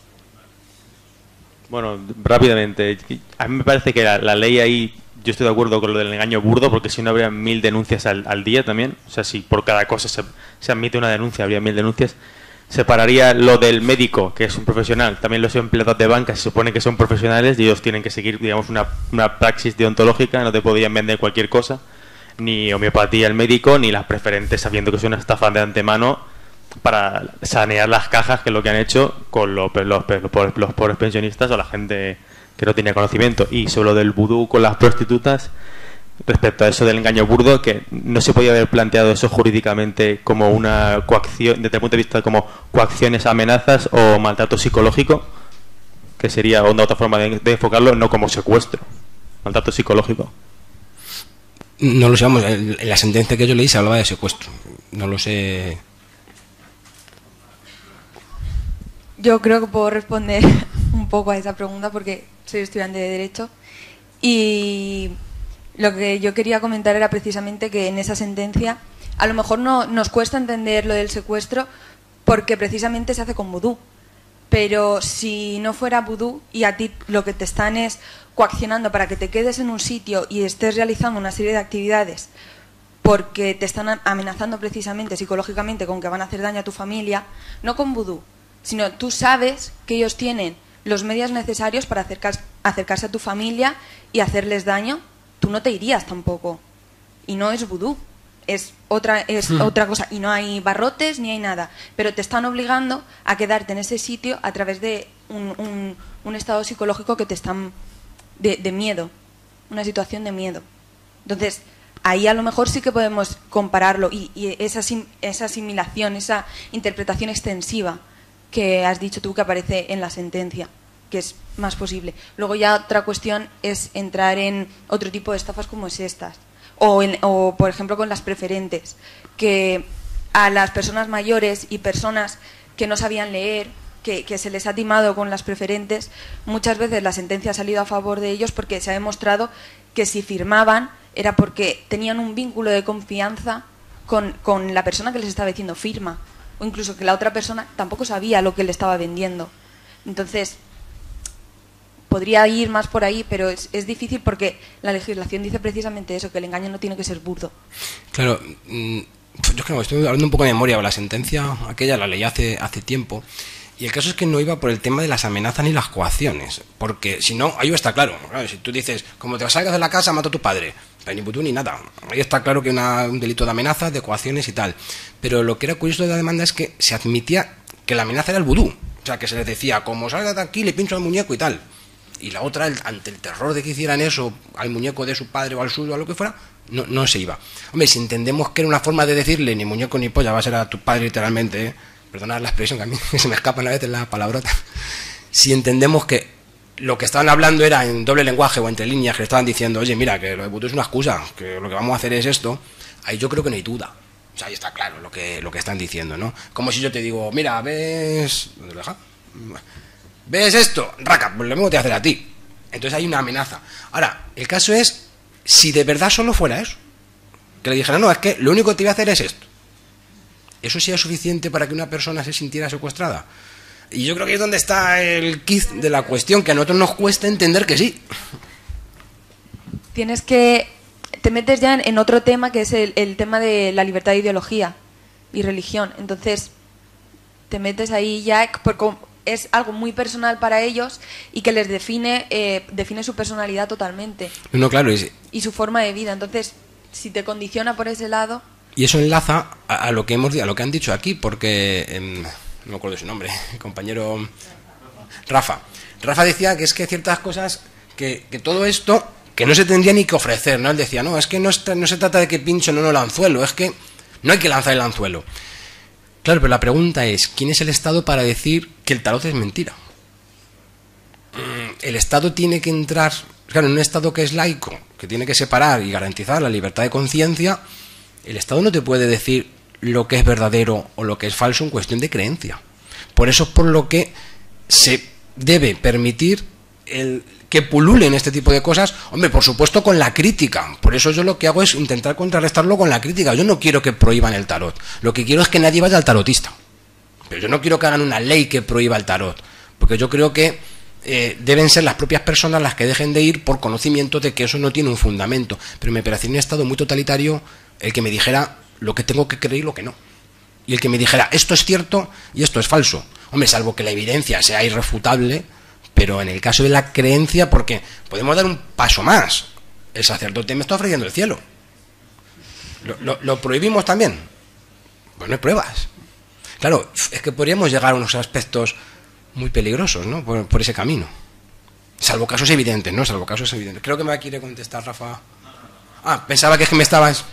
Bueno, rápidamente, a mí me parece que la, la ley ahí, yo estoy de acuerdo con lo del engaño burdo, porque si no habría mil denuncias al, al día también, o sea, si por cada cosa se, se admite una denuncia, habría mil denuncias. Separaría lo del médico, que es un profesional, también los empleados de banca se supone que son profesionales y ellos tienen que seguir, digamos, una, una praxis deontológica, no te podían vender cualquier cosa, ni homeopatía el médico, ni las preferentes sabiendo que es una estafa de antemano para sanear las cajas, que es lo que han hecho con los, los, los, pobres, los pobres pensionistas o la gente que no tenía conocimiento. Y sobre lo del vudú con las prostitutas, respecto a eso del engaño burdo, que no se podía haber planteado eso jurídicamente como una coacción, desde el punto de vista como coacciones, amenazas o maltrato psicológico, que sería una otra forma de, de enfocarlo, no como secuestro, maltrato psicológico. No lo sabemos, en la sentencia que yo leí se hablaba de secuestro, no lo sé. Yo creo que puedo responder un poco a esa pregunta porque soy estudiante de Derecho y lo que yo quería comentar era precisamente que en esa sentencia a lo mejor no nos cuesta entender lo del secuestro porque precisamente se hace con vudú, pero si no fuera vudú y a ti lo que te están es coaccionando para que te quedes en un sitio y estés realizando una serie de actividades porque te están amenazando precisamente psicológicamente con que van a hacer daño a tu familia, no con vudú, sino tú sabes que ellos tienen los medios necesarios para acercar, acercarse a tu familia y hacerles daño, tú no te irías tampoco. Y no es vudú, es otra es mm. otra cosa. Y no hay barrotes ni hay nada. Pero te están obligando a quedarte en ese sitio a través de un, un, un estado psicológico que te están... De, de miedo, una situación de miedo. Entonces, ahí a lo mejor sí que podemos compararlo. Y, y esa, esa asimilación, esa interpretación extensiva que has dicho tú que aparece en la sentencia, que es más posible. Luego ya otra cuestión es entrar en otro tipo de estafas como es estas. O, en, o por ejemplo con las preferentes, que a las personas mayores y personas que no sabían leer, que, que se les ha timado con las preferentes, muchas veces la sentencia ha salido a favor de ellos porque se ha demostrado que si firmaban era porque tenían un vínculo de confianza con, con la persona que les estaba diciendo firma, o incluso que la otra persona tampoco sabía lo que le estaba vendiendo. Entonces, podría ir más por ahí, pero es, es difícil porque la legislación dice precisamente eso, que el engaño no tiene que ser burdo. Claro, yo creo que estoy hablando un poco de memoria, la sentencia aquella la leí hace, hace tiempo, y el caso es que no iba por el tema de las amenazas ni las coacciones, porque si no, ahí está claro, claro, si tú dices, como te salgas de la casa, mato a tu padre, ni putú ni nada, ahí está claro que hay un delito de amenazas, de coacciones y tal, pero lo que era curioso de la demanda es que se admitía que la amenaza era el vudú, o sea, que se les decía, como salgas de aquí, le pincho al muñeco y tal. Y la otra, el, ante el terror de que hicieran eso al muñeco de su padre o al suyo o a lo que fuera, no, no se iba. Hombre, si entendemos que era una forma de decirle ni muñeco ni polla, va a ser a tu padre literalmente, ¿eh? Perdonad la expresión que a mí se me escapan a veces las palabrotas. Si entendemos que lo que estaban hablando era en doble lenguaje o entre líneas, que le estaban diciendo, oye, mira, que lo de puto es una excusa, que lo que vamos a hacer es esto, ahí yo creo que no hay duda. O sea, ahí está claro lo que, lo que están diciendo, ¿no? Como si yo te digo, mira, ves... ¿Dónde lo deja? ¿Ves esto? Raca, pues lo mismo te voy a hacer a ti. Entonces hay una amenaza. Ahora, el caso es si de verdad solo fuera eso. Que le dijeran, no, es que lo único que te voy a hacer es esto. ¿Eso sería suficiente para que una persona se sintiera secuestrada? Y yo creo que es donde está el quiz de la cuestión, que a nosotros nos cuesta entender que sí. Tienes que... Te metes ya en, en otro tema, que es el, el tema de la libertad de ideología y religión. Entonces, te metes ahí ya... Porque es algo muy personal para ellos y que les define eh, define su personalidad totalmente. No, claro. Y, y su forma de vida. Entonces, si te condiciona por ese lado... Y eso enlaza a, a lo que hemos a lo que han dicho aquí, porque... Eh, no me acuerdo de su nombre, el compañero Rafa. Rafa decía que es que ciertas cosas, que, que todo esto, que no se tendría ni que ofrecer, ¿no? Él decía, no, es que no, está, no se trata de que pincho no no el anzuelo, es que no hay que lanzar el anzuelo. Claro, pero la pregunta es, ¿quién es el Estado para decir que el tarot es mentira? El Estado tiene que entrar, claro, en un Estado que es laico, que tiene que separar y garantizar la libertad de conciencia, el Estado no te puede decir lo que es verdadero o lo que es falso en cuestión de creencia. Por eso es por lo que se debe permitir el que pululen este tipo de cosas, hombre, por supuesto con la crítica. Por eso yo lo que hago es intentar contrarrestarlo con la crítica. Yo no quiero que prohíban el tarot. Lo que quiero es que nadie vaya al tarotista. Pero yo no quiero que hagan una ley que prohíba el tarot, porque yo creo que eh, deben ser las propias personas las que dejen de ir por conocimiento de que eso no tiene un fundamento. Pero me parece un Estado muy totalitario el que me dijera lo que tengo que creer y lo que no. Y el que me dijera, esto es cierto y esto es falso. Hombre, salvo que la evidencia sea irrefutable, pero en el caso de la creencia, porque podemos dar un paso más. El sacerdote me está ofreciendo el cielo. ¿Lo, lo, lo prohibimos también? Pues no hay pruebas. Claro, es que podríamos llegar a unos aspectos muy peligrosos, ¿no? Por, por ese camino. Salvo casos evidentes, ¿no? Salvo casos evidentes. Creo que me quiere contestar, Rafa. Ah, pensaba que es que me estabas...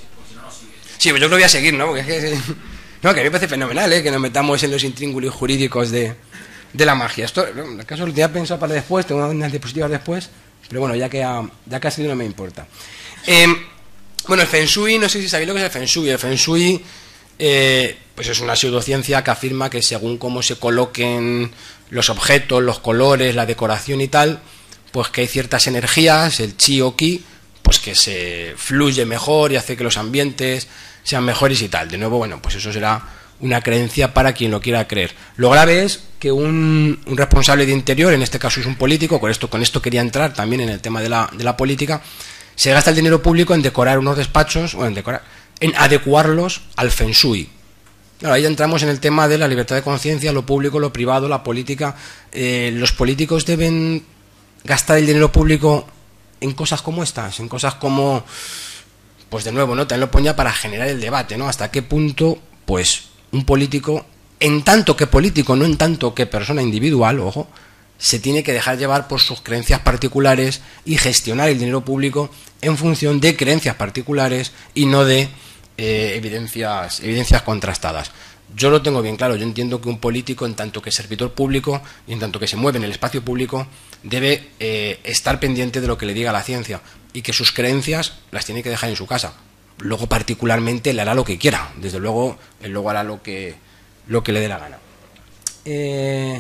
Sí, pues yo creo que voy a seguir, ¿no? Porque es que, no, que a mí me parece fenomenal, ¿eh? Que nos metamos en los intríngulis jurídicos de, de la magia. Esto, en el caso lo tenía pensado para después, tengo unas diapositivas después, pero bueno, ya que ha, ya que ha sido no me importa. Eh, bueno, el Feng Shui, no sé si sabéis lo que es el Feng Shui. El Feng Shui eh, pues es una pseudociencia que afirma que según cómo se coloquen los objetos, los colores, la decoración y tal, pues que hay ciertas energías, el chi o ki, pues que se fluye mejor y hace que los ambientes sean mejores y tal. De nuevo, bueno, pues eso será una creencia para quien lo quiera creer. Lo grave es que un, un responsable de interior, en este caso es un político, con esto, con esto quería entrar también en el tema de la, de la política, se gasta el dinero público en decorar unos despachos, o en decorar, en adecuarlos al Feng Shui. Claro, ahí entramos en el tema de la libertad de conciencia, lo público, lo privado, la política. Eh, los políticos deben gastar el dinero público en cosas como estas, en cosas como, pues de nuevo, ¿no? También lo ponía para generar el debate, ¿no? Hasta qué punto, pues, un político, en tanto que político, no en tanto que persona individual, ojo, se tiene que dejar llevar por sus creencias particulares y gestionar el dinero público en función de creencias particulares y no de eh, evidencias, evidencias contrastadas. Yo lo tengo bien claro, yo entiendo que un político, en tanto que servidor público y en tanto que se mueve en el espacio público, debe eh, estar pendiente de lo que le diga la ciencia y que sus creencias las tiene que dejar en su casa. Luego, particularmente, él hará lo que quiera. Desde luego, él luego hará lo que, lo que le dé la gana. Eh,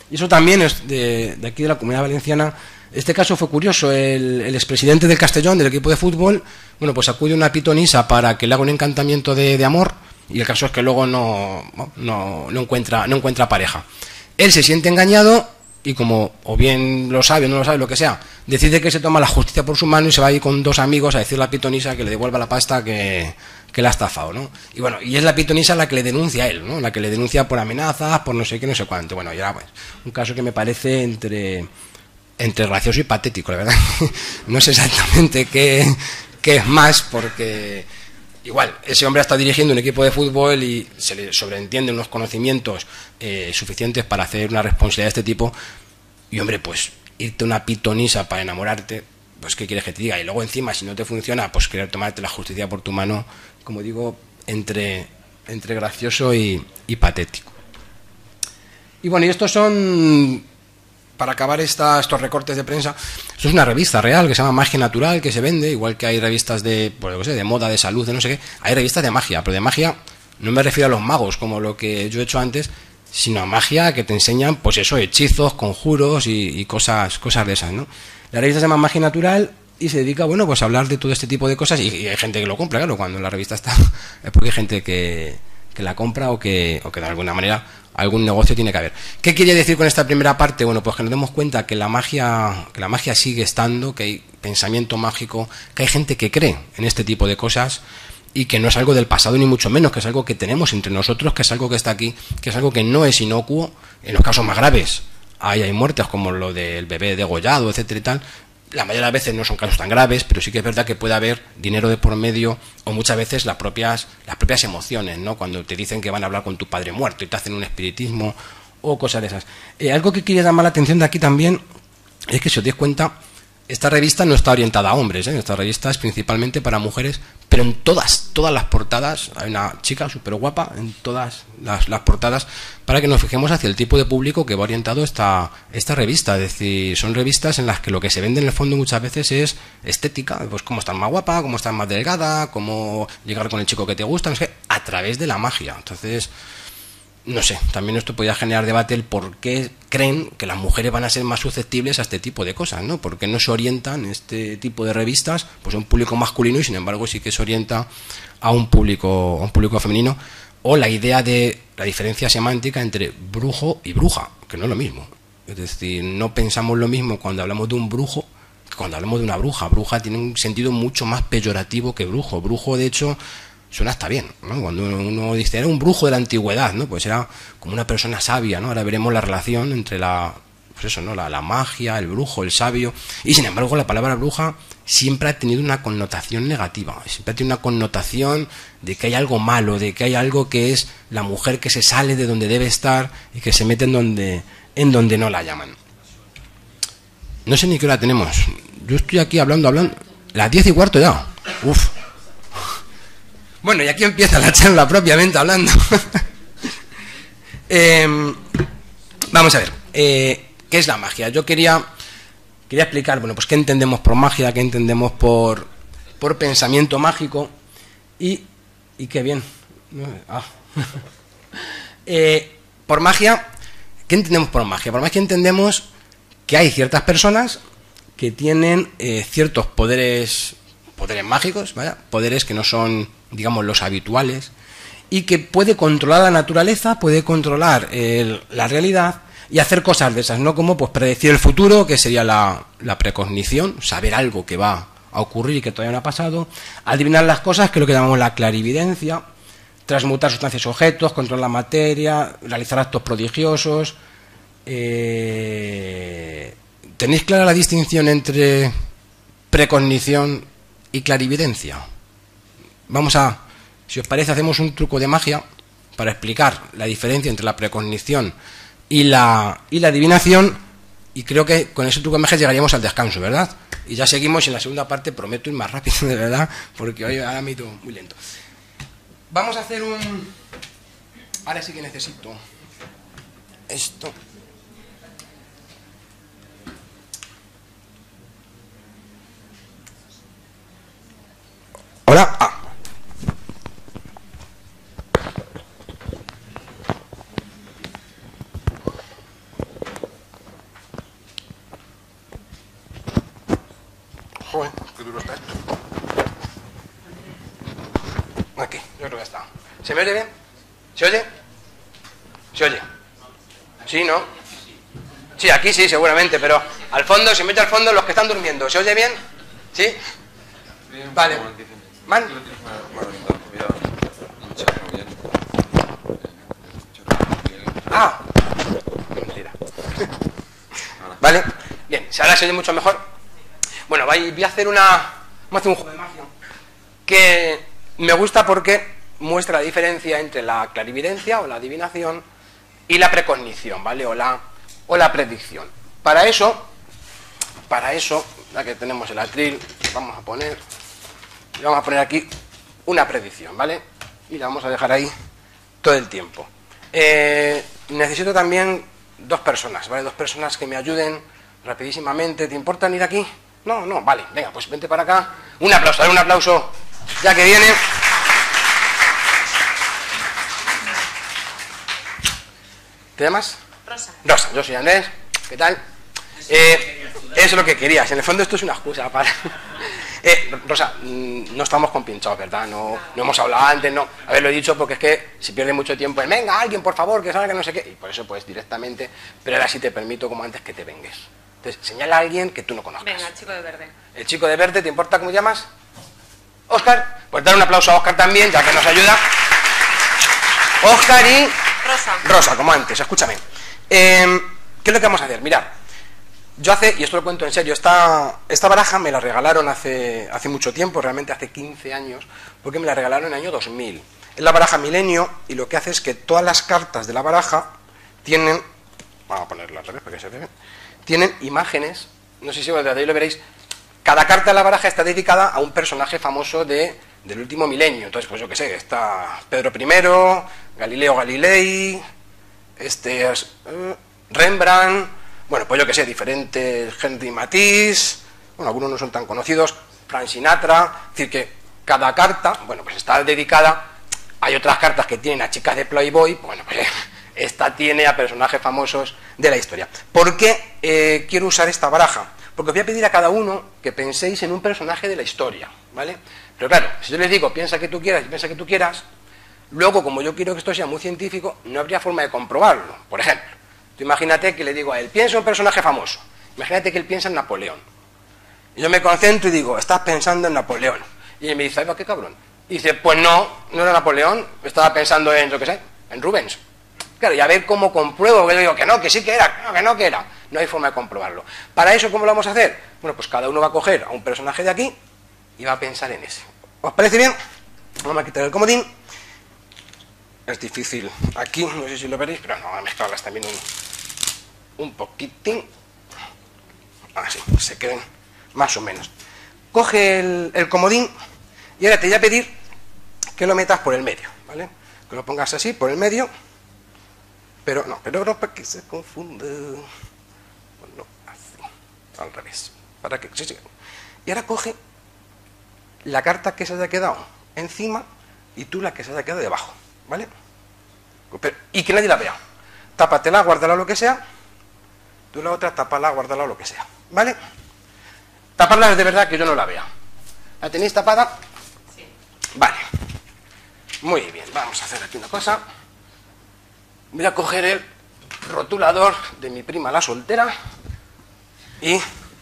y eso también es de, de aquí de la Comunidad Valenciana. Este caso fue curioso. El, el expresidente del Castellón, del equipo de fútbol, bueno, pues acude a una pitonisa para que le haga un encantamiento de, de amor, y el caso es que luego no, no, no, encuentra, no encuentra pareja. Él se siente engañado y, como o bien lo sabe o no lo sabe, lo que sea, decide que se toma la justicia por su mano y se va a ir con dos amigos a decirle a la pitonisa que le devuelva la pasta que, que le ha estafado, ¿no? Y bueno, y es la pitonisa la que le denuncia a él, ¿no? La que le denuncia por amenazas, por no sé qué, no sé cuánto. Bueno, ya pues, un caso que me parece entre... entre gracioso y patético, la verdad. No sé exactamente qué, qué es más, porque igual, ese hombre está dirigiendo un equipo de fútbol y se le sobreentiende unos conocimientos eh, suficientes para hacer una responsabilidad de este tipo, y hombre, pues irte a una pitonisa para enamorarte, pues qué quieres que te diga, y luego encima, si no te funciona, pues querer tomarte la justicia por tu mano, como digo, entre, entre gracioso y, y patético. Y bueno, y estos son... para acabar esta, estos recortes de prensa, esto es una revista real que se llama Magia Natural, que se vende, igual que hay revistas de, pues, no sé, de moda, de salud, de no sé qué, hay revistas de magia, pero de magia no me refiero a los magos, como lo que yo he hecho antes, sino a magia que te enseñan, pues eso, hechizos, conjuros y, y cosas, cosas de esas, ¿no? La revista se llama Magia Natural y se dedica, bueno, pues a hablar de todo este tipo de cosas, y, y hay gente que lo compra, claro, cuando la revista está, es porque hay gente que, que la compra o que, o que de alguna manera algún negocio tiene que haber. ¿Qué quiere decir con esta primera parte? Bueno, pues que nos demos cuenta que la magia, que la magia sigue estando, que hay pensamiento mágico, que hay gente que cree en este tipo de cosas y que no es algo del pasado ni mucho menos, que es algo que tenemos entre nosotros, que es algo que está aquí, que es algo que no es inocuo. En los casos más graves hay, hay muertes como lo del bebé degollado, etcétera y tal. La mayoría de las veces no son casos tan graves, pero sí que es verdad que puede haber dinero de por medio, o muchas veces las propias, las propias emociones, ¿no? Cuando te dicen que van a hablar con tu padre muerto y te hacen un espiritismo o cosas de esas. Eh, algo que quería llamar la atención de aquí también es que, si os dais cuenta, esta revista no está orientada a hombres, ¿eh? Esta revista es principalmente para mujeres, pero en todas, todas las portadas hay una chica súper guapa en todas las, las portadas, para que nos fijemos hacia el tipo de público que va orientado esta, esta revista. Es decir, son revistas en las que lo que se vende en el fondo muchas veces es estética, pues cómo estar más guapa, cómo estar más delgada, cómo llegar con el chico que te gusta, no sé, a través de la magia. Entonces, no sé, también esto podría generar debate, el por qué creen que las mujeres van a ser más susceptibles a este tipo de cosas, ¿no? ¿Por qué no se orientan este tipo de revistas pues a un público masculino y sin embargo sí que se orienta a un público, a un público femenino? O la idea de la diferencia semántica entre brujo y bruja, que no es lo mismo. Es decir, no pensamos lo mismo cuando hablamos de un brujo que cuando hablamos de una bruja. Bruja tiene un sentido mucho más peyorativo que brujo. Brujo, de hecho, suena hasta bien, ¿no? Cuando uno dice era un brujo de la antigüedad, ¿no? Pues era como una persona sabia, ¿no? Ahora veremos la relación entre la, pues eso, ¿no? La, la magia, el brujo, el sabio. Y sin embargo, la palabra bruja siempre ha tenido una connotación negativa, siempre ha tenido una connotación de que hay algo malo, de que hay algo que es la mujer que se sale de donde debe estar y que se mete en donde, en donde no la llaman. No sé ni qué hora tenemos. Yo estoy aquí hablando, hablando. Las diez y cuarto ya. Uf. Bueno, y aquí empieza la charla propiamente hablando. eh, vamos a ver, eh, ¿qué es la magia? Yo quería, quería explicar, bueno, pues qué entendemos por magia, qué entendemos por, por pensamiento mágico, y, y qué bien. Ah. eh, por magia, ¿qué entendemos por magia? Por magia entendemos que hay ciertas personas que tienen eh, ciertos poderes, poderes mágicos, ¿vale? Poderes que no son, digamos, los habituales, y que puede controlar la naturaleza, puede controlar el, la realidad y hacer cosas de esas, ¿no? Como pues predecir el futuro, que sería la, la precognición, saber algo que va a ocurrir y que todavía no ha pasado, adivinar las cosas, que es lo que llamamos la clarividencia, transmutar sustancias y objetos, controlar la materia, realizar actos prodigiosos. Eh, ¿Tenéis clara la distinción entre precognición y clarividencia? Vamos a, si os parece, hacemos un truco de magia para explicar la diferencia entre la precognición y la, y la adivinación, y creo que con ese truco de magia llegaríamos al descanso, ¿verdad? Y ya seguimos en la segunda parte, prometo ir más rápido, de verdad, porque hoy ahora me he ido muy lento. Vamos a hacer un... Ahora sí que necesito esto. Hola. Ah. Joder, qué duro está esto. Aquí, yo creo que ya está. ¿Se me oye bien? ¿Se oye? ¿Se oye? ¿Sí, no? Sí, aquí sí, seguramente, pero al fondo, se mete al fondo los que están durmiendo. ¿Se oye bien? ¿Sí? Vale. ¿Man? Ah, mentira. Vale, bien, si ahora se oye mucho mejor. Bueno, voy a hacer una. Vamos a hacer un juego de magia que me gusta porque muestra la diferencia entre la clarividencia o la adivinación y la precognición, ¿vale? O la, o la predicción. Para eso, para eso, ya que tenemos el atril, vamos a poner, vamos a poner aquí una predicción, ¿vale? Y la vamos a dejar ahí todo el tiempo. Eh, necesito también dos personas, ¿vale? Dos personas que me ayuden rapidísimamente. ¿Te importa ir aquí? No, no, vale, venga, pues vente para acá. Un aplauso, dale un aplauso, ya que viene. ¿Te llamas? Rosa. Rosa, yo soy Andrés, ¿qué tal? Eh, eso es lo que querías, en el fondo esto es una excusa para... Eh, Rosa, no estamos compinchados, ¿verdad? No, no hemos hablado antes, no. Haberlo dicho porque es que si pierde mucho tiempo en venga, alguien, por favor, que salga, que no sé qué. Y por eso, pues, directamente, pero ahora sí te permito, como antes, que te vengues. Entonces, señala a alguien que tú no conozcas. Venga, el chico de verde. El chico de verde, ¿te importa cómo llamas? Óscar. Pues dar un aplauso a Óscar también, ya que nos ayuda. Óscar y... Rosa. Rosa, como antes, escúchame. Eh, ¿Qué es lo que vamos a hacer? Mirad. Yo hace, y esto lo cuento en serio, esta, esta baraja me la regalaron hace, hace mucho tiempo, realmente hace quince años, porque me la regalaron en el año dos mil. Es la baraja Milenio, y lo que hace es que todas las cartas de la baraja tienen, vamos a ponerla al revés para que se vea, tienen imágenes, no sé si desde ahí lo veréis, cada carta de la baraja está dedicada a un personaje famoso de, del último milenio. Entonces, pues yo qué sé, está Pedro primero, Galileo Galilei, este, uh, Rembrandt... Bueno, pues yo que sé, diferentes, Henry Matisse, bueno, algunos no son tan conocidos, Frank Sinatra, es decir que cada carta, bueno, pues está dedicada, hay otras cartas que tienen a chicas de Playboy, bueno, pues esta tiene a personajes famosos de la historia. ¿Por qué eh, quiero usar esta baraja? Porque os voy a pedir a cada uno que penséis en un personaje de la historia, ¿vale? Pero claro, si yo les digo, piensa que tú quieras y piensa que tú quieras, luego, como yo quiero que esto sea muy científico, no habría forma de comprobarlo. Por ejemplo, tú imagínate que le digo a él, piensa en un personaje famoso. Imagínate que él piensa en Napoleón. Y yo me concentro y digo, estás pensando en Napoleón. Y él me dice, ay, va, qué cabrón. Y dice, pues no, no era Napoleón, estaba pensando en, yo qué sé, en Rubens. Claro, y a ver cómo compruebo, que yo digo que no, que sí que era, que no, que no, que era. No hay forma de comprobarlo. Para eso, ¿cómo lo vamos a hacer? Bueno, pues cada uno va a coger a un personaje de aquí y va a pensar en ese. ¿Os parece bien? Vamos a quitar el comodín. Es difícil aquí, no sé si lo veréis, pero no, voy a mezclarlas también un, un poquitín. Así, se queden más o menos. Coge el, el comodín y ahora te voy a pedir que lo metas por el medio, ¿vale? Que lo pongas así, por el medio. Pero no, pero no para que se confunda. Bueno, así, al revés. Para que, sí, sí. Y ahora coge la carta que se haya quedado encima y tú la que se haya quedado debajo, ¿vale? Pero, y que nadie la vea. Tápatela, guárdala lo que sea. Tú la otra, tápala, guárdala lo que sea, ¿vale? Taparla de verdad que yo no la vea. ¿La tenéis tapada? Sí. Vale. Muy bien, vamos a hacer aquí una cosa. Voy a coger el rotulador de mi prima la soltera y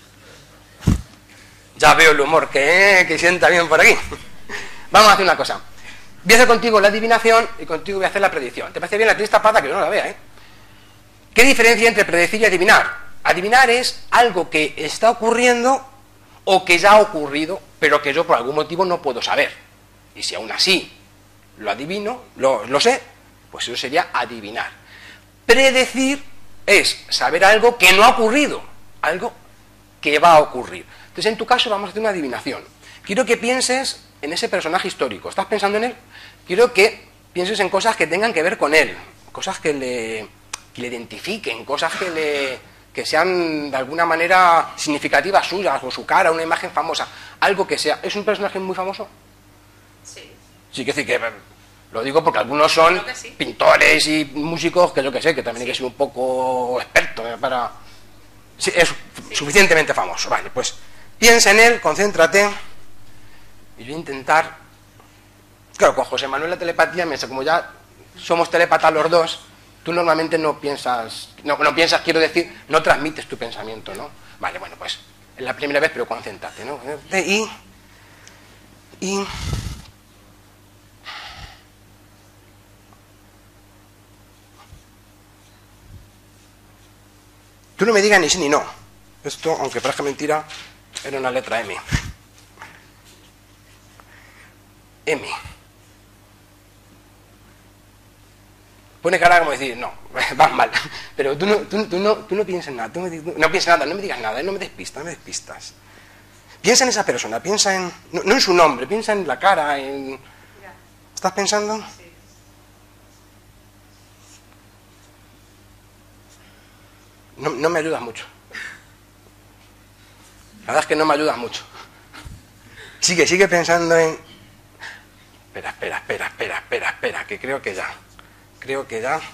ya veo el humor que, que sienta bien por aquí. Vamos a hacer una cosa. Voy a hacer contigo la adivinación y contigo voy a hacer la predicción. ¿Te parece bien? La tienes tapada, que yo no la vea, ¿eh? ¿Qué diferencia entre predecir y adivinar? Adivinar es algo que está ocurriendo o que ya ha ocurrido, pero que yo por algún motivo no puedo saber. Y si aún así lo adivino, lo, lo sé, pues eso sería adivinar. Predecir es saber algo que no ha ocurrido, algo que va a ocurrir. Entonces, en tu caso, vamos a hacer una adivinación. Quiero que pienses en ese personaje histórico. ¿Estás pensando en él? Quiero que pienses en cosas que tengan que ver con él, cosas que le, que le identifiquen, cosas que, le, que sean de alguna manera significativas suyas, o su cara, una imagen famosa, algo que sea. ¿Es un personaje muy famoso? Sí. Sí, que decir que... Lo digo porque algunos son sí. pintores y músicos que yo que sé, que también sí. hay que ser un poco experto ¿eh? para... Sí, es sí. suficientemente famoso. Vale, pues piensa en él, concéntrate, y yo voy a intentar... Claro, con José Manuel la telepatía, me sé, como ya somos telépatas los dos, tú normalmente no piensas, no, no piensas, quiero decir, no transmites tu pensamiento, ¿no? Vale, bueno, pues es la primera vez, pero concéntrate, ¿no? Y... y... tú no me digas ni sí ni no. Esto, aunque parezca mentira, era una letra M. M. Pone cara como decir, no, vas mal. Pero tú no, tú, tú no, tú no piensas nada, tú no, no piensas nada, no me digas nada, no me despistas, no me despistas. Piensa en esa persona, piensa en... No, no en su nombre, piensa en la cara, en... ¿Estás pensando? Sí. No, no me ayudas mucho. La verdad es que no me ayudas mucho. Sigue, sigue pensando en... Espera, espera, espera, espera, espera, espera, que creo que ya... Creo que ya...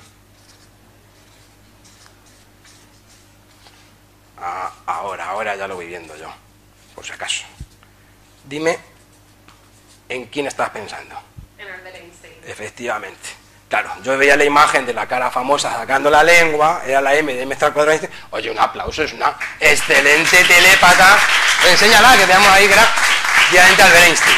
Ah, ahora, ahora ya lo voy viendo yo, por si acaso. Dime, ¿en quién estás pensando? En Albert Einstein. Efectivamente. Claro, yo veía la imagen de la cara famosa sacando la lengua, era la M de M al cuadrado. Oye, un aplauso, es una excelente telépata. Enséñala, que veamos ahí que era efectivamente Albert Einstein.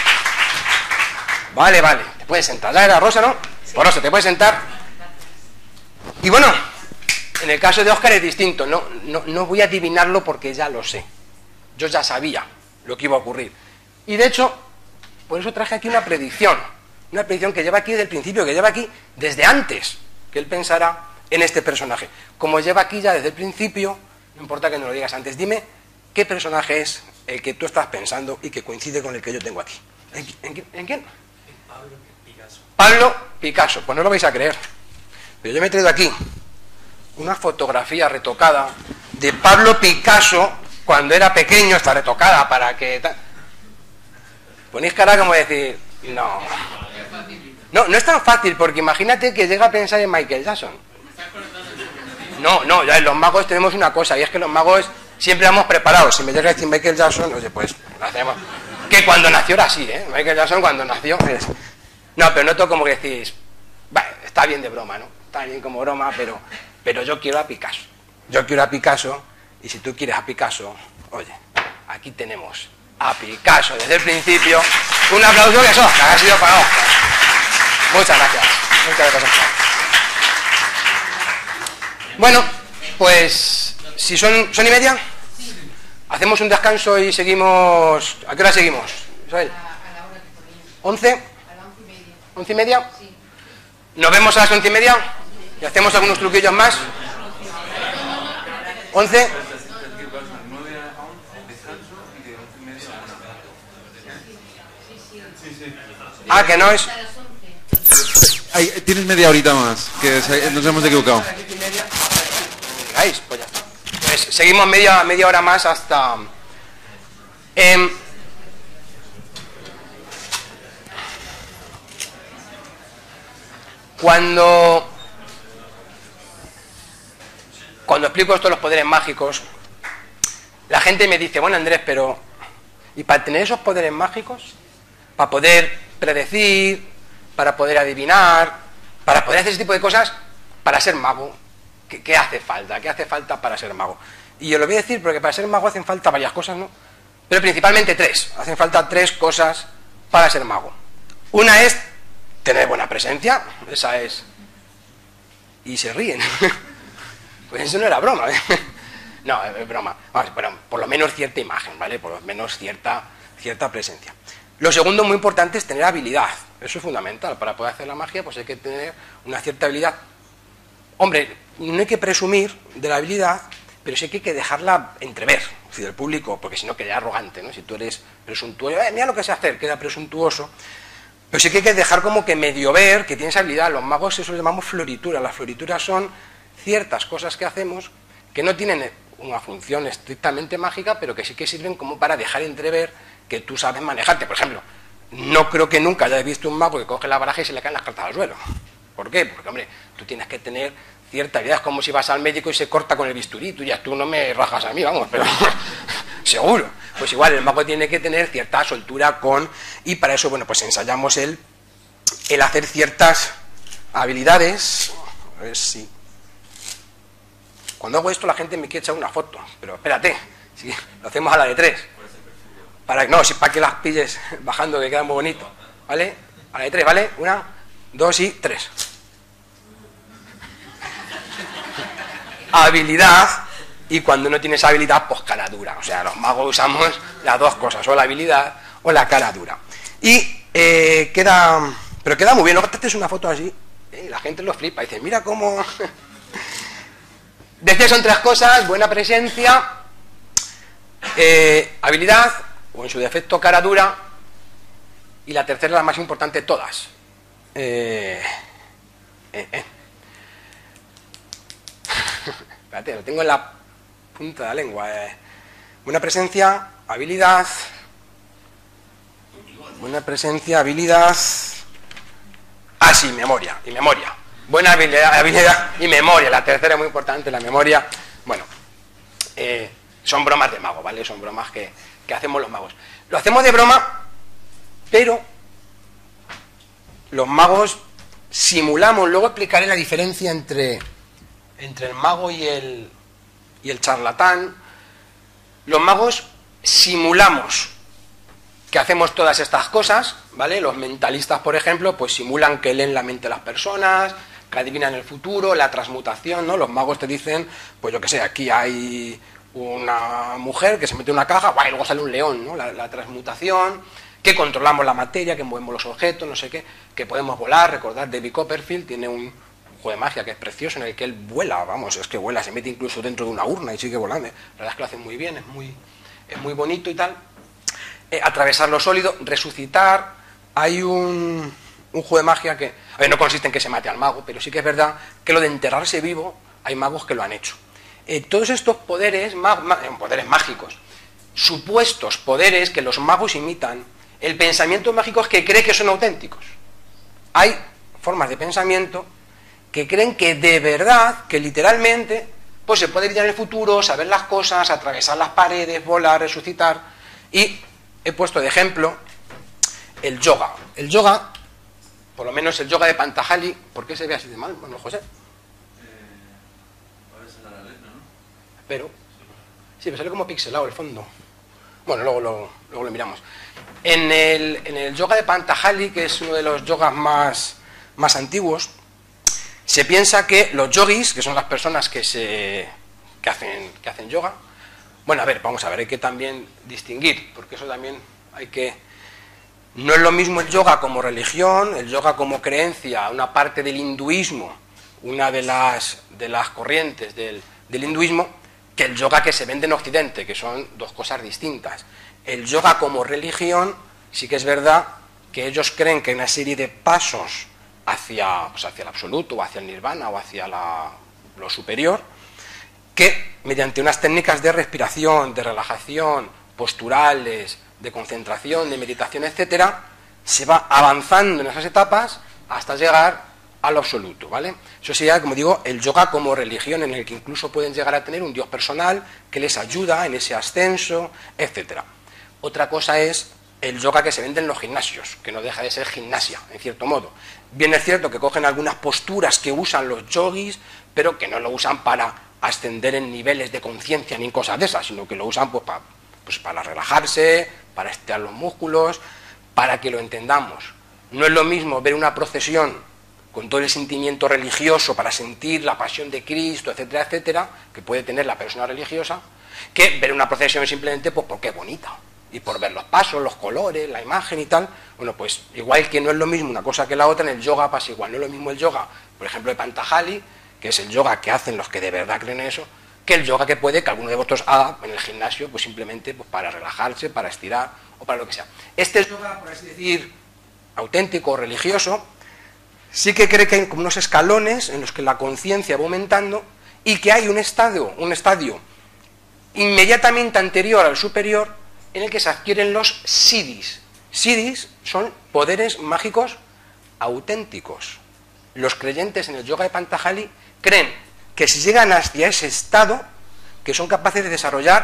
Vale, vale, te puedes sentar. ¿Ya era Rosa, no? Sí. Pues Rosa, te puedes sentar. Y bueno, en el caso de Óscar es distinto, no, no, no voy a adivinarlo porque ya lo sé. Yo ya sabía lo que iba a ocurrir. Y de hecho, por eso traje aquí una predicción. Una predicción que lleva aquí desde el principio, que lleva aquí desde antes que él pensara en este personaje. Como lleva aquí ya desde el principio, no importa que no lo digas antes, dime qué personaje es el que tú estás pensando y que coincide con el que yo tengo aquí. ¿En, en, en quién? Pablo Picasso. Pablo Picasso, pues no lo vais a creer. Pero yo me he traído aquí una fotografía retocada de Pablo Picasso cuando era pequeño, está retocada para que... Ponéis cara como decir, no... No, no es tan fácil, porque imagínate que llega a pensar en Michael Jackson. No, no, ya en los magos tenemos una cosa, y es que los magos siempre vamos preparados. Si me llega a decir Michael Jackson, oye, pues lo hacemos. Que cuando nació era así, ¿eh? Michael Jackson cuando nació es... No, pero noto como que decís, vale, está bien de broma, ¿no? Está bien como broma, pero, pero yo quiero a Picasso. Yo quiero a Picasso, y si tú quieres a Picasso, oye, aquí tenemos a Picasso desde el principio. Un aplauso que eso, que ha sido para Óscar. Muchas gracias. Muchas gracias. Bueno, pues si son, son y media, hacemos un descanso y seguimos. ¿A qué hora seguimos, Isabel? ¿Once? ¿Once y media? ¿Nos vemos a las once y media? ¿Y hacemos algunos truquillos más? ¿Once? Ah, que no es... Ay, tienes media horita más, que nos hemos equivocado. Pues ya está. Pues seguimos media, media hora más hasta... Eh, cuando... Cuando explico esto de los poderes mágicos, la gente me dice, bueno Andrés, pero... ¿y para tener esos poderes mágicos? Para poder predecir, para poder adivinar, para poder hacer ese tipo de cosas, para ser mago, ¿qué, qué hace falta? ¿Qué hace falta para ser mago? Y yo lo voy a decir porque para ser mago hacen falta varias cosas, ¿no? Pero principalmente tres. Hacen falta tres cosas para ser mago. Una es tener buena presencia, esa es... Y se ríen. Pues eso no era broma, ¿eh? No, es broma. Vamos, pero por lo menos cierta imagen, ¿vale? Por lo menos cierta, cierta presencia. Lo segundo muy importante es tener habilidad. Eso es fundamental. Para poder hacer la magia, pues hay que tener una cierta habilidad. Hombre, no hay que presumir de la habilidad, pero sí que hay que dejarla entrever, es decir, del público, porque si no queda arrogante, ¿no? Si tú eres presuntuoso, eh, mira lo que sé hacer, queda presuntuoso. Pero sí que hay que dejar como que medio ver que tienes habilidad. Los magos eso lo llamamos florituras. Las florituras son ciertas cosas que hacemos que no tienen una función estrictamente mágica, pero que sí que sirven como para dejar entrever que tú sabes manejarte. Por ejemplo, no creo que nunca hayas visto un mago que coge la baraja y se le caen las cartas al suelo. ¿Por qué? Porque, hombre, tú tienes que tener cierta habilidad. Es como si vas al médico y se corta con el bisturí. Tú ya tú no me rajas a mí, vamos, pero seguro. pues igual el mago tiene que tener cierta soltura con, y para eso, bueno, pues ensayamos el, el hacer ciertas habilidades. A ver si... Cuando hago esto la gente me quiere echar una foto, pero espérate, si lo hacemos a la de tres. Para, no, si para que las pilles bajando, que queda muy bonito, ¿vale? A la de tres, ¿vale? Una, dos y tres. Habilidad, y cuando no tienes habilidad, pues cara dura. O sea, los magos usamos las dos cosas, o la habilidad o la cara dura. Y eh, queda, pero queda muy bien, luego te haces una foto así, y la gente lo flipa, y dice, mira cómo... Decía son tres cosas: buena presencia, eh, habilidad, o en su defecto cara dura, y la tercera, la más importante, todas. Eh, eh, eh. Espérate, lo tengo en la punta de la lengua. Eh. Buena presencia, habilidad, buena presencia, habilidad, ah sí, memoria, y memoria. Buena habilidad, habilidad y memoria. La tercera es muy importante, la memoria. Bueno, eh, son bromas de mago, ¿vale? Son bromas que, que hacemos los magos. Lo hacemos de broma, pero los magos simulamos. Luego explicaré la diferencia entre, entre el mago y el, y el charlatán. Los magos simulamos que hacemos todas estas cosas, ¿vale? Los mentalistas, por ejemplo, pues simulan que leen la mente de las personas, que adivinan el futuro, la transmutación, ¿no? Los magos te dicen, pues yo que sé, aquí hay una mujer que se mete en una caja, ¡guay! Y luego sale un león, ¿no? La, la transmutación, que controlamos la materia, que movemos los objetos, no sé qué, que podemos volar. Recordad, David Copperfield tiene un juego de magia que es precioso, en el que él vuela, vamos, es que vuela, se mete incluso dentro de una urna y sigue volando. La verdad es que lo hace muy bien, es muy, es muy bonito y tal. Eh, atravesar lo sólido, resucitar. Hay un, un juego de magia que, a ver, no consiste en que se mate al mago, pero sí que es verdad que lo de enterrarse vivo, hay magos que lo han hecho. Eh, todos estos poderes, ma, ma, poderes mágicos, supuestos poderes que los magos imitan, el pensamiento mágico es que cree que son auténticos. Hay formas de pensamiento que creen que de verdad, que literalmente, pues se puede ir en el futuro, saber las cosas, atravesar las paredes, volar, resucitar. Y he puesto de ejemplo el yoga. El yoga, por lo menos el yoga de Pantajali, ¿por qué se ve así de mal, bueno, José? Pero, sí, me sale como pixelado el fondo. Bueno, luego lo, luego lo miramos. En el, en el yoga de Pantajali, que es uno de los yogas más, más antiguos, se piensa que los yogis, que son las personas que, se, que, hacen, que hacen yoga, bueno, a ver, vamos a ver, hay que también distinguir, porque eso también hay que... No es lo mismo el yoga como religión, el yoga como creencia, una parte del hinduismo, una de las, de las corrientes del, del hinduismo, que el yoga que se vende en Occidente, que son dos cosas distintas. El yoga como religión, sí que es verdad que ellos creen que hay una serie de pasos hacia, pues hacia el absoluto, o hacia el nirvana, o hacia la, lo superior, que mediante unas técnicas de respiración, de relajación, posturales, de concentración, de meditación, etcétera, se va avanzando en esas etapas hasta llegar al absoluto, ¿vale? Eso sería, como digo, el yoga como religión, en el que incluso pueden llegar a tener un dios personal que les ayuda en ese ascenso, etcétera. Otra cosa es el yoga que se vende en los gimnasios, que no deja de ser gimnasia, en cierto modo. Bien es cierto que cogen algunas posturas que usan los yogis, pero que no lo usan para ascender en niveles de conciencia ni cosas de esas, sino que lo usan pues para, pues para relajarse, para estirar los músculos, para que lo entendamos. No es lo mismo ver una procesión con todo el sentimiento religioso para sentir la pasión de Cristo, etcétera, etcétera, que puede tener la persona religiosa, que ver una procesión simplemente pues porque es bonita, y por ver los pasos, los colores, la imagen y tal. Bueno, pues igual que no es lo mismo una cosa que la otra, en el yoga pasa igual. No es lo mismo el yoga, por ejemplo, de Pantajali, que es el yoga que hacen los que de verdad creen en eso, que el yoga que puede que alguno de vosotros haga en el gimnasio, pues simplemente pues para relajarse, para estirar o para lo que sea. Este yoga, por así decir, auténtico o religioso, sí que cree que hay como unos escalones en los que la conciencia va aumentando y que hay un estadio, un estadio inmediatamente anterior al superior en el que se adquieren los siddhis. Siddhis son poderes mágicos auténticos. Los creyentes en el yoga de Pantajali creen que si llegan hacia ese estado, que son capaces de desarrollar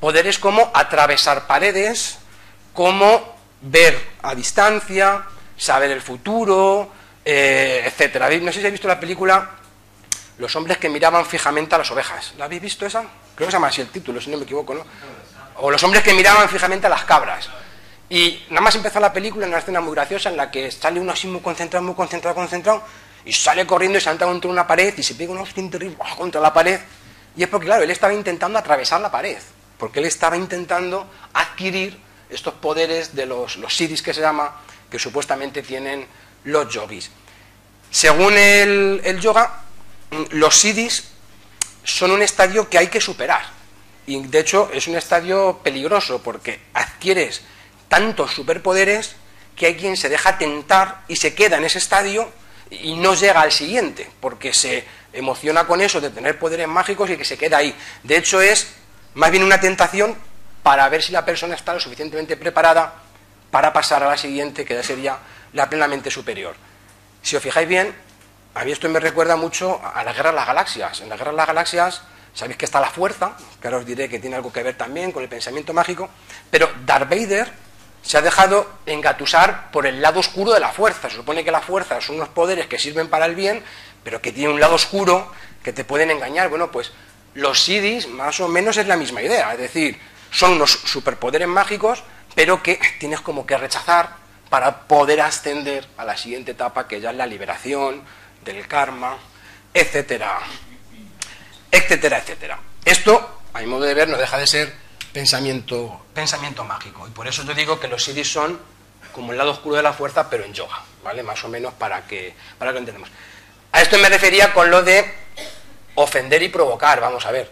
poderes como atravesar paredes, como ver a distancia, saber el futuro, eh, etcétera. No sé si habéis visto la película Los hombres que miraban fijamente a las ovejas. ¿La habéis visto esa? Creo que se llama así el título, si no me equivoco, ¿no? O Los hombres que miraban fijamente a las cabras. Y nada más empezó la película en una escena muy graciosa en la que sale uno así muy concentrado, muy concentrado, concentrado, y sale corriendo y se entra contra una pared y se pega un hostia terrible contra la pared. Y es porque, claro, él estaba intentando atravesar la pared, porque él estaba intentando adquirir estos poderes de los, los siddhis, que se llama, que supuestamente tienen los yogis. Según el, el yoga, los siddhis son un estadio que hay que superar. Y de hecho es un estadio peligroso porque adquieres tantos superpoderes que hay quien se deja tentar y se queda en ese estadio y no llega al siguiente, porque se emociona con eso de tener poderes mágicos y que se queda ahí. De hecho es más bien una tentación para ver si la persona está lo suficientemente preparada para pasar a la siguiente, que ya sería la plenamente superior. Si os fijáis bien, a mí esto me recuerda mucho a la Guerra de las Galaxias. En la Guerra de las Galaxias sabéis que está la fuerza, que ahora os diré que tiene algo que ver también con el pensamiento mágico, pero Darth Vader se ha dejado engatusar por el lado oscuro de la fuerza. Se supone que la fuerza son unos poderes que sirven para el bien, pero que tienen un lado oscuro que te pueden engañar. Bueno, pues los siddhis más o menos es la misma idea, es decir, son unos superpoderes mágicos, pero que tienes como que rechazar para poder ascender a la siguiente etapa, que ya es la liberación del karma, etcétera, etcétera, etcétera. Esto, a mi modo de ver, no deja de ser pensamiento, pensamiento mágico, y por eso yo digo que los siddhis son como el lado oscuro de la fuerza, pero en yoga, ¿vale? Más o menos para que, para que lo entendamos. A esto me refería con lo de ofender y provocar. Vamos a ver,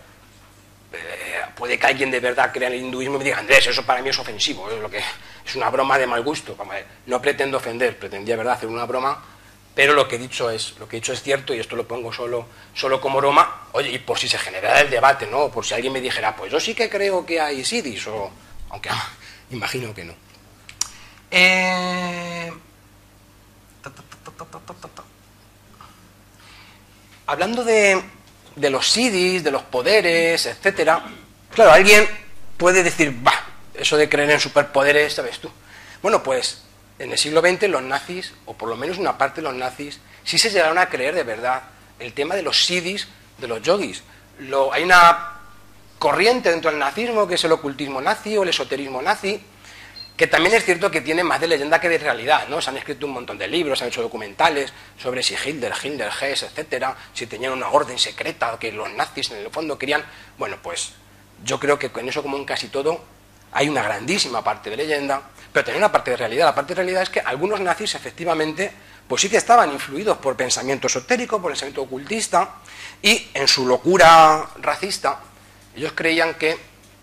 eh, puede que alguien de verdad crea en el hinduismo y me diga, Andrés, eso para mí es ofensivo, es, lo que, es una broma de mal gusto. Vamos a ver, no pretendo ofender, pretendía, verdad, hacer una broma, pero lo que he dicho es, lo que he dicho es cierto, y esto lo pongo solo, solo como broma. Oye, y por si se generara el debate, ¿no? Por si alguien me dijera, pues yo sí que creo que hay siddhis, o aunque ah, imagino que no. Eh... Hablando de, de los siddhis, de los poderes, etcétera, claro, alguien puede decir, bah, eso de creer en superpoderes, ¿sabes tú? Bueno, pues en el siglo veinte los nazis, o por lo menos una parte de los nazis, sí se llegaron a creer de verdad el tema de los siddhis, de los yogis. Lo, hay una corriente dentro del nazismo que es el ocultismo nazi o el esoterismo nazi, que también es cierto que tiene más de leyenda que de realidad, ¿no? Se han escrito un montón de libros, se han hecho documentales sobre si Hitler, Hitler, Hess, etcétera, si tenían una orden secreta que los nazis en el fondo querían. Bueno, pues yo creo que con eso, como en casi todo, hay una grandísima parte de leyenda, pero también una parte de realidad. La parte de realidad es que algunos nazis, efectivamente, pues sí que estaban influidos por pensamiento esotérico, por pensamiento ocultista, y en su locura racista, ellos creían que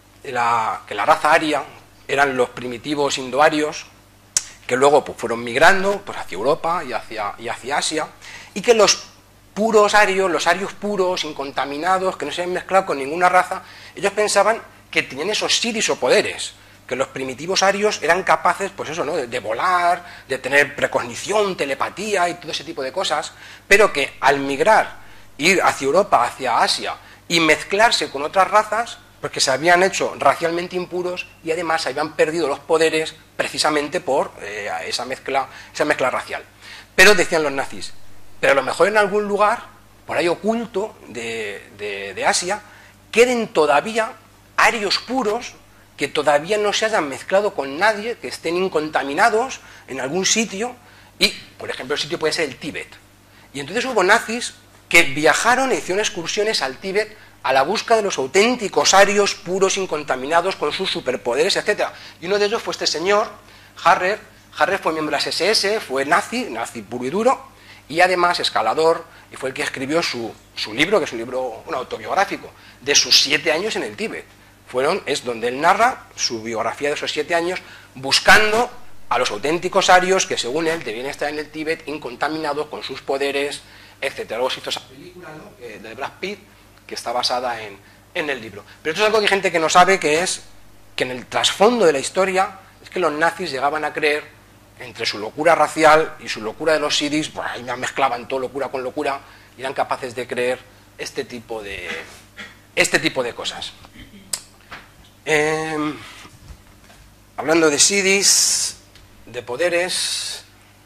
la, que la raza aria eran los primitivos indoarios, que luego pues, fueron migrando pues, hacia Europa y hacia, y hacia Asia, y que los puros arios, los arios puros, incontaminados, que no se habían mezclado con ninguna raza, ellos pensaban que tenían esos siddhis o poderes, que los primitivos arios eran capaces, pues eso, ¿no?, de, de volar, de tener precognición, telepatía y todo ese tipo de cosas, pero que al migrar, ir hacia Europa, hacia Asia, y mezclarse con otras razas, porque se habían hecho racialmente impuros y además habían perdido los poderes precisamente por eh, esa mezcla, esa mezcla racial. Pero decían los nazis, pero a lo mejor en algún lugar, por ahí oculto de, de, de Asia, queden todavía arios puros que todavía no se hayan mezclado con nadie, que estén incontaminados en algún sitio, y, por ejemplo, el sitio puede ser el Tíbet. Y entonces hubo nazis que viajaron e hicieron excursiones al Tíbet a la busca de los auténticos arios puros, incontaminados, con sus superpoderes, etcétera. Y uno de ellos fue este señor, Harrer. Harrer fue miembro de la ese ese, fue nazi, nazi puro y duro, y además escalador, y fue el que escribió su, su libro, que es un libro un autobiográfico, de sus siete años en el Tíbet. Fueron, es donde él narra su biografía de esos siete años, buscando a los auténticos arios que, según él, debían estar en el Tíbet, incontaminados, con sus poderes, etcétera. Luego se hizo esa película, ¿no?, eh, de Brad Pitt, que está basada en, en el libro. Pero esto es algo que hay gente que no sabe, que es que en el trasfondo de la historia es que los nazis llegaban a creer, entre su locura racial y su locura de los siddhis, pues ahí mezclaban todo locura con locura, y eran capaces de creer este tipo de, este tipo de cosas. Eh, hablando de sidis, de poderes...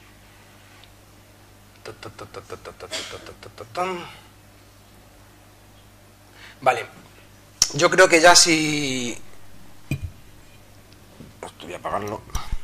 Vale, yo creo que ya si... Voy a apagarlo.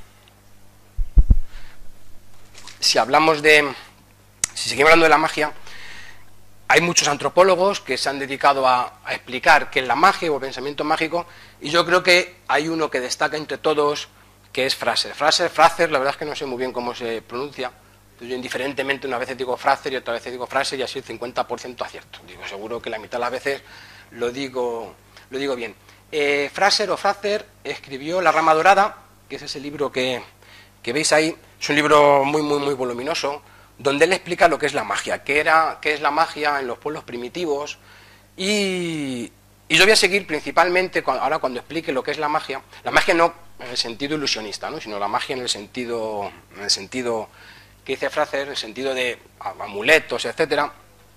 Si hablamos de... Si seguimos hablando de la magia, hay muchos antropólogos que se han dedicado a, a explicar qué es la magia o el pensamiento mágico, y yo creo que hay uno que destaca entre todos, que es Fraser. Fraser, Fraser, la verdad es que no sé muy bien cómo se pronuncia. Yo indiferentemente una vez digo Fraser y otra vez digo Fraser y así el cincuenta por ciento acierto. Digo, seguro que la mitad de las veces lo digo, lo digo bien. Eh, Fraser o Fraser escribió La rama dorada, que es ese libro que, que veis ahí. Es un libro muy, muy, muy voluminoso, donde él explica lo que es la magia, qué, era, qué es la magia en los pueblos primitivos. Y, y yo voy a seguir principalmente, ahora cuando explique lo que es la magia, la magia no en el sentido ilusionista, ¿no? Sino la magia en el sentido, en el sentido que dice Fraser, en el sentido de amuletos, etcétera.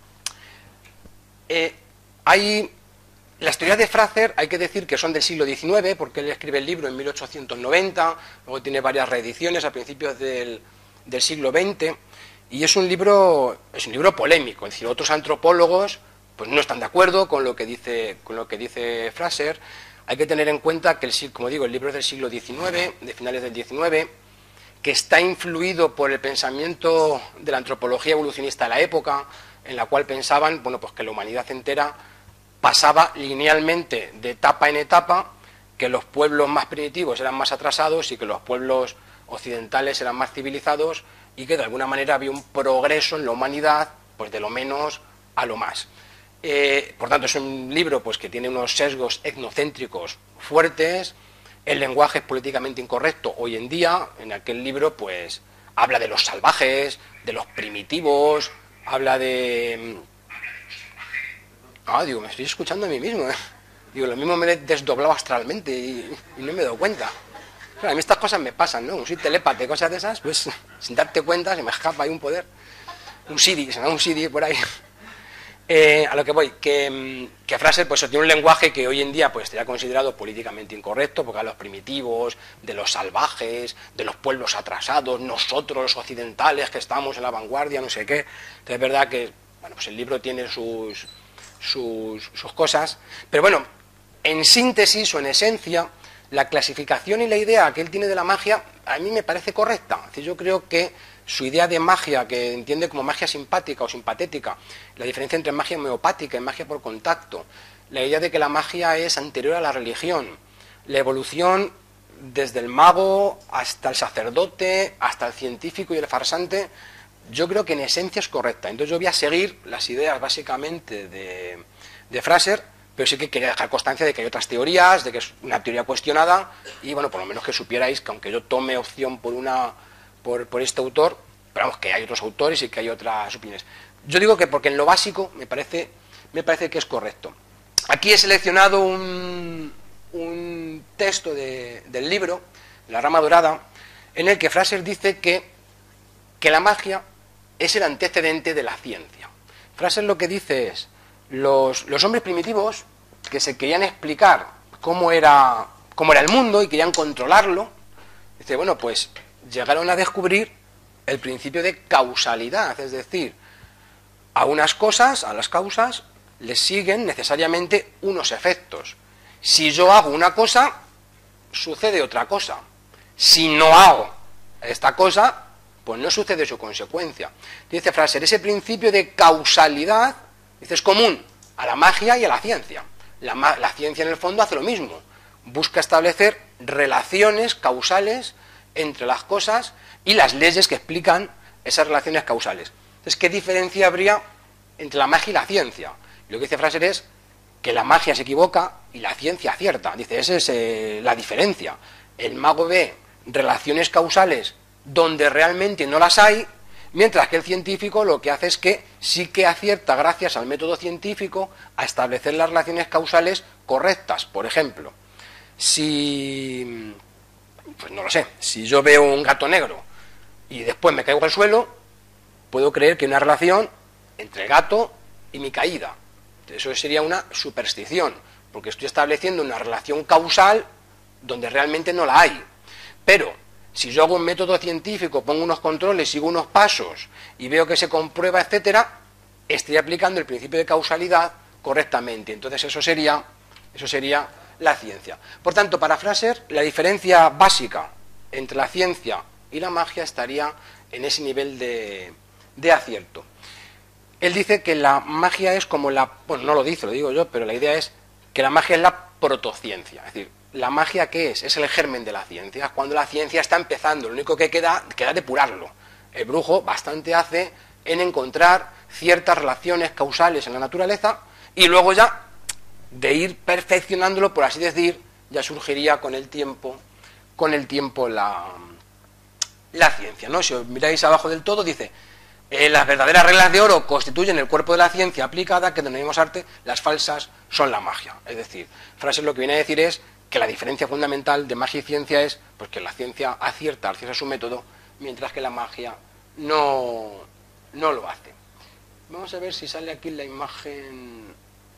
Eh, hay las teorías de Fraser, hay que decir que son del siglo diecinueve, porque él escribe el libro en mil ochocientos noventa, luego tiene varias reediciones a principios del, del siglo veinte, y es un libro es un libro polémico, es decir, otros antropólogos pues no están de acuerdo con lo que dice con lo que dice Fraser. Hay que tener en cuenta que, el, como digo, el libro es del siglo diecinueve, de finales del diecinueve, que está influido por el pensamiento de la antropología evolucionista de la época, en la cual pensaban, bueno, pues que la humanidad entera pasaba linealmente de etapa en etapa, que los pueblos más primitivos eran más atrasados y que los pueblos occidentales eran más civilizados, y que de alguna manera había un progreso en la humanidad, pues de lo menos a lo más. Eh, por tanto, es un libro pues que tiene unos sesgos etnocéntricos fuertes. El lenguaje es políticamente incorrecto hoy en día. En aquel libro pues habla de los salvajes, de los primitivos, habla de... Ah, digo, me estoy escuchando a mí mismo, ¿eh? Digo, lo mismo me he desdoblado astralmente y, y no me he dado cuenta. Claro, a mí estas cosas me pasan, ¿no? Un soy telépate, cosas de esas, pues sin darte cuenta se me escapa ahí un poder. Un C D, se me da un C D por ahí. Eh, a lo que voy, que, que Fraser pues tiene un lenguaje que hoy en día pues sería considerado políticamente incorrecto, porque habla de los primitivos, de los salvajes, de los pueblos atrasados, nosotros los occidentales que estamos en la vanguardia, no sé qué. Entonces es verdad que bueno, pues el libro tiene sus, sus, sus cosas, pero bueno, en síntesis o en esencia, la clasificación y la idea que él tiene de la magia a mí me parece correcta. Es decir, yo creo que su idea de magia, que entiende como magia simpática o simpatética, la diferencia entre magia homeopática y magia por contacto, la idea de que la magia es anterior a la religión, la evolución desde el mago hasta el sacerdote, hasta el científico y el farsante, yo creo que en esencia es correcta. Entonces yo voy a seguir las ideas básicamente de, de Fraser, pero sí que quería dejar constancia de que hay otras teorías, de que es una teoría cuestionada, y bueno, por lo menos que supierais que aunque yo tome opción por una por, por este autor, pero vamos, que hay otros autores y que hay otras opiniones. Yo digo que porque en lo básico me parece, me parece que es correcto. Aquí he seleccionado un, un texto de, del libro, La rama dorada, en el que Fraser dice que, que la magia es el antecedente de la ciencia. Fraser lo que dice es, los, los hombres primitivos que se querían explicar cómo era, cómo era el mundo y querían controlarlo, dice, bueno, pues llegaron a descubrir el principio de causalidad, es decir, a unas cosas, a las causas, les siguen necesariamente unos efectos. Si yo hago una cosa, sucede otra cosa. Si no hago esta cosa, pues no sucede su consecuencia. Dice Fraser, ese principio de causalidad, dice, es común a la magia y a la ciencia. La, la ciencia en el fondo hace lo mismo, busca establecer relaciones causales entre las cosas y las leyes que explican esas relaciones causales. Entonces, ¿qué diferencia habría entre la magia y la ciencia? Y lo que dice Fraser es que la magia se equivoca y la ciencia acierta. Dice, esa es eh, la diferencia. El mago ve relaciones causales donde realmente no las hay, mientras que el científico lo que hace es que sí que acierta, gracias al método científico, a establecer las relaciones causales correctas. Por ejemplo, si... pues no lo sé, si yo veo un gato negro y después me caigo al suelo, puedo creer que hay una relación entre el gato y mi caída. Eso sería una superstición. porque estoy estableciendo una relación causal donde realmente no la hay. Pero si yo hago un método científico, pongo unos controles, sigo unos pasos y veo que se comprueba, etcétera, estoy aplicando el principio de causalidad correctamente. Entonces eso sería, eso sería la ciencia. Por tanto, para Fraser, la diferencia básica entre la ciencia y la magia estaría en ese nivel de, de acierto. Él dice que la magia es como la... Bueno, no lo dice, lo digo yo, pero la idea es que la magia es la protociencia. Es decir, ¿la magia qué es? Es el germen de la ciencia. Cuando la ciencia está empezando, lo único que queda, queda depurarlo. El brujo bastante hace en encontrar ciertas relaciones causales en la naturaleza y luego ya, de ir perfeccionándolo, por así decir, ya surgiría con el tiempo, con el tiempo la, la ciencia, ¿no? Si os miráis abajo del todo, dice... Eh, las verdaderas reglas de oro constituyen el cuerpo de la ciencia aplicada, que denominamos arte, las falsas son la magia. Es decir, Fraser lo que viene a decir es que la diferencia fundamental de magia y ciencia es pues, que la ciencia acierta, acierta su método, mientras que la magia no, no lo hace. Vamos a ver si sale aquí la imagen.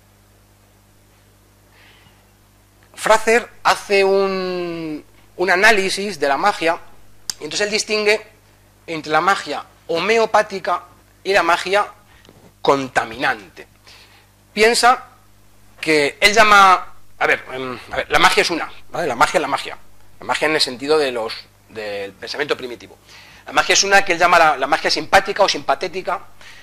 Fraser hace un, un análisis de la magia, y entonces él distingue entre la magia homeopática y la magia contaminante. Piensa que él llama, a ver, a ver la magia es una, ¿vale? La magia es la magia, la magia en el sentido de los del pensamiento primitivo. La magia es una que él llama la, la magia simpática o simpatética,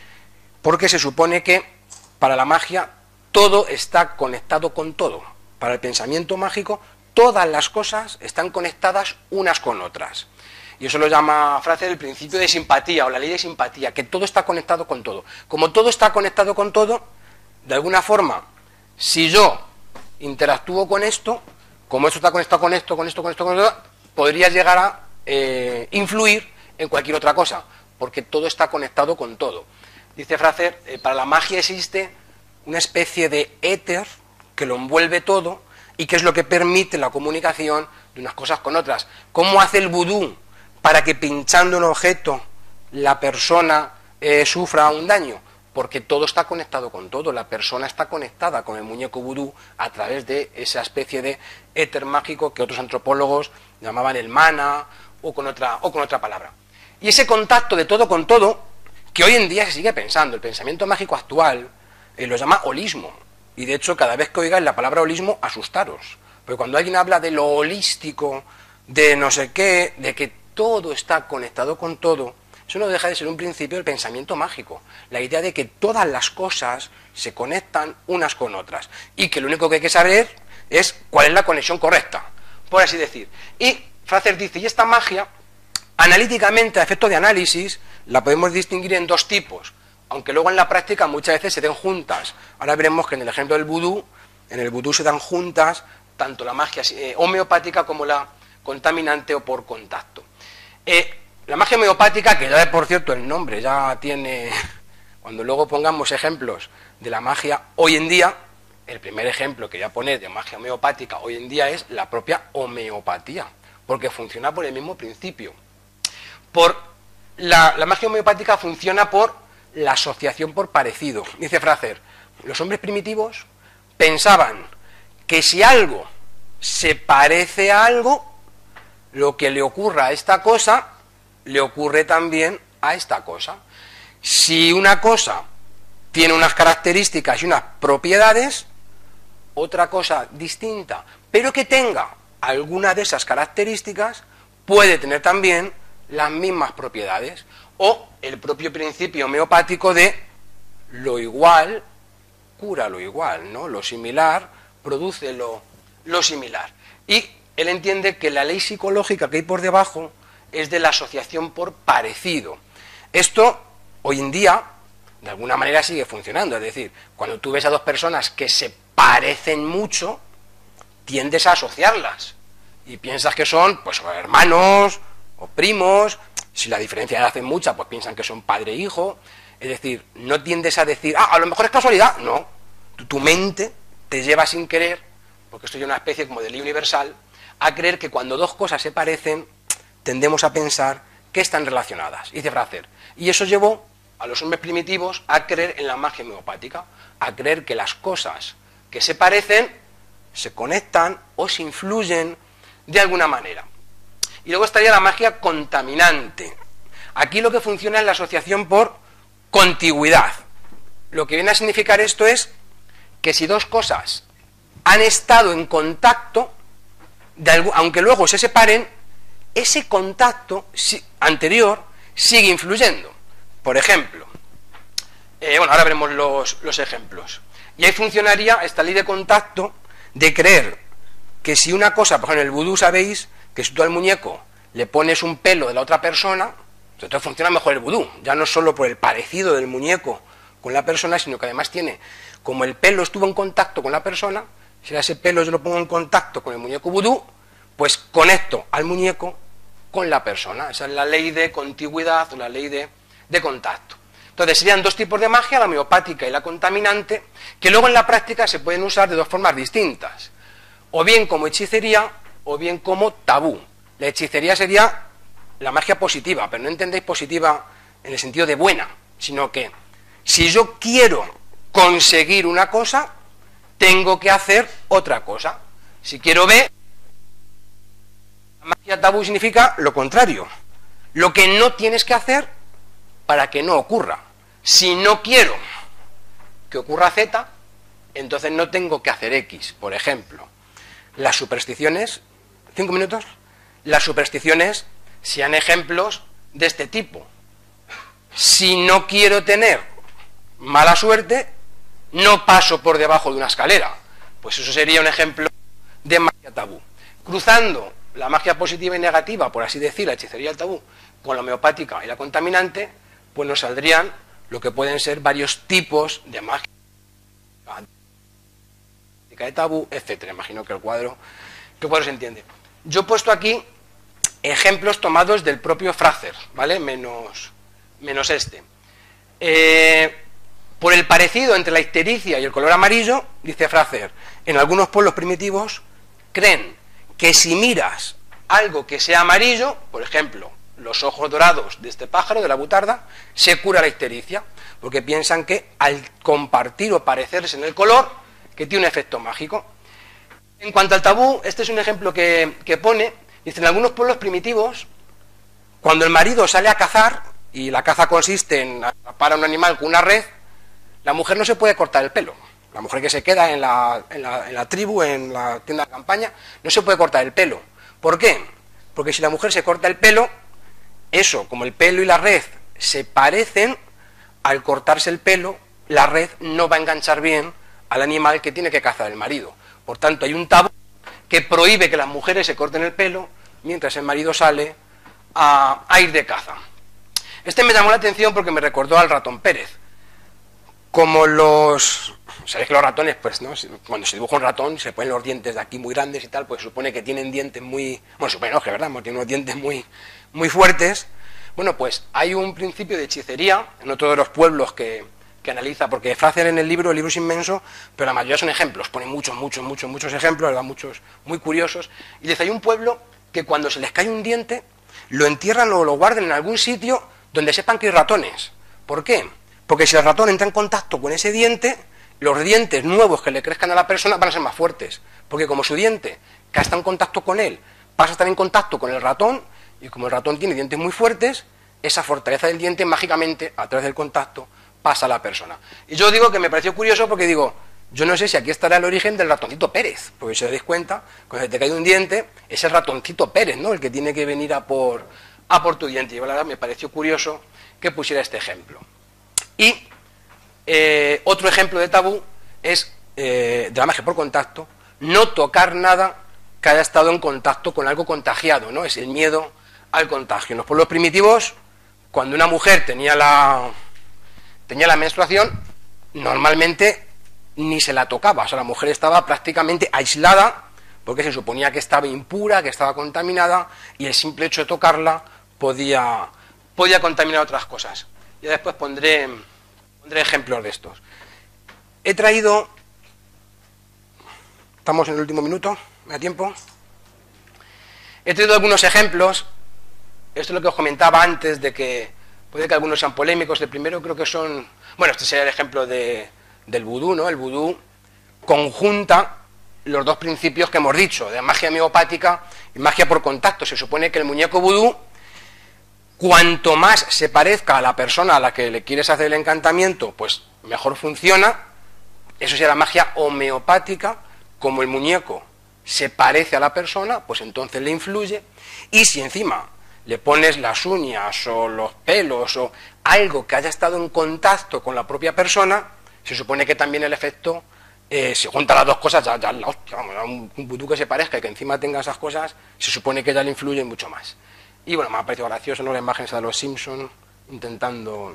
porque se supone que para la magia todo está conectado con todo. Para el pensamiento mágico todas las cosas están conectadas unas con otras. Y eso lo llama Fraser el principio de simpatía o la ley de simpatía, que todo está conectado con todo. Como todo está conectado con todo, de alguna forma, si yo interactúo con esto, como esto está conectado con esto, con esto, con esto, con esto, podría llegar a eh, influir en cualquier otra cosa, porque todo está conectado con todo. Dice Fraser, eh, para la magia existe una especie de éter que lo envuelve todo y que es lo que permite la comunicación de unas cosas con otras. ¿Cómo hace el vudú para que pinchando un objeto la persona eh, sufra un daño? Porque todo está conectado con todo, la persona está conectada con el muñeco vudú a través de esa especie de éter mágico que otros antropólogos llamaban el mana o con otra, o con otra palabra. Y ese contacto de todo con todo, que hoy en día se sigue pensando, el pensamiento mágico actual eh, lo llama holismo, y de hecho cada vez que oigáis la palabra holismo, asustaros, porque cuando alguien habla de lo holístico, de no sé qué, de que todo está conectado con todo, eso no deja de ser un principio del pensamiento mágico, la idea de que todas las cosas se conectan unas con otras y que lo único que hay que saber es cuál es la conexión correcta, por así decir. Y Fraser dice, y esta magia, analíticamente, a efecto de análisis, la podemos distinguir en dos tipos, aunque luego en la práctica muchas veces se den juntas. Ahora veremos que en el ejemplo del vudú, en el vudú se dan juntas tanto la magia eh, homeopática como la contaminante o por contacto. Eh, la magia homeopática, que ya por cierto el nombre ya tiene, cuando luego pongamos ejemplos de la magia hoy en día, el primer ejemplo que voy a poner de magia homeopática hoy en día es la propia homeopatía, porque funciona por el mismo principio. Por la, la magia homeopática funciona por la asociación por parecido. Dice Fraser, los hombres primitivos pensaban que si algo se parece a algo, lo que le ocurra a esta cosa, le ocurre también a esta cosa. Si una cosa tiene unas características y unas propiedades, otra cosa distinta, pero que tenga alguna de esas características, puede tener también las mismas propiedades. O el propio principio homeopático de lo igual cura lo igual, ¿no? Lo similar produce lo, lo similar. Y él entiende que la ley psicológica que hay por debajo es de la asociación por parecido. Esto, hoy en día, de alguna manera sigue funcionando. Es decir, cuando tú ves a dos personas que se parecen mucho, tiendes a asociarlas. Y piensas que son, pues, hermanos o primos. Si la diferencia de edad es mucha, pues piensan que son padre e hijo. Es decir, no tiendes a decir, ah, a lo mejor es casualidad. No. Tu, tu mente te lleva sin querer, porque esto es una especie como de ley universal, a creer que cuando dos cosas se parecen, tendemos a pensar que están relacionadas. Dice Fraser. Y eso llevó a los hombres primitivos a creer en la magia homeopática, a creer que las cosas que se parecen se conectan o se influyen de alguna manera. Y luego estaría la magia contaminante. Aquí lo que funciona es la asociación por contigüidad. Lo que viene a significar esto es que si dos cosas han estado en contacto, de algo, aunque luego se separen, ese contacto si, anterior sigue influyendo. Por ejemplo, eh, bueno, ahora veremos los, los ejemplos. Y ahí funcionaría esta ley de contacto de creer que si una cosa, por ejemplo en el vudú sabéis que si tú al muñeco le pones un pelo de la otra persona, entonces funciona mejor el vudú, ya no solo por el parecido del muñeco con la persona, sino que además tiene, como el pelo estuvo en contacto con la persona, si ese pelo yo lo pongo en contacto con el muñeco vudú, pues conecto al muñeco con la persona. Esa es la ley de contigüidad o la ley de, de contacto. Entonces serían dos tipos de magia, la homeopática y la contaminante, que luego en la práctica se pueden usar de dos formas distintas, o bien como hechicería o bien como tabú. La hechicería sería la magia positiva, pero no entendéis positiva en el sentido de buena, sino que si yo quiero conseguir una cosa, tengo que hacer otra cosa. Si quiero ver, la magia tabú significa lo contrario, lo que no tienes que hacer para que no ocurra. Si no quiero que ocurra Z, entonces no tengo que hacer X. Por ejemplo, las supersticiones, cinco minutos, las supersticiones sean ejemplos de este tipo. Si no quiero tener mala suerte, no paso por debajo de una escalera. Pues eso sería un ejemplo de magia tabú. Cruzando la magia positiva y negativa, por así decir, la hechicería del tabú, con la homeopática y la contaminante, pues nos saldrían lo que pueden ser varios tipos de magia de tabú, etcétera. Imagino que el cuadro, que el cuadro se entiende. Yo he puesto aquí ejemplos tomados del propio Frazer, ¿vale? Menos, menos este. Eh, por el parecido entre la ictericia y el color amarillo, dice Frazer, en algunos pueblos primitivos creen que si miras algo que sea amarillo, por ejemplo, los ojos dorados de este pájaro, de la butarda, se cura la ictericia, porque piensan que al compartir o parecerse en el color, que tiene un efecto mágico. En cuanto al tabú, este es un ejemplo que, que pone, dice, en algunos pueblos primitivos, cuando el marido sale a cazar, y la caza consiste en atrapar a un animal con una red, la mujer no se puede cortar el pelo. La mujer que se queda en la, en la, en la tribu, en la tienda de campaña, no se puede cortar el pelo. ¿Por qué? Porque si la mujer se corta el pelo, eso, como el pelo y la red se parecen, al cortarse el pelo, la red no va a enganchar bien al animal que tiene que cazar el marido. Por tanto, hay un tabú que prohíbe que las mujeres se corten el pelo mientras el marido sale a, a ir de caza. Este me llamó la atención porque me recordó al ratón Pérez. Como los... Sabéis que los ratones, pues, ¿no? Cuando se dibuja un ratón, se ponen los dientes de aquí muy grandes y tal, pues supone que tienen dientes muy... Bueno, supone, no, que verdad, tienen unos dientes muy, muy fuertes. Bueno, pues hay un principio de hechicería en otro de los pueblos que, que analiza, porque Frazer en el libro, el libro es inmenso, pero la mayoría son ejemplos, pone muchos, muchos, muchos, muchos ejemplos, ¿verdad? Muchos muy curiosos, y dice, hay un pueblo que cuando se les cae un diente, lo entierran o lo guardan en algún sitio donde sepan que hay ratones. ¿Por qué? Porque si el ratón entra en contacto con ese diente, los dientes nuevos que le crezcan a la persona van a ser más fuertes, porque como su diente, que está en contacto con él, pasa a estar en contacto con el ratón, y como el ratón tiene dientes muy fuertes, esa fortaleza del diente mágicamente, a través del contacto, pasa a la persona. Y yo digo que me pareció curioso porque digo, yo no sé si aquí estará el origen del ratoncito Pérez, porque si os dais cuenta, cuando te cae un diente, es el ratoncito Pérez, ¿no?, el que tiene que venir a por, a por tu diente. Y la verdad me pareció curioso que pusiera este ejemplo. Y eh, otro ejemplo de tabú es eh, de la magia por contacto, no tocar nada que haya estado en contacto con algo contagiado, ¿no? Es el miedo al contagio. En los pueblos primitivos, cuando una mujer tenía la, tenía la menstruación, normalmente ni se la tocaba, o sea, la mujer estaba prácticamente aislada, porque se suponía que estaba impura, que estaba contaminada, y el simple hecho de tocarla podía, podía contaminar otras cosas. Y después pondré, pondré ejemplos de estos. He traído, estamos en el último minuto, ¿me da tiempo? He traído algunos ejemplos. Esto es lo que os comentaba antes, de que puede que algunos sean polémicos. El primero creo que son... Bueno, este sería el ejemplo de, del vudú, ¿no? El vudú conjunta los dos principios que hemos dicho, de magia homeopática y magia por contacto. Se supone que el muñeco vudú, cuanto más se parezca a la persona a la que le quieres hacer el encantamiento, pues mejor funciona. Eso sería la magia homeopática. Como el muñeco se parece a la persona, pues entonces le influye. Y si encima le pones las uñas o los pelos o algo que haya estado en contacto con la propia persona, se supone que también el efecto, eh, si junta las dos cosas, ya, ya la hostia, vamos, un, un vudú que se parezca y que encima tenga esas cosas, se supone que ya le influye mucho más. Y bueno, me ha parecido gracioso, ¿no?, la imagen esa de los Simpsons intentando...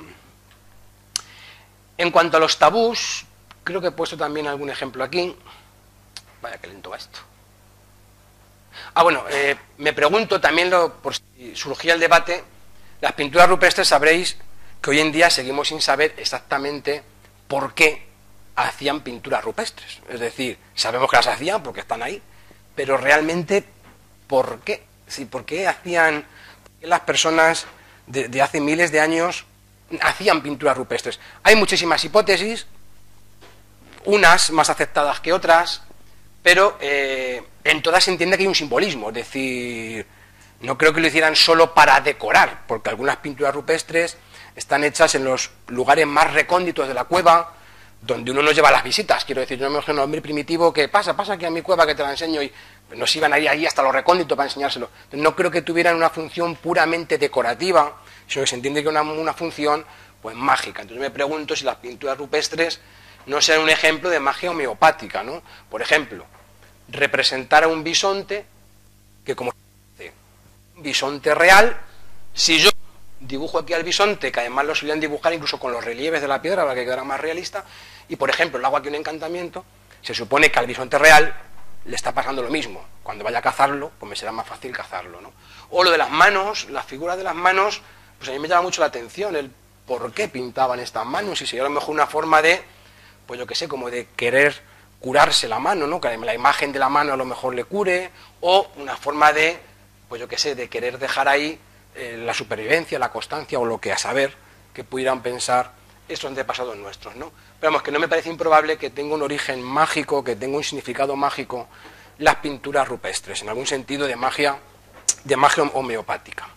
En cuanto a los tabús, creo que he puesto también algún ejemplo aquí. Vaya que lento va esto. Ah, bueno, eh, me pregunto también, lo, por si surgía el debate, las pinturas rupestres sabréis que hoy en día seguimos sin saber exactamente por qué hacían pinturas rupestres. Es decir, sabemos que las hacían porque están ahí, pero realmente, ¿por qué? Sí, ¿por qué hacían, por qué las personas de, de hace miles de años hacían pinturas rupestres? Hay muchísimas hipótesis, unas más aceptadas que otras, pero eh, en todas se entiende que hay un simbolismo, es decir, no creo que lo hicieran solo para decorar, porque algunas pinturas rupestres están hechas en los lugares más recónditos de la cueva, donde uno no lleva las visitas. Quiero decir, yo me imagino a un hombre primitivo que pasa, pasa aquí a mi cueva que te la enseño, y nos iban a ir ahí hasta lo recóndito para enseñárselo. No creo que tuvieran una función puramente decorativa, sino que se entiende que una, una función pues mágica. Entonces me pregunto si las pinturas rupestres no sean un ejemplo de magia homeopática, ¿no? Por ejemplo, representar a un bisonte, que como un bisonte real, si yo dibujo aquí al bisonte, que además lo solían dibujar incluso con los relieves de la piedra para que quedara más realista, y por ejemplo le hago aquí un encantamiento, se supone que al bisonte real le está pasando lo mismo. Cuando vaya a cazarlo, pues me será más fácil cazarlo, ¿no? O lo de las manos, las figuras de las manos, pues a mí me llama mucho la atención el por qué pintaban estas manos, y sería a lo mejor una forma de, pues yo qué sé, como de querer curarse la mano, ¿no? Que la imagen de la mano a lo mejor le cure, o una forma de, pues yo qué sé, de querer dejar ahí eh, la supervivencia, la constancia, o lo que a saber que pudieran pensar estos antepasados nuestros, ¿no? Pero vamos, que no me parece improbable que tenga un origen mágico, que tenga un significado mágico las pinturas rupestres, en algún sentido de magia, de magia homeopática.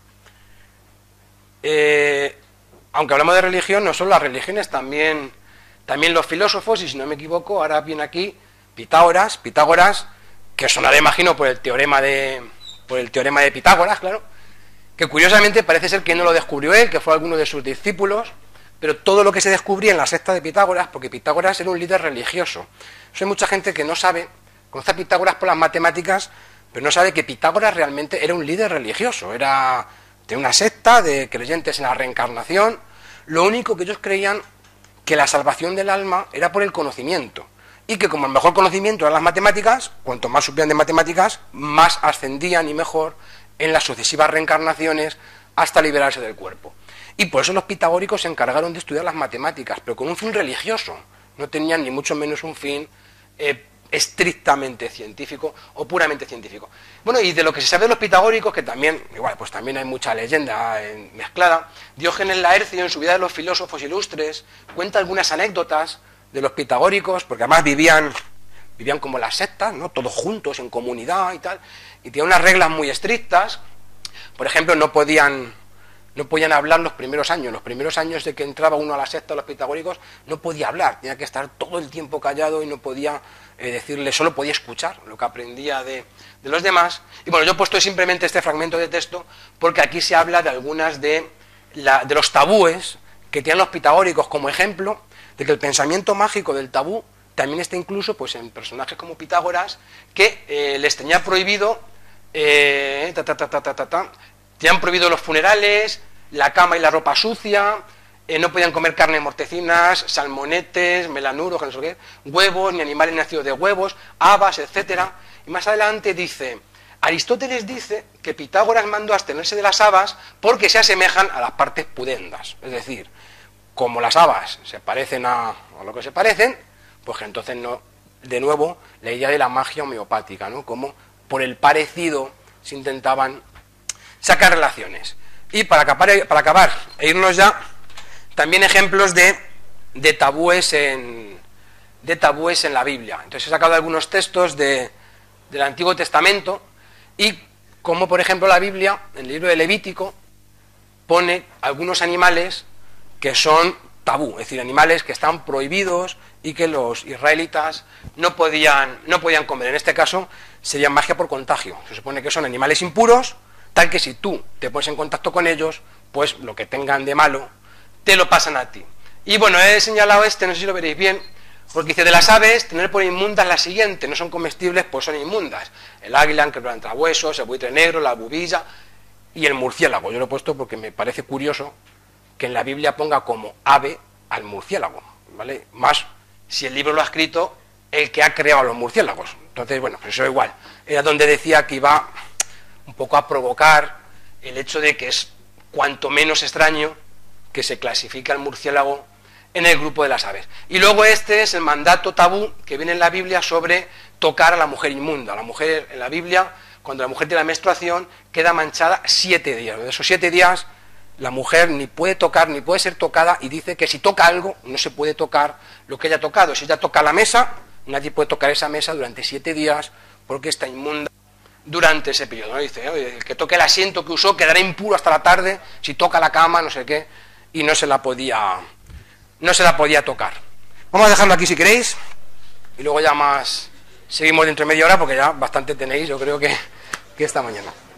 Eh, aunque hablamos de religión, no solo las religiones, también... También los filósofos, y si no me equivoco, ahora viene aquí Pitágoras, Pitágoras, que sonará, imagino, por el teorema de, por el teorema de Pitágoras, claro, que curiosamente parece ser que no lo descubrió él, que fue alguno de sus discípulos, pero todo lo que se descubría en la secta de Pitágoras, porque Pitágoras era un líder religioso. Eso hay mucha gente que no sabe, conoce a Pitágoras por las matemáticas, pero no sabe que Pitágoras realmente era un líder religioso, era de una secta de creyentes en la reencarnación. Lo único que ellos creían que la salvación del alma era por el conocimiento, y que como el mejor conocimiento eran las matemáticas, cuanto más supieran de matemáticas, más ascendían y mejor en las sucesivas reencarnaciones hasta liberarse del cuerpo. Y por eso los pitagóricos se encargaron de estudiar las matemáticas, pero con un fin religioso, no tenían ni mucho menos un fin eh, estrictamente científico o puramente científico. Bueno, y de lo que se sabe de los pitagóricos, que también, igual, pues también hay mucha leyenda eh, mezclada, Diógenes Laercio, en su vida de los filósofos ilustres, cuenta algunas anécdotas de los pitagóricos, porque además vivían, vivían como las sectas, ¿no? Todos juntos, en comunidad y tal, y tenían unas reglas muy estrictas. Por ejemplo, no podían... No podían hablar los primeros años. Los primeros años de que entraba uno a la secta de los pitagóricos no podía hablar, tenía que estar todo el tiempo callado y no podía eh, decirle, solo podía escuchar lo que aprendía de, de los demás. Y bueno, yo he puesto simplemente este fragmento de texto porque aquí se habla de algunas de, la, de los tabúes que tenían los pitagóricos, como ejemplo de que el pensamiento mágico del tabú también está incluso pues, en personajes como Pitágoras, que eh, les tenía prohibido eh, ta, ta, ta, ta, ta, ta, ta, tenían prohibido los funerales, la cama y la ropa sucia, eh, no podían comer carne de mortecinas, salmonetes, melanuros, no sé qué, huevos, ni animales nacidos de huevos, habas, etcétera. Y más adelante dice, Aristóteles dice que Pitágoras mandó abstenerse de las habas porque se asemejan a las partes pudendas. Es decir, como las habas se parecen a, a lo que se parecen, pues que entonces no, de nuevo, la idea de la magia homeopática, ¿no? Como por el parecido se intentaban sacar relaciones. Y para acabar, para acabar e irnos ya, también ejemplos de, de tabúes en, de tabúes en la Biblia. Entonces he sacado algunos textos de, del Antiguo Testamento y como por ejemplo la Biblia, en el libro de Levítico, pone algunos animales que son tabú, es decir, animales que están prohibidos y que los israelitas no podían, no podían comer. En este caso sería magia por contagio. Se supone que son animales impuros, tal que si tú te pones en contacto con ellos, pues lo que tengan de malo te lo pasan a ti. Y bueno, he señalado este, no sé si lo veréis bien, porque dice, de las aves, tener por inmundas la siguiente, no son comestibles, pues son inmundas. El águila, el quebrantahuesos, el buitre negro, la bubilla y el murciélago. Yo lo he puesto porque me parece curioso que en la Biblia ponga como ave al murciélago, ¿vale? Más si el libro lo ha escrito el que ha creado a los murciélagos. Entonces, bueno, pues eso igual. Era donde decía que iba un poco a provocar el hecho de que es cuanto menos extraño que se clasifique al murciélago en el grupo de las aves. Y luego este es el mandato tabú que viene en la Biblia sobre tocar a la mujer inmunda. La mujer en la Biblia, cuando la mujer tiene la menstruación, queda manchada siete días. De esos siete días, la mujer ni puede tocar, ni puede ser tocada, y dice que si toca algo, no se puede tocar lo que haya tocado. Si ella toca la mesa, nadie puede tocar esa mesa durante siete días, porque está inmunda durante ese periodo, ¿no? Dice, oye, el que toque el asiento que usó quedará impuro hasta la tarde, si toca la cama, no sé qué, y no se la podía... no se la podía tocar. Vamos a dejarlo aquí si queréis, y luego ya más seguimos dentro de media hora, porque ya bastante tenéis, yo creo que, que esta mañana.